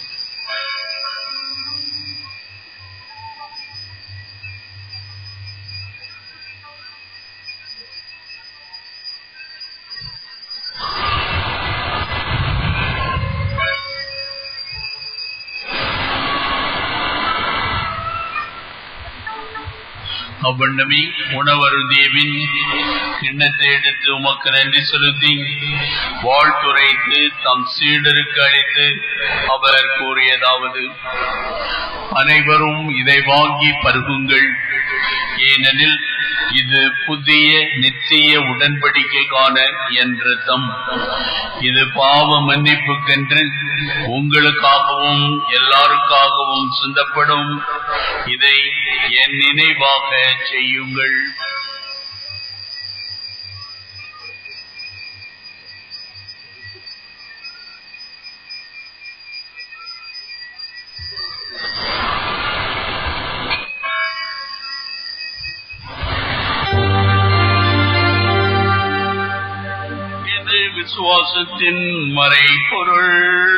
அவ்வண்ணமே உணவருந்தேவின் கிண்ணத்தை எடுத்து உமக்கு நன்றி செலுத்தி வாழ்த்துரைத்து தம் சீடருக்கு அளித்து அவர் கூறியதாவது: அனைவரும் இதை வாங்கி பருகுங்கள், ஏனெனில் இது புதிய நித்திய உடன்படிக்கைக்கான என் இரத்தம். இது பாவ மன்னிப்புக்கென்று உங்களுக்காகவும் எல்லாருக்காகவும் சிந்தப்படும். இதை என் நினைவாக செய்யுங்கள். விசுவாசத்தின் மறைபொருள்.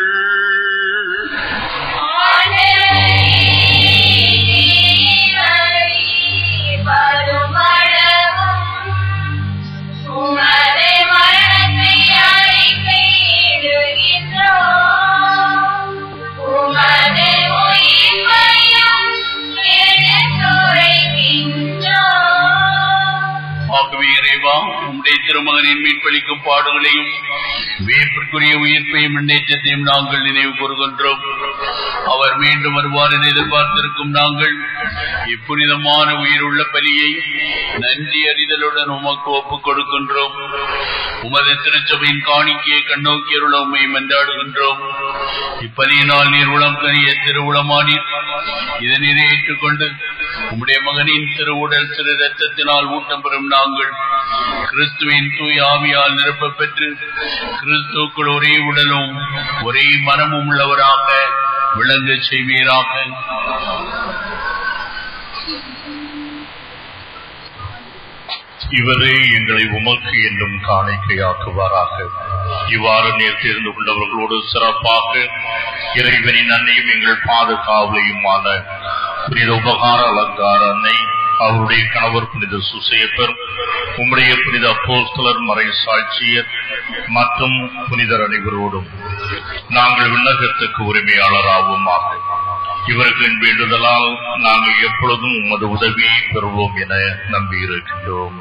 உம்முடைய திருமகனின் மீட்பளிக்கும் பாடுகளையும் வேற்றுக்குரிய உயிர்ப்பையும் முன்னேற்றத்தையும் நாங்கள் நினைவு கூறுகின்றோம். அவர் மீண்டும் வருவார் என எதிர்பார்த்திருக்கும் நாங்கள் இப்புனிதமான உயிருள்ள பலியை நன்றி அறிதலுடன் உமக்கு ஒப்புக் கொடுக்கின்றோம். உமது திருச்சபையின் காணிக்கையை கண்ணோக்கியருள உம்மை மன்றாடுகின்றோம். இப்பலியினால் நீர் உளம் கனிய திருவுளமானீர். இதனை ஏற்றுக்கொண்டு உம்முடைய மகனின் திருவுடல் திரு இரத்தத்தினால் ஊட்டம் பெறும் நாங்கள் கிறிஸ்துவின் தூய ஆவியால் நிரப்ப பெற்று கிறிஸ்துக்குள் ஒரே உடலும் ஒரே மனமும் உள்ளவராக விளங்க செய்வீராக. இவரே எங்களை உமக்கு என்னும் காணிக்கையாக்குவாராக. இவ்வாறு நீர் தேர்ந்து கொண்டவர்களோடு சிறப்பாக இறைவனின் அன்னையும் எங்கள் பாதுகாவலையுமான புனித உபகார அலங்கார அன்னை, அவருடைய கணவர் புனித சுசேப்பர், உம்முடைய புனித அப்போஸ்தலர், மறை சாட்சியர் மற்றும் புனிதர் அனைவரோடும் நாங்கள் விண்ணகத்துக்கு உரிமையாளராகுமாக. இவர்களின் வேண்டுதலால் நாங்கள் எப்பொழுதும் உமது உதவியை பெறுவோம் என நம்பியிருக்கின்றோம்.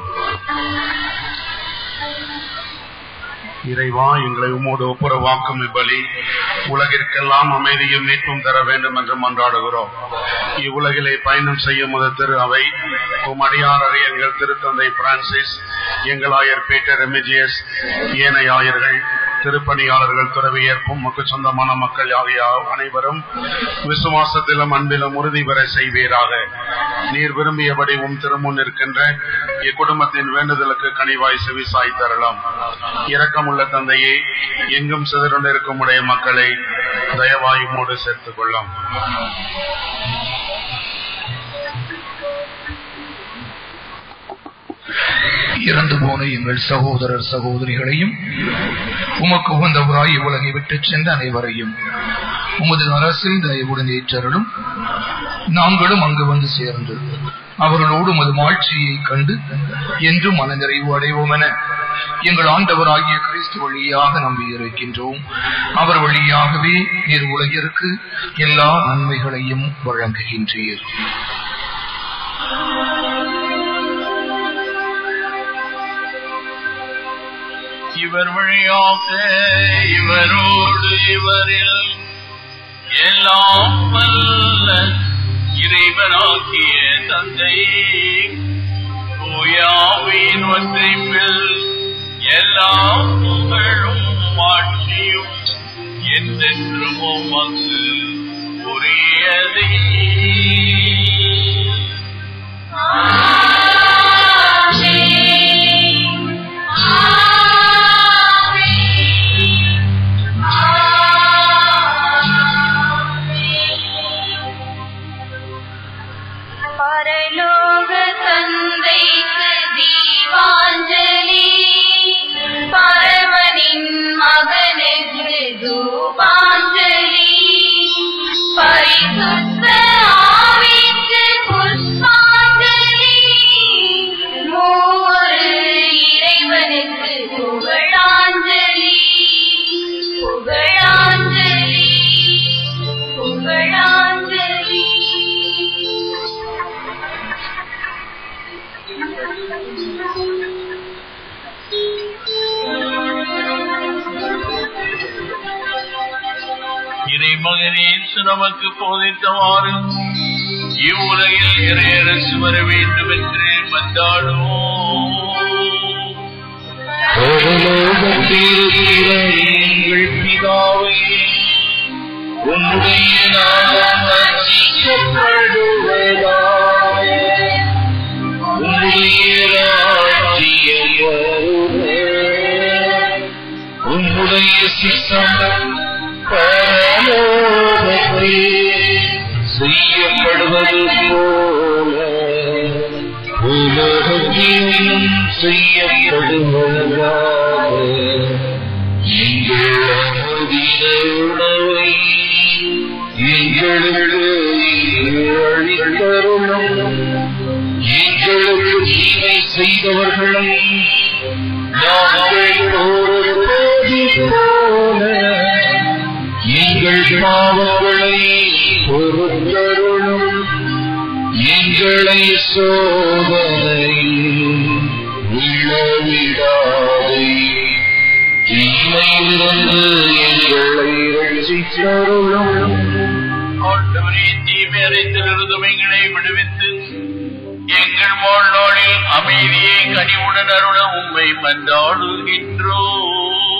இறைவா, எங்களை உமோடு ஒப்புரவாக்கும் இப்பலி உலகிற்கெல்லாம் அமைதியும் மீட்பும் தர வேண்டும் என்று மன்றாடுகிறோம். இவ்வுலகிலே பயணம் செய்யும் முத திரு அவை உம் அடியாரரை எங்கள் திருத்தந்தை பிரான்சிஸ், எங்கள் ஆயர் பீட்டர் ரெமிஜியஸ், ஏனைய ஆயர்கள், திருப்பணியாளர்கள், துறவியேற்பும் மக்கு சொந்தமான மக்கள் ஆகிய அனைவரும் விசுவாசத்திலும் அன்பிலும் உறுதி பெற செய்வீராக. நீர் விரும்பியபடி உம் திருமுன் இருக்கின்ற இக்குடும்பத்தின் வேண்டுதலுக்கு கனிவாய் செவிசாய் தரலாம். இரக்கமுள்ள தந்தையே, எங்கும் சிதறுண்டிருக்கும் உடைய மக்களை தயவாயுமோடு சேர்த்துக் கொள்ளும். இறந்து போன எங்கள் சகோதரர் சகோதரிகளையும் உமக்கு உகந்தவராய் உலகை விட்டு சென்ற அனைவரையும் உமது அரசில் தயவுடன் ஏற்றருளும். நாங்களும் அங்கு வந்து சேர்ந்து அவர்களோடு உமது மாட்சியை கண்டு என்றும் மனநிறைவு அடைவோம் என எங்கள் ஆண்டவராகிய கிறிஸ்து வழியாக நம்பியிருக்கின்றோம். அவர் வழியாகவே நீர் உலகிற்கு எல்லா நன்மைகளையும் வழங்குகின்றீர். இவர் வழியாக இவரோடு இவரில் எல்லாம் வல்ல இறைவனாகிய தந்தை தூயாவின் ஒன்றைப்பில் எல்லா புகழும் ஆட்சியும் என்றென்றும் உமக்கு உரியதே. பரலோக தந்தைக்கு தீபாஞ்சலி, பரமனின் மகனுக்கு தூபாஞ்சலி, பரிசுத்த ஆவிக்கு புஷ்பாஞ்சலி, மூவரு இறைவனுக்கு புகழாஞ்சலி, புகழாஞ்சலி, புகழாஞ்சலி. இறைமகனே நமக்கு போதித்தவாறு இவ்வுலகில் இறையரசு வர வேண்டும் என்று மன்றாடுவோம். எங்கள் பிதாவே, உம்முடைய நாமம் அர்ச்சிக்கப்படுவதாக, உம்முடைய ராஜ்யம் வருக, உம்முடைய சித்தம் பரலோகத்தில் செய்யப்படுவது போல உலகத்திலும் செய்யப்படுவதாக. எங்கள் அனுதின உணவை எங்களுக்கு அளித்தருளும். எங்களுக்கு தீமை செய்தவர்களை நாங்கள் பொறுப்பது போல எங்கள் பாவங்களை பொறுத்தருளும். எங்களை சோதனையில் விழவிடாதே, தீமையிலிருந்து எங்களை ரட்சித்தருளும். ஆண்டவரே, தீமையறைத்திலிருந்தும் எங்களை விடுவித்து எங்கள் வாழ்நாளில் அமைதியை கனிவுடன் அருள உம்மை மன்றாடுகின்றோம்.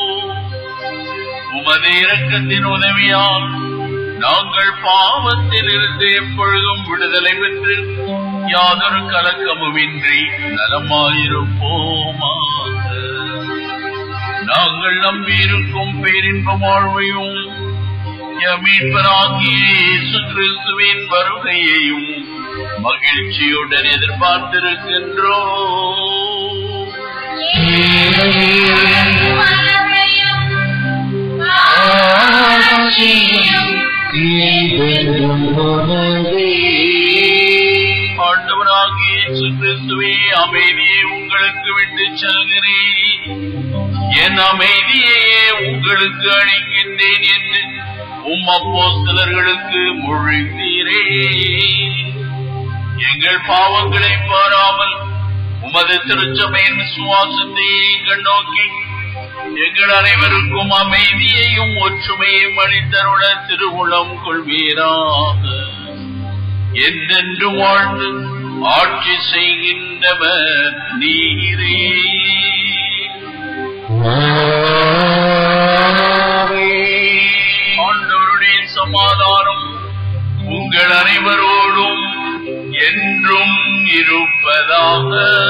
உமது இரக்கத்தின் உதவியால் நாங்கள் பாவத்தில் இருந்து எப்பொழுதும் விடுதலை பெற்று யாதொரு கலக்கமுமின்றி நலமாயிருப்போமாக. நாங்கள் நம்பியிருக்கும் பேரின்ப வாழ்வையும் மீட்பராகிய இயேசு கிறிஸ்துவின் வருகையையும் மகிழ்ச்சியுடன் எதிர்பார்த்திருக்கின்றோம். ஆண்டவராகிய இயேசு கிறிஸ்துவே, அமைதியை உங்களுக்கு விட்டு செல்கிறேன், என் அமைதியையே உங்களுக்கு அளிக்கின்றேன் என்று அப்போஸ்தலர்களுக்கு மொழிந்தீரே. எங்கள் பாவங்களை பாராமல் உமது திருச்சபையின் விசுவாசத்தை கண்ணோக்கி எங்கள் அனைவருக்கும் அமைதியையும் ஒற்றுமையும் அளித்தருள திருவுளம் கொள்வீராக. என்றென்று வாழ்ந்து ஆட்சி செய்கின்றவர் நீரே. ஆண்டவருடைய சமாதானம் உங்கள் அனைவரோடும் என்றும் இருப்பதாக.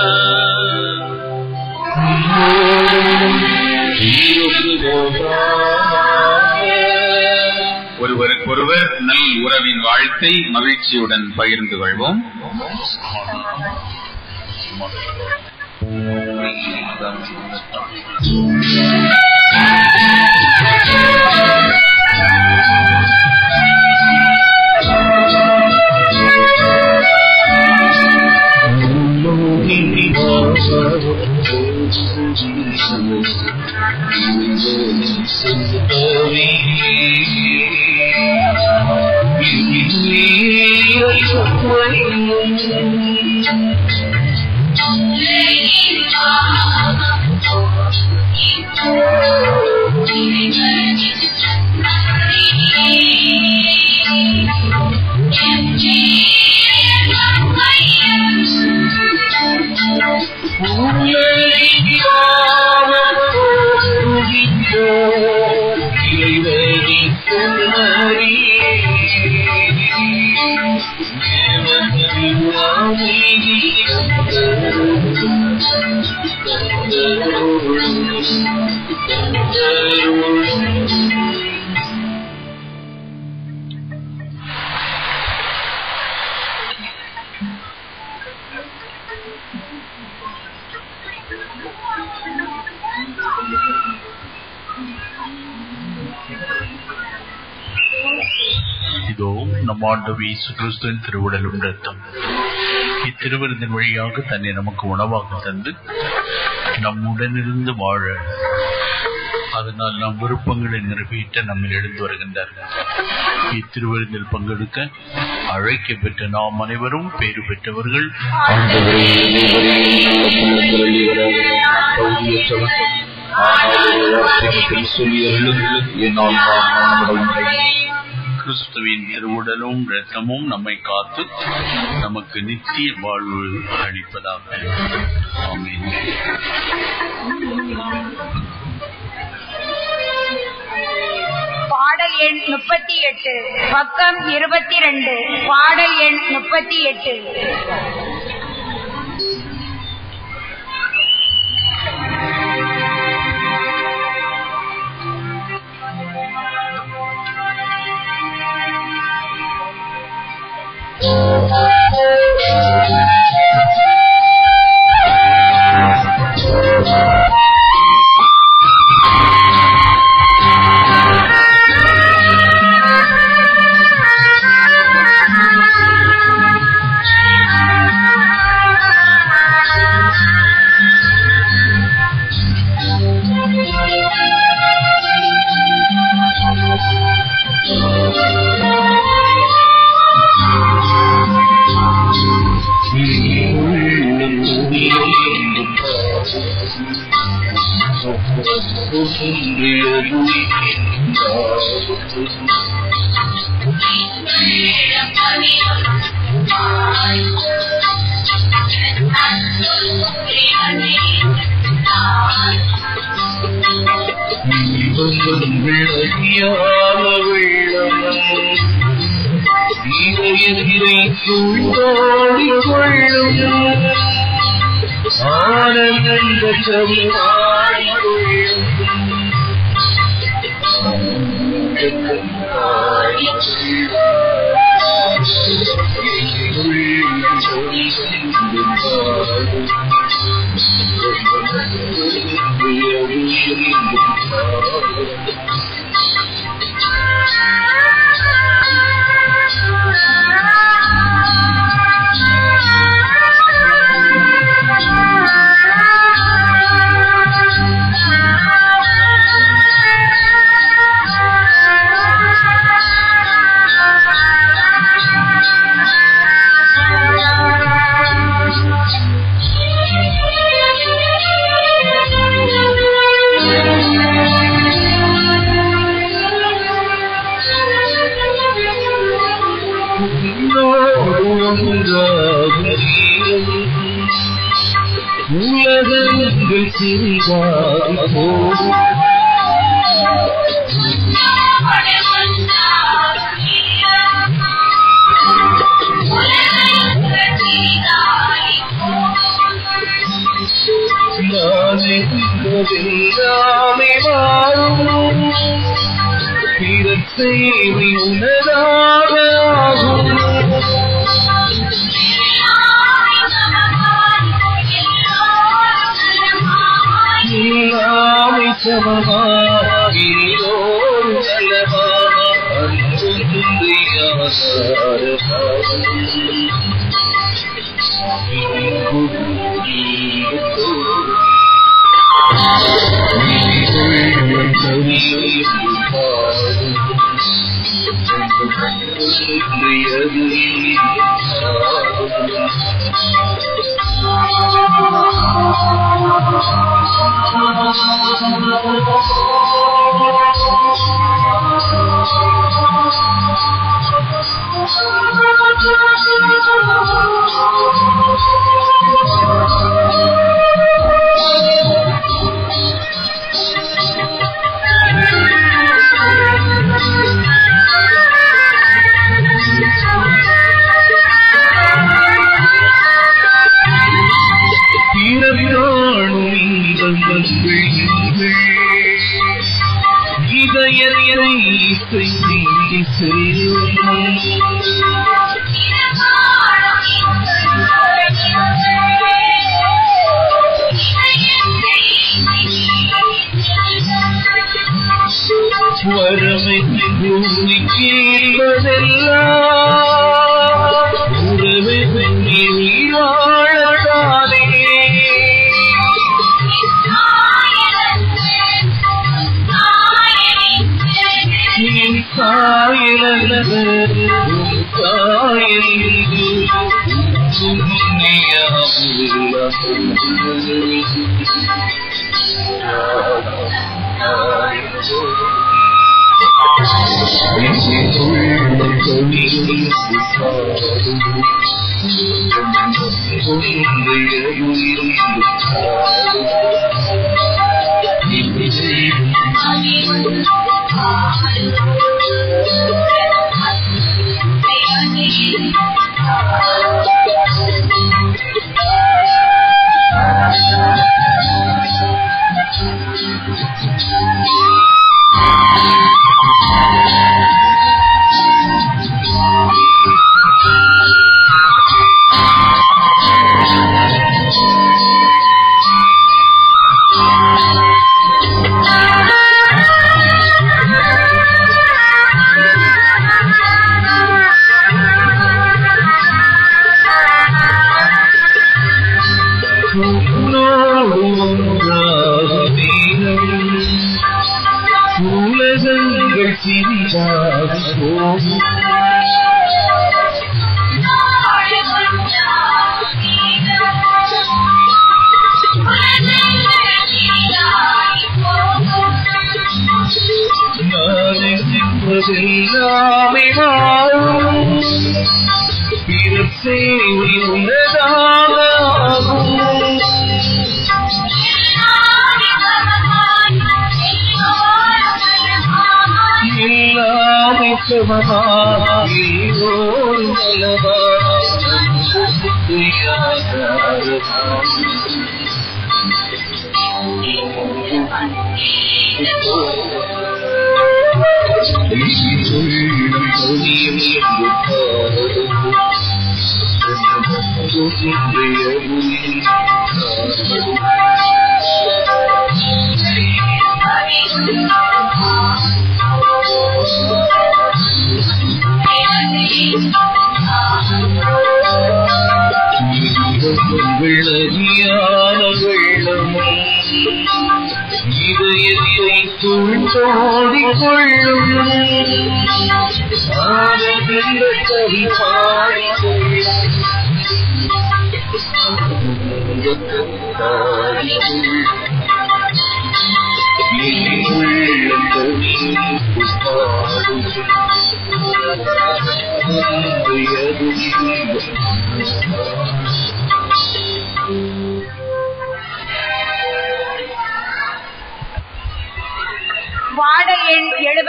ஒருவருக்கொருவர் நல் உறவின் வாழ்த்தை மகிழ்ச்சியுடன் பகிர்ந்து கொள்வோம். இதோ நம் ஆண்டவர் இயேசு கிறிஸ்துவின் திருவுடலும் இரத்தம் இத்திருவிருந்தின் வழியாக தன்னை நமக்கு உணவாக தந்து நம்முடனிருந்து வாழ அதனால் நம் விருப்பங்களை நிறைவேற்ற நம்மில் எழுந்து வருகின்றார். இத்திருவிருந்தில் பங்கெடுக்க அழைக்க பெற்ற நாம் அனைவரும் பேறு பெற்றவர்கள். கிறிஸ்துவின் திருவுடலும் இரத்தமும் நம்மை காத்து நமக்கு நித்திய வாழ்வு அளிப்பதாக. ஆமென். பாடல் எண் 38 பக்கம் 22. பாடல் எண் 38. பாடல் எண்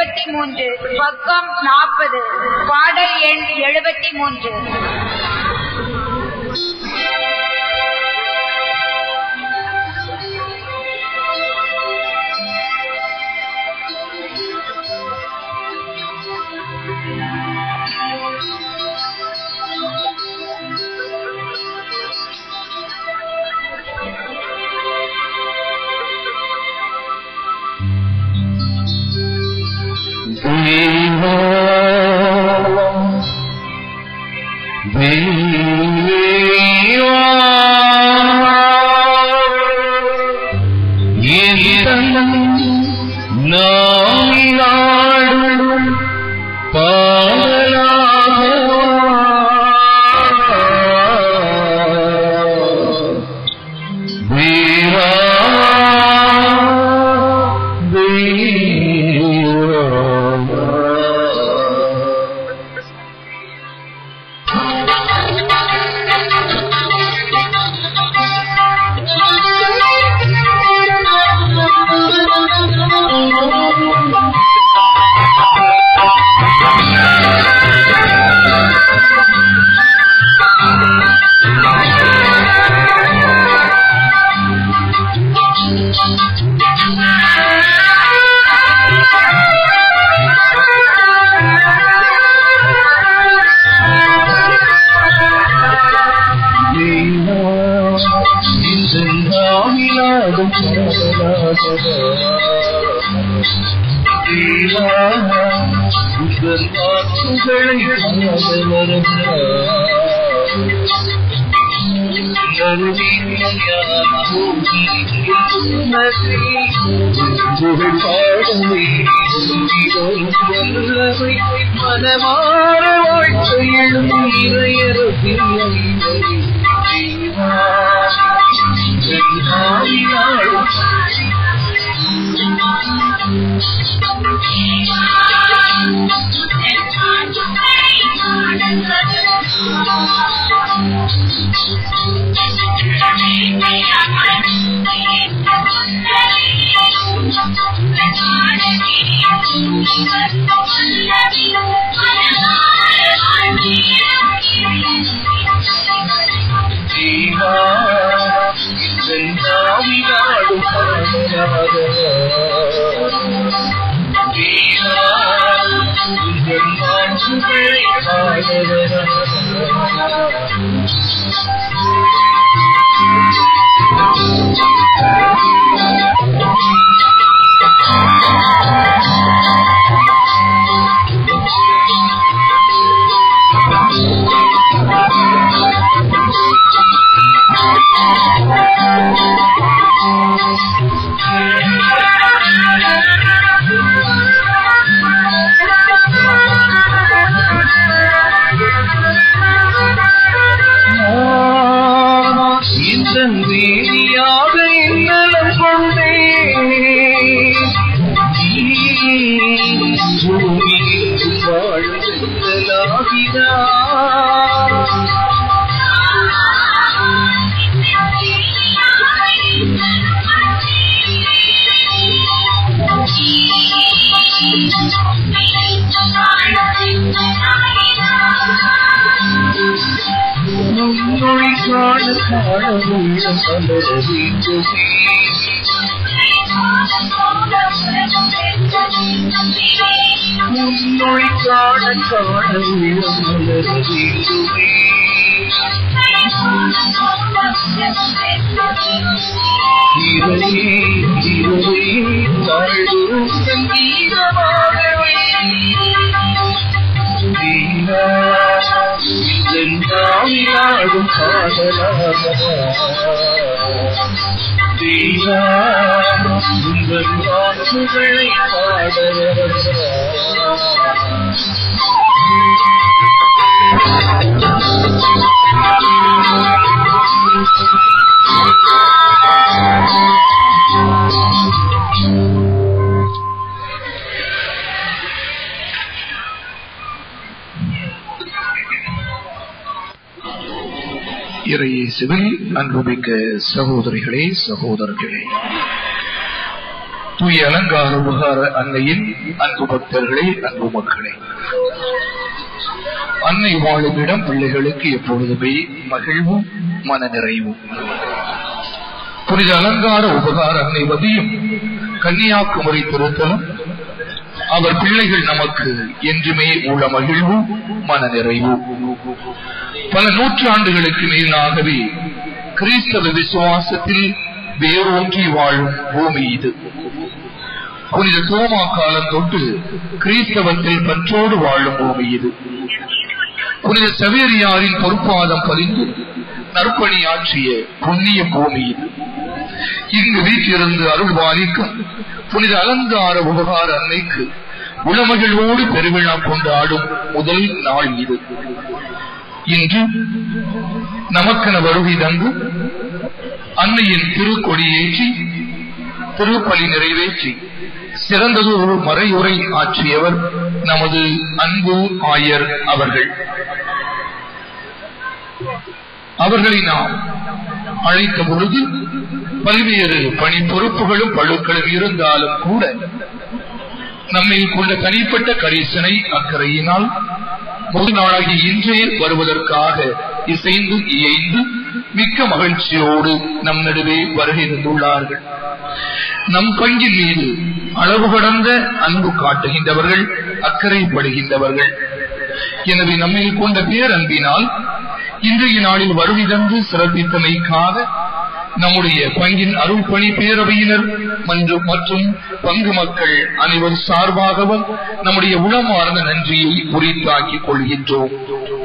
73 பக்கம் 40. பாடல் எண் 73. இறையேசுவில் அன்புமிக்க சகோதரிகளே, சகோதரர்களே, தூய அலங்கார உபகார அன்னையின் அன்பு பக்தர்களே, அன்பு மக்களே, அன்னை வாழும் இடம் பிள்ளைகளுக்கு எப்பொழுதுமே மகிழ்வும் மன நிறைவும். புனித அலங்கார உபகார அன்னை வதியும் கன்னியாகுமரி திருத்தலும் அவர் பிள்ளைகள் நமக்கு என்றுமே உள்ள மகிழ்வும் மன நிறைவும். பல நூற்றாண்டுகளுக்கு மேலாகவே கிறிஸ்தவ விசுவாசத்தில் வேரூன்றி வாழும் பூமி இது. புனித தோமா காலம் தொட்டு கிறிஸ்தவத்தில் பற்றோடு வாழும் பூமி இது. புனித சவேரியாரின் பொறுப்பாதம் பதிந்து நற்பணியாற்றிய புண்ணிய பூமி இது. இங்கு வீட்டிலிருந்து அருள் பாலிக்கும் புனித அலங்கார உபகார அன்னைக்கு உளமகிழ்வோடு பெருவிழா கொண்டாடும் முதல் நாள் இது. இன்று நமக்கென வருகை தந்து அன்னையின் திருக்கொடியேற்றி திருப்பலி நிறைவேற்றி சிறந்ததொரு மறையுரை ஆற்றியவர் நமது அன்பு ஆயர் அவர்கள். அவர்களை நாம் அழைத்த பொழுது பல்வேறு பணி பொறுப்புகளும் பழுக்களும் இருந்தாலும் கூட நம்மில் கொண்ட தனிப்பட்ட கரிசனை அக்கறையினால் முதல் நாளாகி இன்றே வருவதற்காக இசைந்து இயைந்து மிக்க மகிழ்ச்சியோடு நம் நடுவே வருகை தந்துள்ளார்கள். நம் பங்கின் மீது அளவு கடந்த அன்பு காட்டுகின்றவர்கள், அக்கறைப்படுகின்றவர்கள். எனவே நம்மில் கொண்ட பேரன்பினால் இன்றைய நாளில் வருகை தந்து சிறப்பித்தமைக்காக நம்முடைய பங்கின் அருள் பணி பேரவையினர் மற்றும் பங்கு மக்கள் அனைவர் சார்பாகவும் நம்முடைய உளமார்ந்த நன்றியை உரித்தாக்கிக் கொள்கின்றோம்.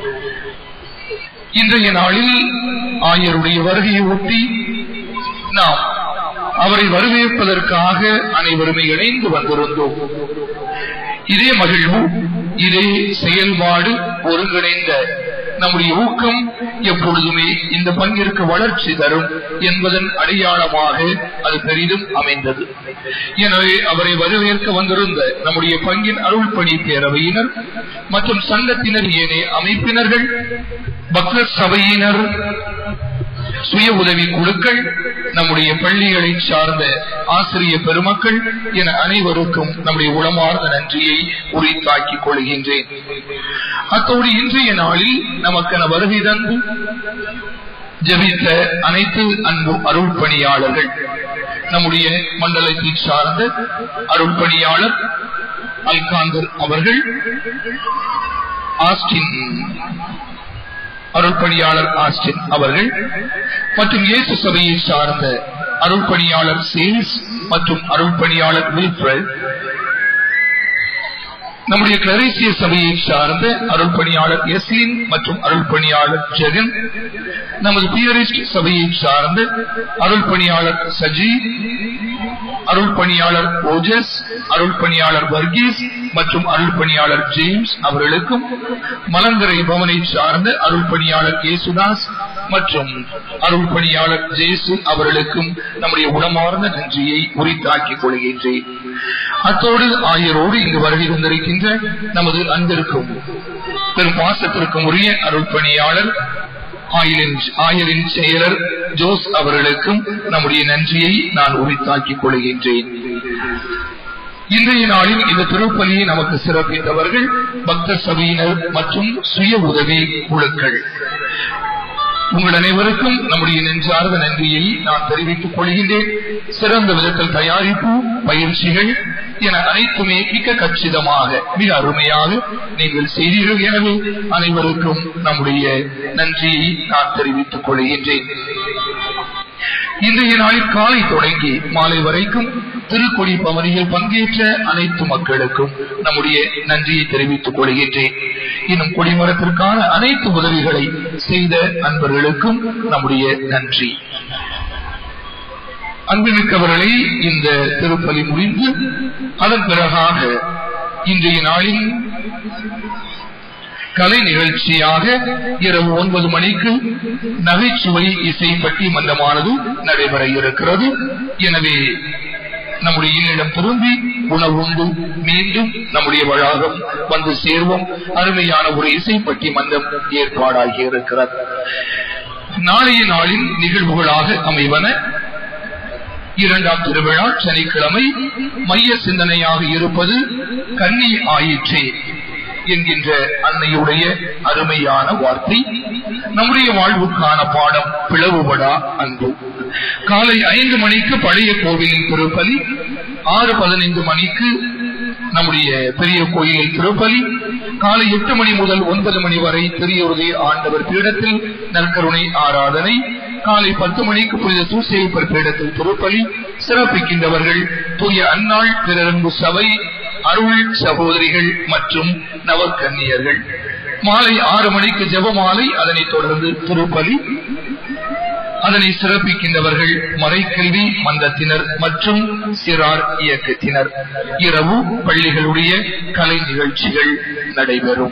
இன்றைய நாளில் ஆயருடைய வருகையை ஒட்டி நாம் அவரை வரவேற்பதற்காக அனைவருமே இணைந்து வந்திருந்தோம். இதே மகிழ்வு, இதே செயல்பாடு, ஒருங்கிணைந்த நம்முடைய ஊக்கம் எப்பொழுதுமே இந்த பங்கிற்கு வளர்ச்சி தரும் என்பதன் அடையாளமாக அது பெரிதும் அமைந்தது. எனவே அவரை வரவேற்க வந்திருந்த நம்முடைய பங்கின் அருள் பணி பேரவையினர் மற்றும் சங்கத்தினர், ஏனைய அமைப்பினர்கள், பக்தர் சபையினர், சுய உதவி குழுக்கள், நம்முடைய பள்ளிகளை சார்ந்த ஆசிரிய பெருமக்கள் என அனைவருக்கும் நம்முடைய உளமார்ந்த நன்றியை உரித்தாக்கிக் கொள்கின்றேன். அத்தோடு இன்றைய நாளில் நமக்கென வருகை தந்து ஜெபித்த அனைத்து அன்பு அருள் பணியாளர்கள், நம்முடைய மண்டலத்தை சார்ந்த அருள் பணியாளர் அல்காந்தர் அவர்கள், ஆஸ்டின் அருள்பணியாளர் ஆஸ்டின் அவர்கள் மற்றும் இயேசு சபையை சார்ந்த அருள்பணியாளர் சேல்ஸ் மற்றும் அருள்பணியாளர் வில்ஃப்ரெட், நம்முடைய கிளரேசிய சபையை சார்ந்த அருள்பணியாளர் எஸ்லின் மற்றும் அருள்பணியாளர் ஜெகன், நமது பியரிஸ்ட் சபையை சார்ந்த அருள்பணியாளர் சஜி, அருள்பணியாளர் ஓஜஸ், அருள்பணியாளர் வர்கீஸ் மற்றும் அருள்பணியாளர் ஜேம்ஸ் அவர்களுக்கும், மலங்கரை பவனை சார்ந்த அருள்பணியாளர் ஏசுதாஸ் மற்றும் அருள்பணியாளர் ஜேசு அவர்களுக்கும் நம்முடைய உளமார்ந்த நன்றியை உரித்தாக்கிக் கொள்கின்றேன். அத்தோடு ஆயரோடு இங்கு வருகை தந்திருக்கின்ற நமது அன்பிற்கும் பெரும் பாசத்திற்கும் உரிய அருள்பணியாளர் ஆயரின் செயலர் ஜோஸ் அவர்களுக்கும் நம்முடைய நன்றியை நான் உரித்தாக்கிக் கொள்கின்றேன். இன்றைய நாளில் இந்த திருப்பலியை நமக்கு சிறப்பித்தவர்கள் பக்தர் சபையினர் மற்றும் சுய உதவி குழுக்கள். உங்கள் அனைவருக்கும் நம்முடைய நெஞ்சார்ந்த நன்றியை நான் தெரிவித்துக் கொள்கின்றேன். சிறந்த விதத்தில் தயாரிப்பு, பயிற்சிகள் என அனைத்துமே மிக கச்சிதமாக, மிக அருமையாக நீங்கள் செய்தீர்கள். எனவே அனைவருக்கும் நம்முடைய நன்றியை நான் தெரிவித்துக் கொள்கின்றேன். இன்றைய நாளில் காலை தொடங்கி மாலை வரைக்கும் திருக்கொடி பவனியில் பங்கேற்ற அனைத்து மக்களுக்கும் நம்முடைய நன்றியை தெரிவித்துக் கொள்கின்றேன். இன்னும் கொடிமரத்திற்கான அனைத்து உதவிகளை செய்த அன்பர்களுக்கும் நம்முடைய நன்றி. அன்புமிக்கவர்களை, இந்த திருப்பலி முடிந்து அதன் பிறகாக இன்றைய நாளில் கலை நிகழ்ச்சியாக இரவு 9 மணிக்கு நகைச்சுவை இசை பட்டிமன்றமானது நடைபெற இருக்கிறது. எனவே நம்முடைய இல்லிடம் திரும்பி உணவுண்டு மீண்டும் நம்முடைய வளாகம் வந்து சேர்வோம். அருமையான ஒரு இசை பட்டிமன்றம் ஏற்பாடாகி இருக்கிறது. நாளைய நாளின் நிகழ்வுகளாக அமைவன: 2ஆம் திருவிழா சனிக்கிழமை மைய சிந்தனையாக இருப்பது கன்னி ஆயிற்றே என்கின்ற அன்னையுடைய அருமையான வார்த்தை. நம்முடைய வாழ்வுக்கான பாடம் பிளவுபடா அன்பு. காலை 5 மணிக்கு பழைய கோவிலின் திருப்பலி, 6:15 மணிக்கு நம்முடைய பெரிய கோயிலில் திருப்பலி, காலை 8 மணி முதல் 9 மணி வரை பெரியோருடைய ஆண்டவர் பீடத்தில் நற்கருணை ஆராதனை, காலை 10 மணிக்கு புனித சூசேப்பர் பீடத்தில் திருப்பலி சிறப்பிக்கின்றவர்கள் தூய அன்னாள் பிறரன்பு சபை அருள் சகோதரிகள் மற்றும் நவக்கன்னியர்கள். மாலை 6 மணிக்கு ஜெபமாலை, அதனைத் தொடர்ந்து திருப்பலி. அதனை சிறப்பிக்கின்றவர்கள் மறைக்கல்வி மன்றத்தினர் மற்றும் சிறார் இயக்கத்தினர். இரவு பள்ளிகளுடைய கலை நிகழ்ச்சிகள் நடைபெறும்.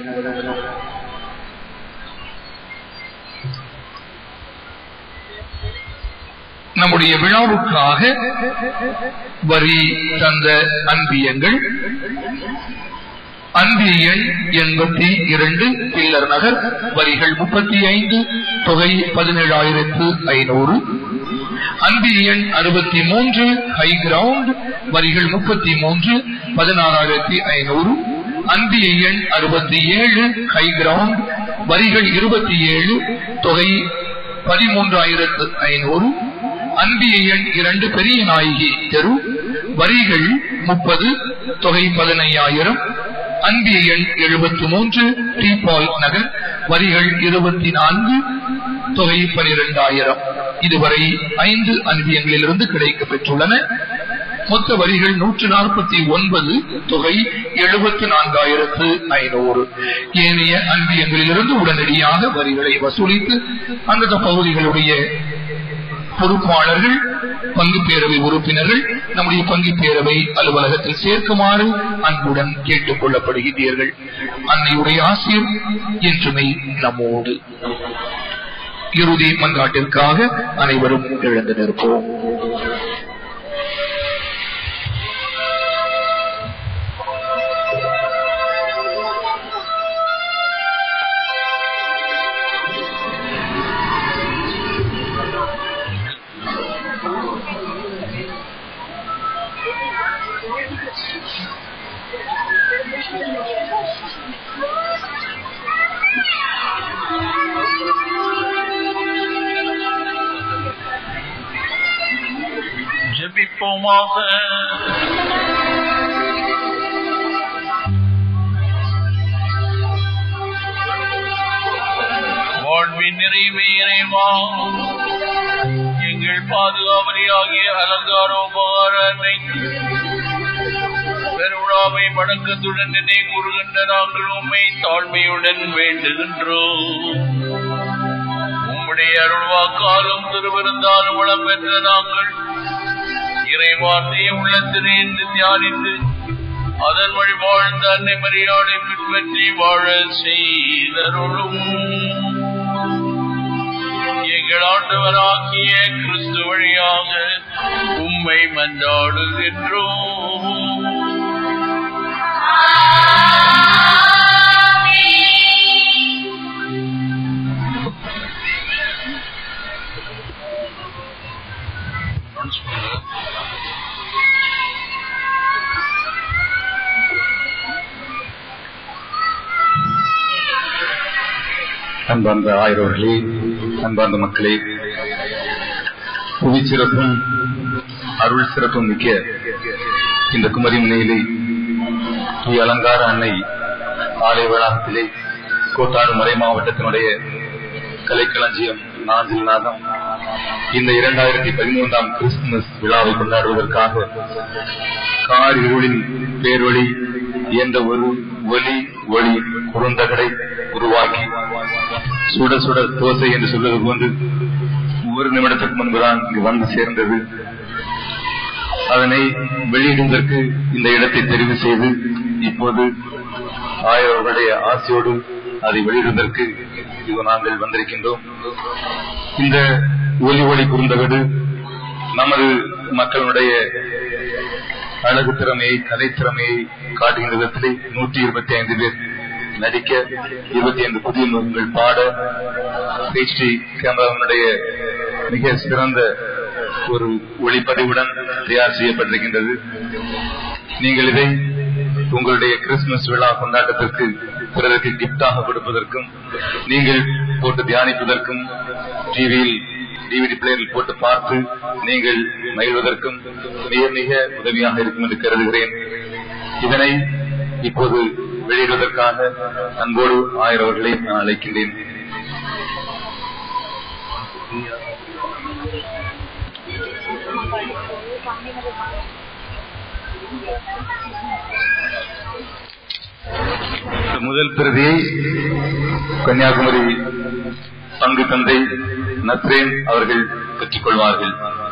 நம்முடைய விழாவுக்காக வரி தந்த அன்பியங்கள்: அன்பிய எண் 82 பில்லர் நகர், வரிகள் 35, தொகை 17,500. அன்பிய எண் 63 ஹை கிரவுண்ட், வரிகள் 33, 16,500. அன்பிய எண் 67 ஹை கிரவுண்ட், வரிகள் 27, தொகை 13,500. அன்பிய எண் 2 பெரிய நாயகி தெரு, வரிகள் 30, தொகை 15,000. அன்பிய எண் 73 டீபால் நகர், வரிகள் 24, தொகை 12,000. இதுவரை 5 அன்பியங்களிலிருந்து கிடைக்கப் பெற்றுள்ளன. மொத்த வரிகள் 149, தொகை 74,500. ஏனைய அன்பியங்களிலிருந்து உடனடியாக வரிகளை வசூலித்து அந்தந்த பகுதிகளுடைய பொறுப்பாளர்கள், பங்கு பேரவை உறுப்பினர்கள் நம்முடைய பங்கு பேரவை அலுவலகத்தில் சேர்க்குமாறு அன்புடன் கேட்டுக் கொள்ளப்படுகிறீர்கள். அன்னையுடைய ஆசிர் என்றுமே நம்மோடு. இறுதி மன்றாட்டிற்காக அனைவரும் எழுந்து நிற்போம். ஜெபிப்போமாக. வாழ்வின் நிறைவே இறைவா, எங்கள் பாதுகாவலியாகிய அலங்காரோபகார அன்னைக்கு பெருவிழாவை வணக்கத்துடன் நினை கூறுகின்ற நாங்கள் உம்மை தாழ்மையுடன் வேண்டுகின்றோம். உம்முடைய அருள்வாக்காலும் திருவிருந்தாலும் வளம் பெற்ற நாங்கள் இறைவார்த்தையை உள்ளத்திலே என்று தியானித்து அதன் வழி வாழ்ந்த அன்னை மரியாதை பின்பற்றி வாழ செய்தருளும். எங்கள் ஆண்டவராகிய கிறிஸ்து வழியாக உம்மை மன்றாடுகின்றோம். அன்பார்ந்த ஆயர்களே, அன்பார்ந்த மக்களே, புவி சிறப்பும் அருள் சிறப்பும் மிக்க இந்த குமரிமுனையிலே அலங்கார அன்னை ஆலய வளாகத்திலே கோட்டாடு மறை மாவட்டத்தினுடைய கலைக்களஞ்சியம் நாஞ்சில் நாதம் இந்த 2013 கிறிஸ்துமஸ் விழாவை கொண்டாடுவதற்காக கார் இருளின் பேரொளி என்ற ஒரு ஒளி குறுந்தகடை உருவாக்கி சுட சுட தோசை என்று சொல்வது போன்று ஒரு நிமிடத்திற்கு முன்புதான் இங்கு வந்து சேர்ந்தது. அதனை வெளியிடுவதற்கு இந்த இடத்தை தெரிவு செய்து இப்போது ஆயவர்களுடைய ஆசையோடு அதை வெளியிடுவதற்கு நாங்கள் வந்திருக்கின்றோம். இந்த ஒளி குறுந்தகடு நமது மக்களுடைய அழகு திறமையை, கலை திறமையை காட்டுகின்ற விதத்திலே 125 பேர் நடிக்க, 25 புதிய முகங்கள் பாட, HD கேமராவினுடைய மிக சிறந்த ஒரு ஒளிப்பதிவுடன் தயார் செய்யப்பட்டிருக்கின்றது. நீங்கள் இதை உங்களுடைய கிறிஸ்துமஸ் விழா கொண்டாட்டத்திற்கு பிறருக்கு கிப்டாக கொடுப்பதற்கும், நீங்கள் போட்டு தியானிப்பதற்கும், டிவியில் DVD பிளேயரில் போட்டு பார்த்து நீங்கள் மகிழ்வதற்கும் மிக மிக உதவியாக இருக்கும் என்று கருதுகிறேன். இதனை இப்போது வெளியிடுவதற்காக அன்போடு ஆயரவர்களை நான் அழைக்கின்றேன். முதல் பிரதியை கன்னியாகுமரி பங்கு தந்தை நத்ரேன் அவர்கள் பெற்றுக் கொள்வார்கள்.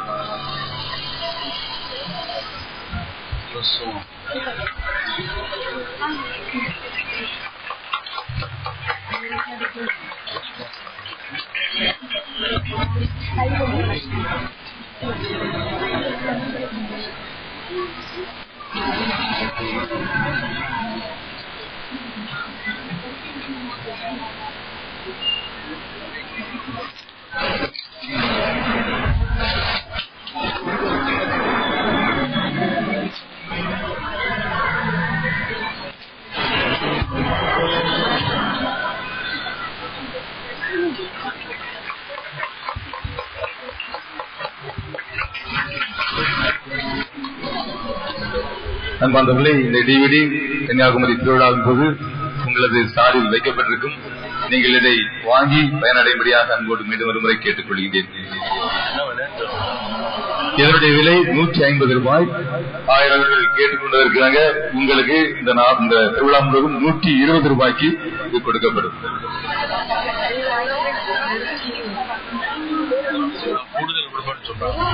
அன்பார்ந்தவர்களே, இந்த டிவிடி கன்னியாகுமரி திருவிழாவின் போது உங்களது ஸ்டாலில் வைக்கப்பட்டிருக்கும். நீங்கள் இதை வாங்கி பயனடையும்படியாக அன்போடு மீண்டும் ஒருமுறை கேட்டுக் கொள்கிறேன். இதனுடைய விலை 150 ரூபாய். 1000 கேட்டுக்கொண்டிருக்கிறாங்க. உங்களுக்கு இந்த திருவிழா முழுவதும் 120 ரூபாய்க்கு இது கொடுக்கப்படும். கூடுதல் கொடுப்பான்னு சொல்றாங்க.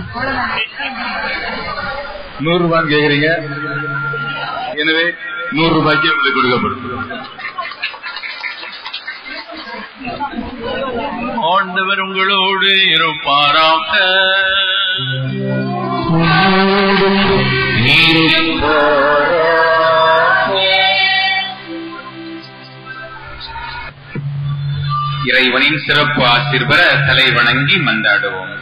100 ரூபான்னு கேக்குறீங்க. எனவே 100 ரூபாய்க்கு உங்களுக்கு கொடுக்கப்படும். ஆண்டவர் உங்களோடு இருப்பாராக. இறைவனின் சிறப்பு ஆசீர் பெற தலை வணங்கி மன்றாடுவோம்.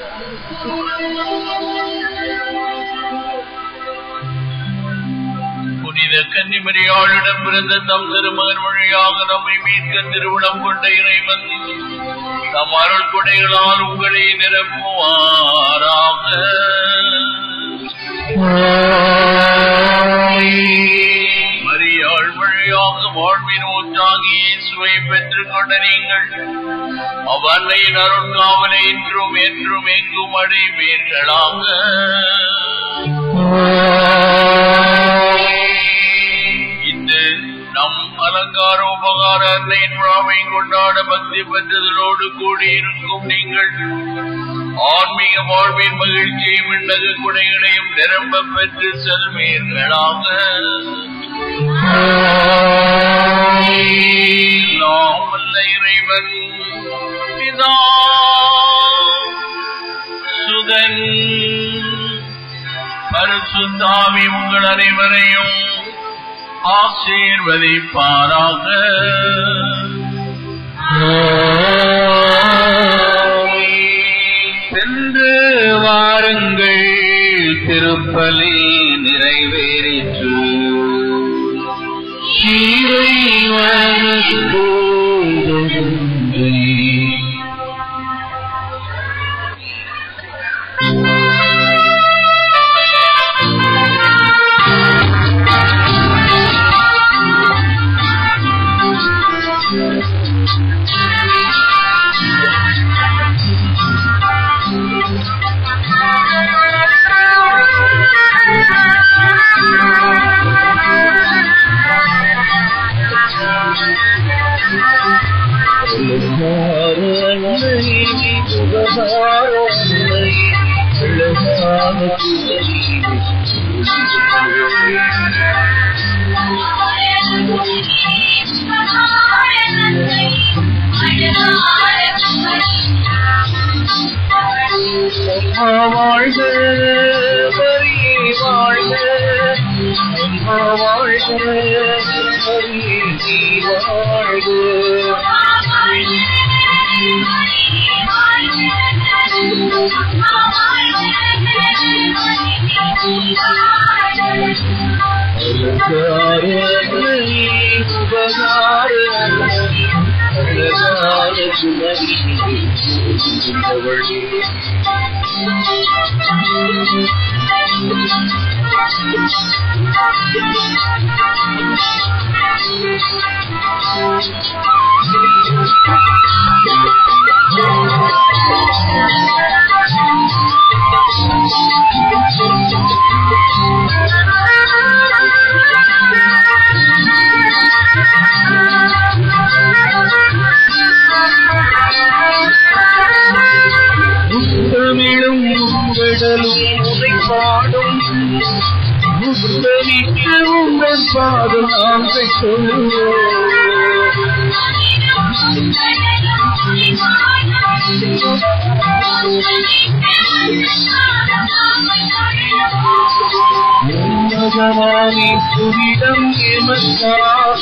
புனித கன்னிமரியாளிடம் பிறந்த தம் திருமகன் வழியாக நம்மை மீட்க திருவிழம் கொண்ட இறைவன் தம் அருள் கொடைகளால் உங்களை நிரப்புவாராக. மரியாள் வழியாக வாழ்வின் ஊற்றாகி இயேசுவை பெற்றுக் கொண்ட நீங்கள் அவ்வன்னையின் அருட்காவலை இன்றும் என்றும் எங்கும் அடைவீர்களாக. இன்று நம் அலங்கார உபகார அன்னையின் விழாவை கொண்டாட பக்தி பெற்றதோடு கூடியிருக்கும் நீங்கள் ஆன்மீக வாழ்வின் மகிழ்ச்சியை விண்ணக குடைகளையும் நிரம்ப பெற்று செல்வீர்களாக. எல்லாம் வல்ல இறைவன் பிதா சுதன் பரிசுத்தாவி உங்கள் அனைவரையும் ஆசீர்வதிப்பாராக. சென்று வாருங்கள், திருப்பலி நிறைவேறிற்று. வாழ்க வரியே வாழ்க, வாழ்க வரியே வாழ்க. Thank you. பாதம் நாம் மகனானி புரிடம் எமக்காக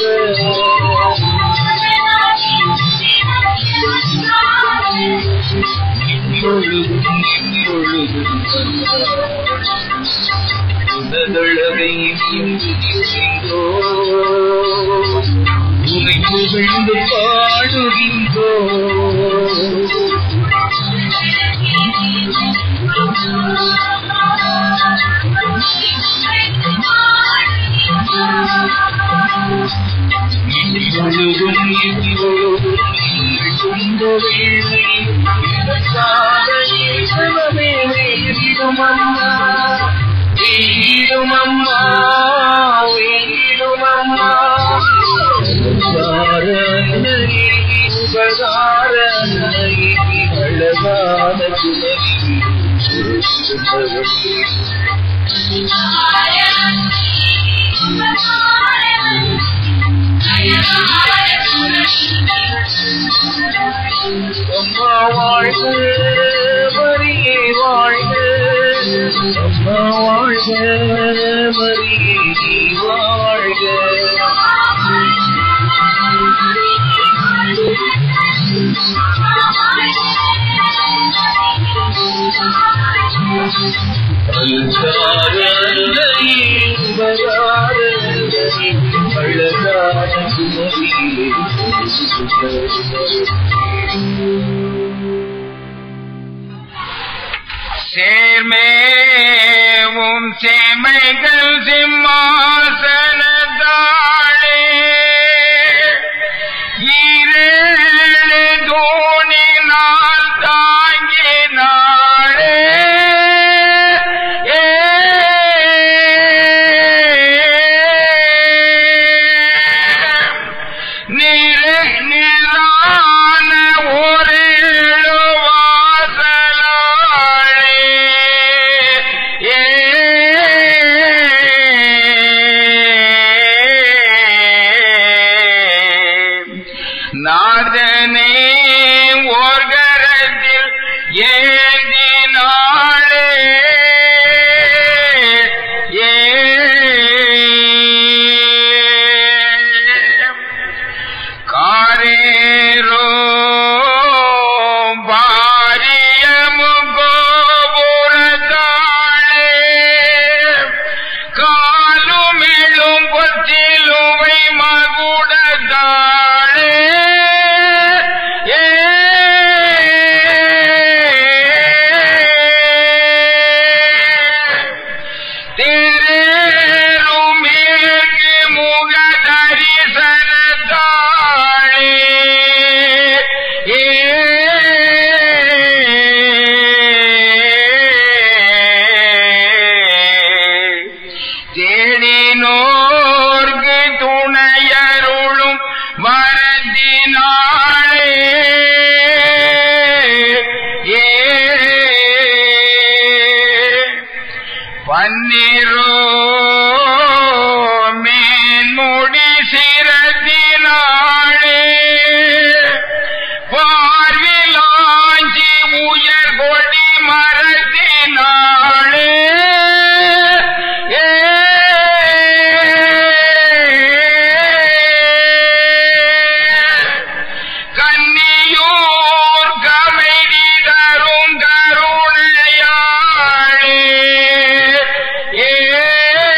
உனதழகை உனை புகழ்ந்து பாடுகின்றோ பொழுதும் இவ்வொழுதும் கொண்ட வேளை வீடுமம்மா வீடுமம்மா வீடுமம்மா உபகார அழகான அம்மா வாழ்க மரியே வாழ்க அம்மா வாழ்க மரியே நீ வாழ்க சேர்மேவும் சேமைகள் சிம்மாசனத்தாளே ஈரேழு தோணினால் தாங்கினாளே நிறான ஒரு நாதனே ஓர்கரத்தில் ஏந்தினாளே காரேரோ பாரியமும் கோபுரத்தாளே காலுமெழும் பொத்திலுவை மகுடத்தாளே தேடினோர்க்கு துணையருளும் வரதினாளே பன்னிரோ மேன்முடி சிரத்தினாளே பார்விலாஞ்சி உயர் கொடி மரத்தினாளே கன்னியூர் கமைதி தரும் கருணையாளே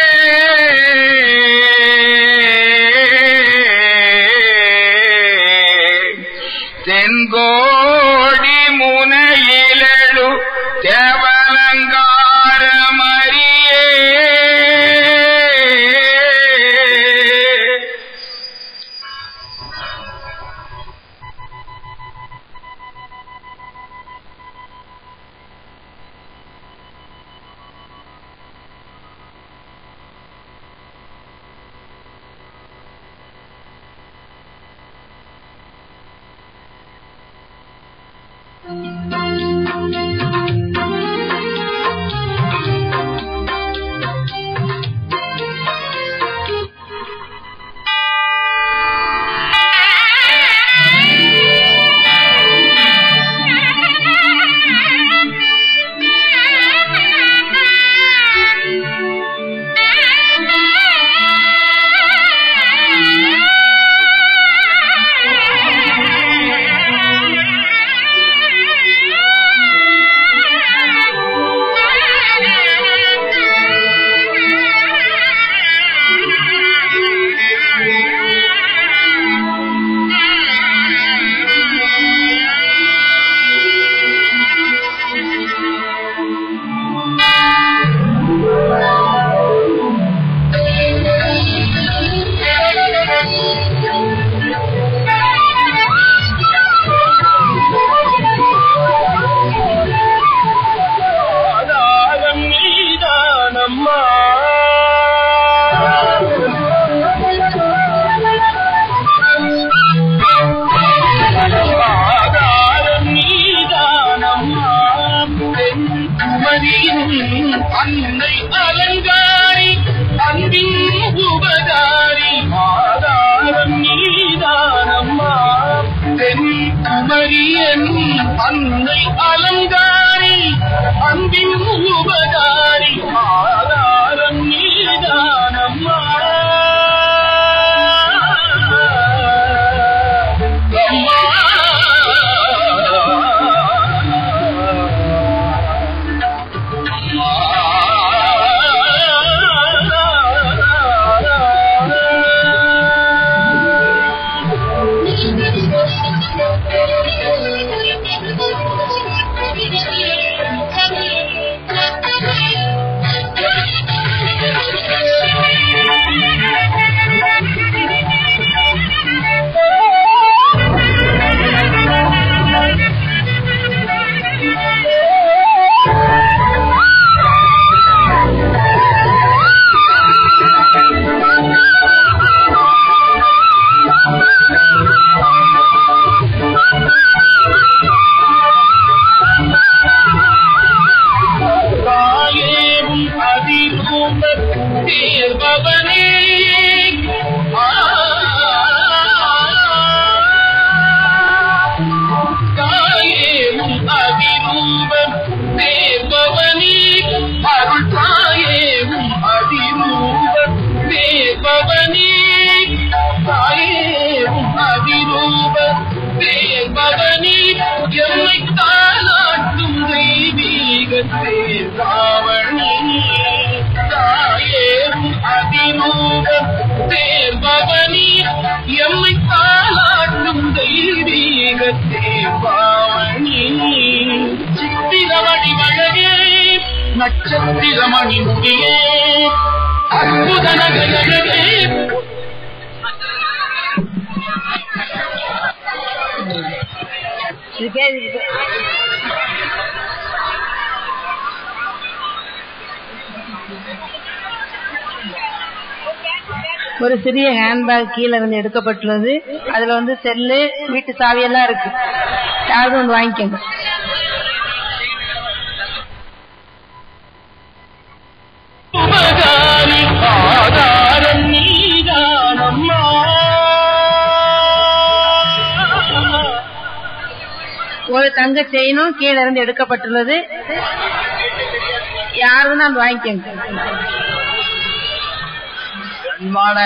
அன்னை அலங்காரி அன்பின் உபகாரி ஆதாரம் நீதானம்மா தென் குமரியன் அன்னை அலங்காரி அன்பின் உபகாரி ஆதாரம் நீதானம்மா நட்சத்திரமணி முடியே அற்புத நகையழகே ஒரு சிறிய ஹேண்ட்பேக் கீழே இருந்து எடுக்கப்பட்டுள்ளது. அதுல செல்லு, வீட்டு சாவியெல்லாம் இருக்கு. யாரும் வந்து வாங்கிக்கோங்க. ஒரு தங்க செயினும் கீழே இருந்து எடுக்கப்பட்டுள்ளது. யாரும் வந்து வாங்கிக்கோங்க. அன்பான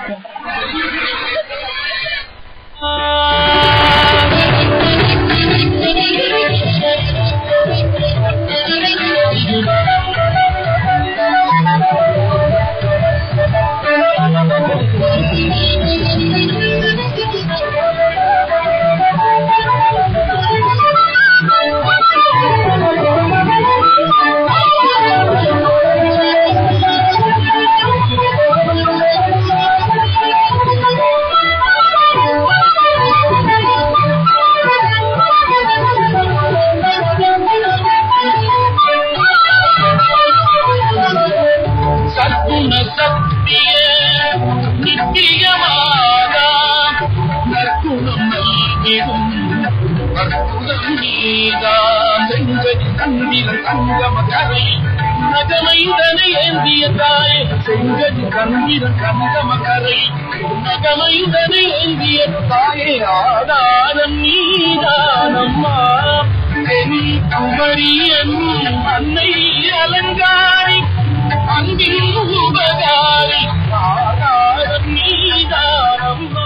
நகமைந்தனை ஏந்திய தாய் செங்கதி கந்திர கந்தமகரை நகமைந்தனை ஏந்திய தாயே ஆதாரம் நீதானம்மா தென் குமரியன் அன்னை அலங்காரி அன்பின் உபகாரி ஆதாரம் நீதானம்மா.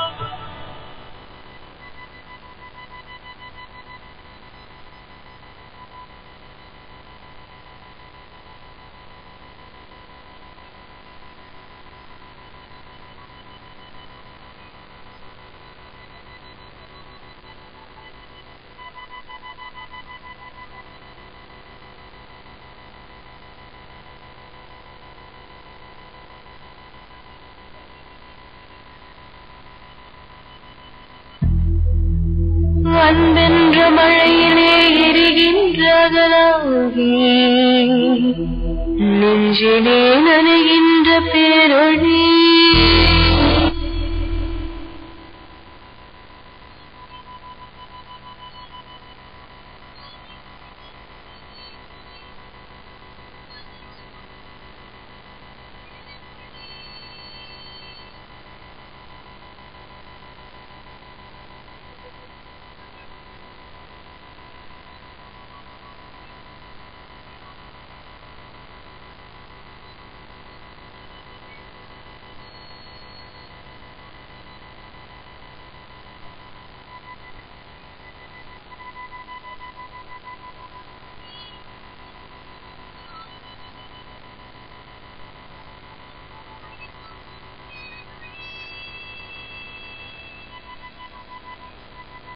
அன்பென்ற மழையிலே எரிகின்றதலாகி நெஞ்சிலே நனைகின்ற பேரொழி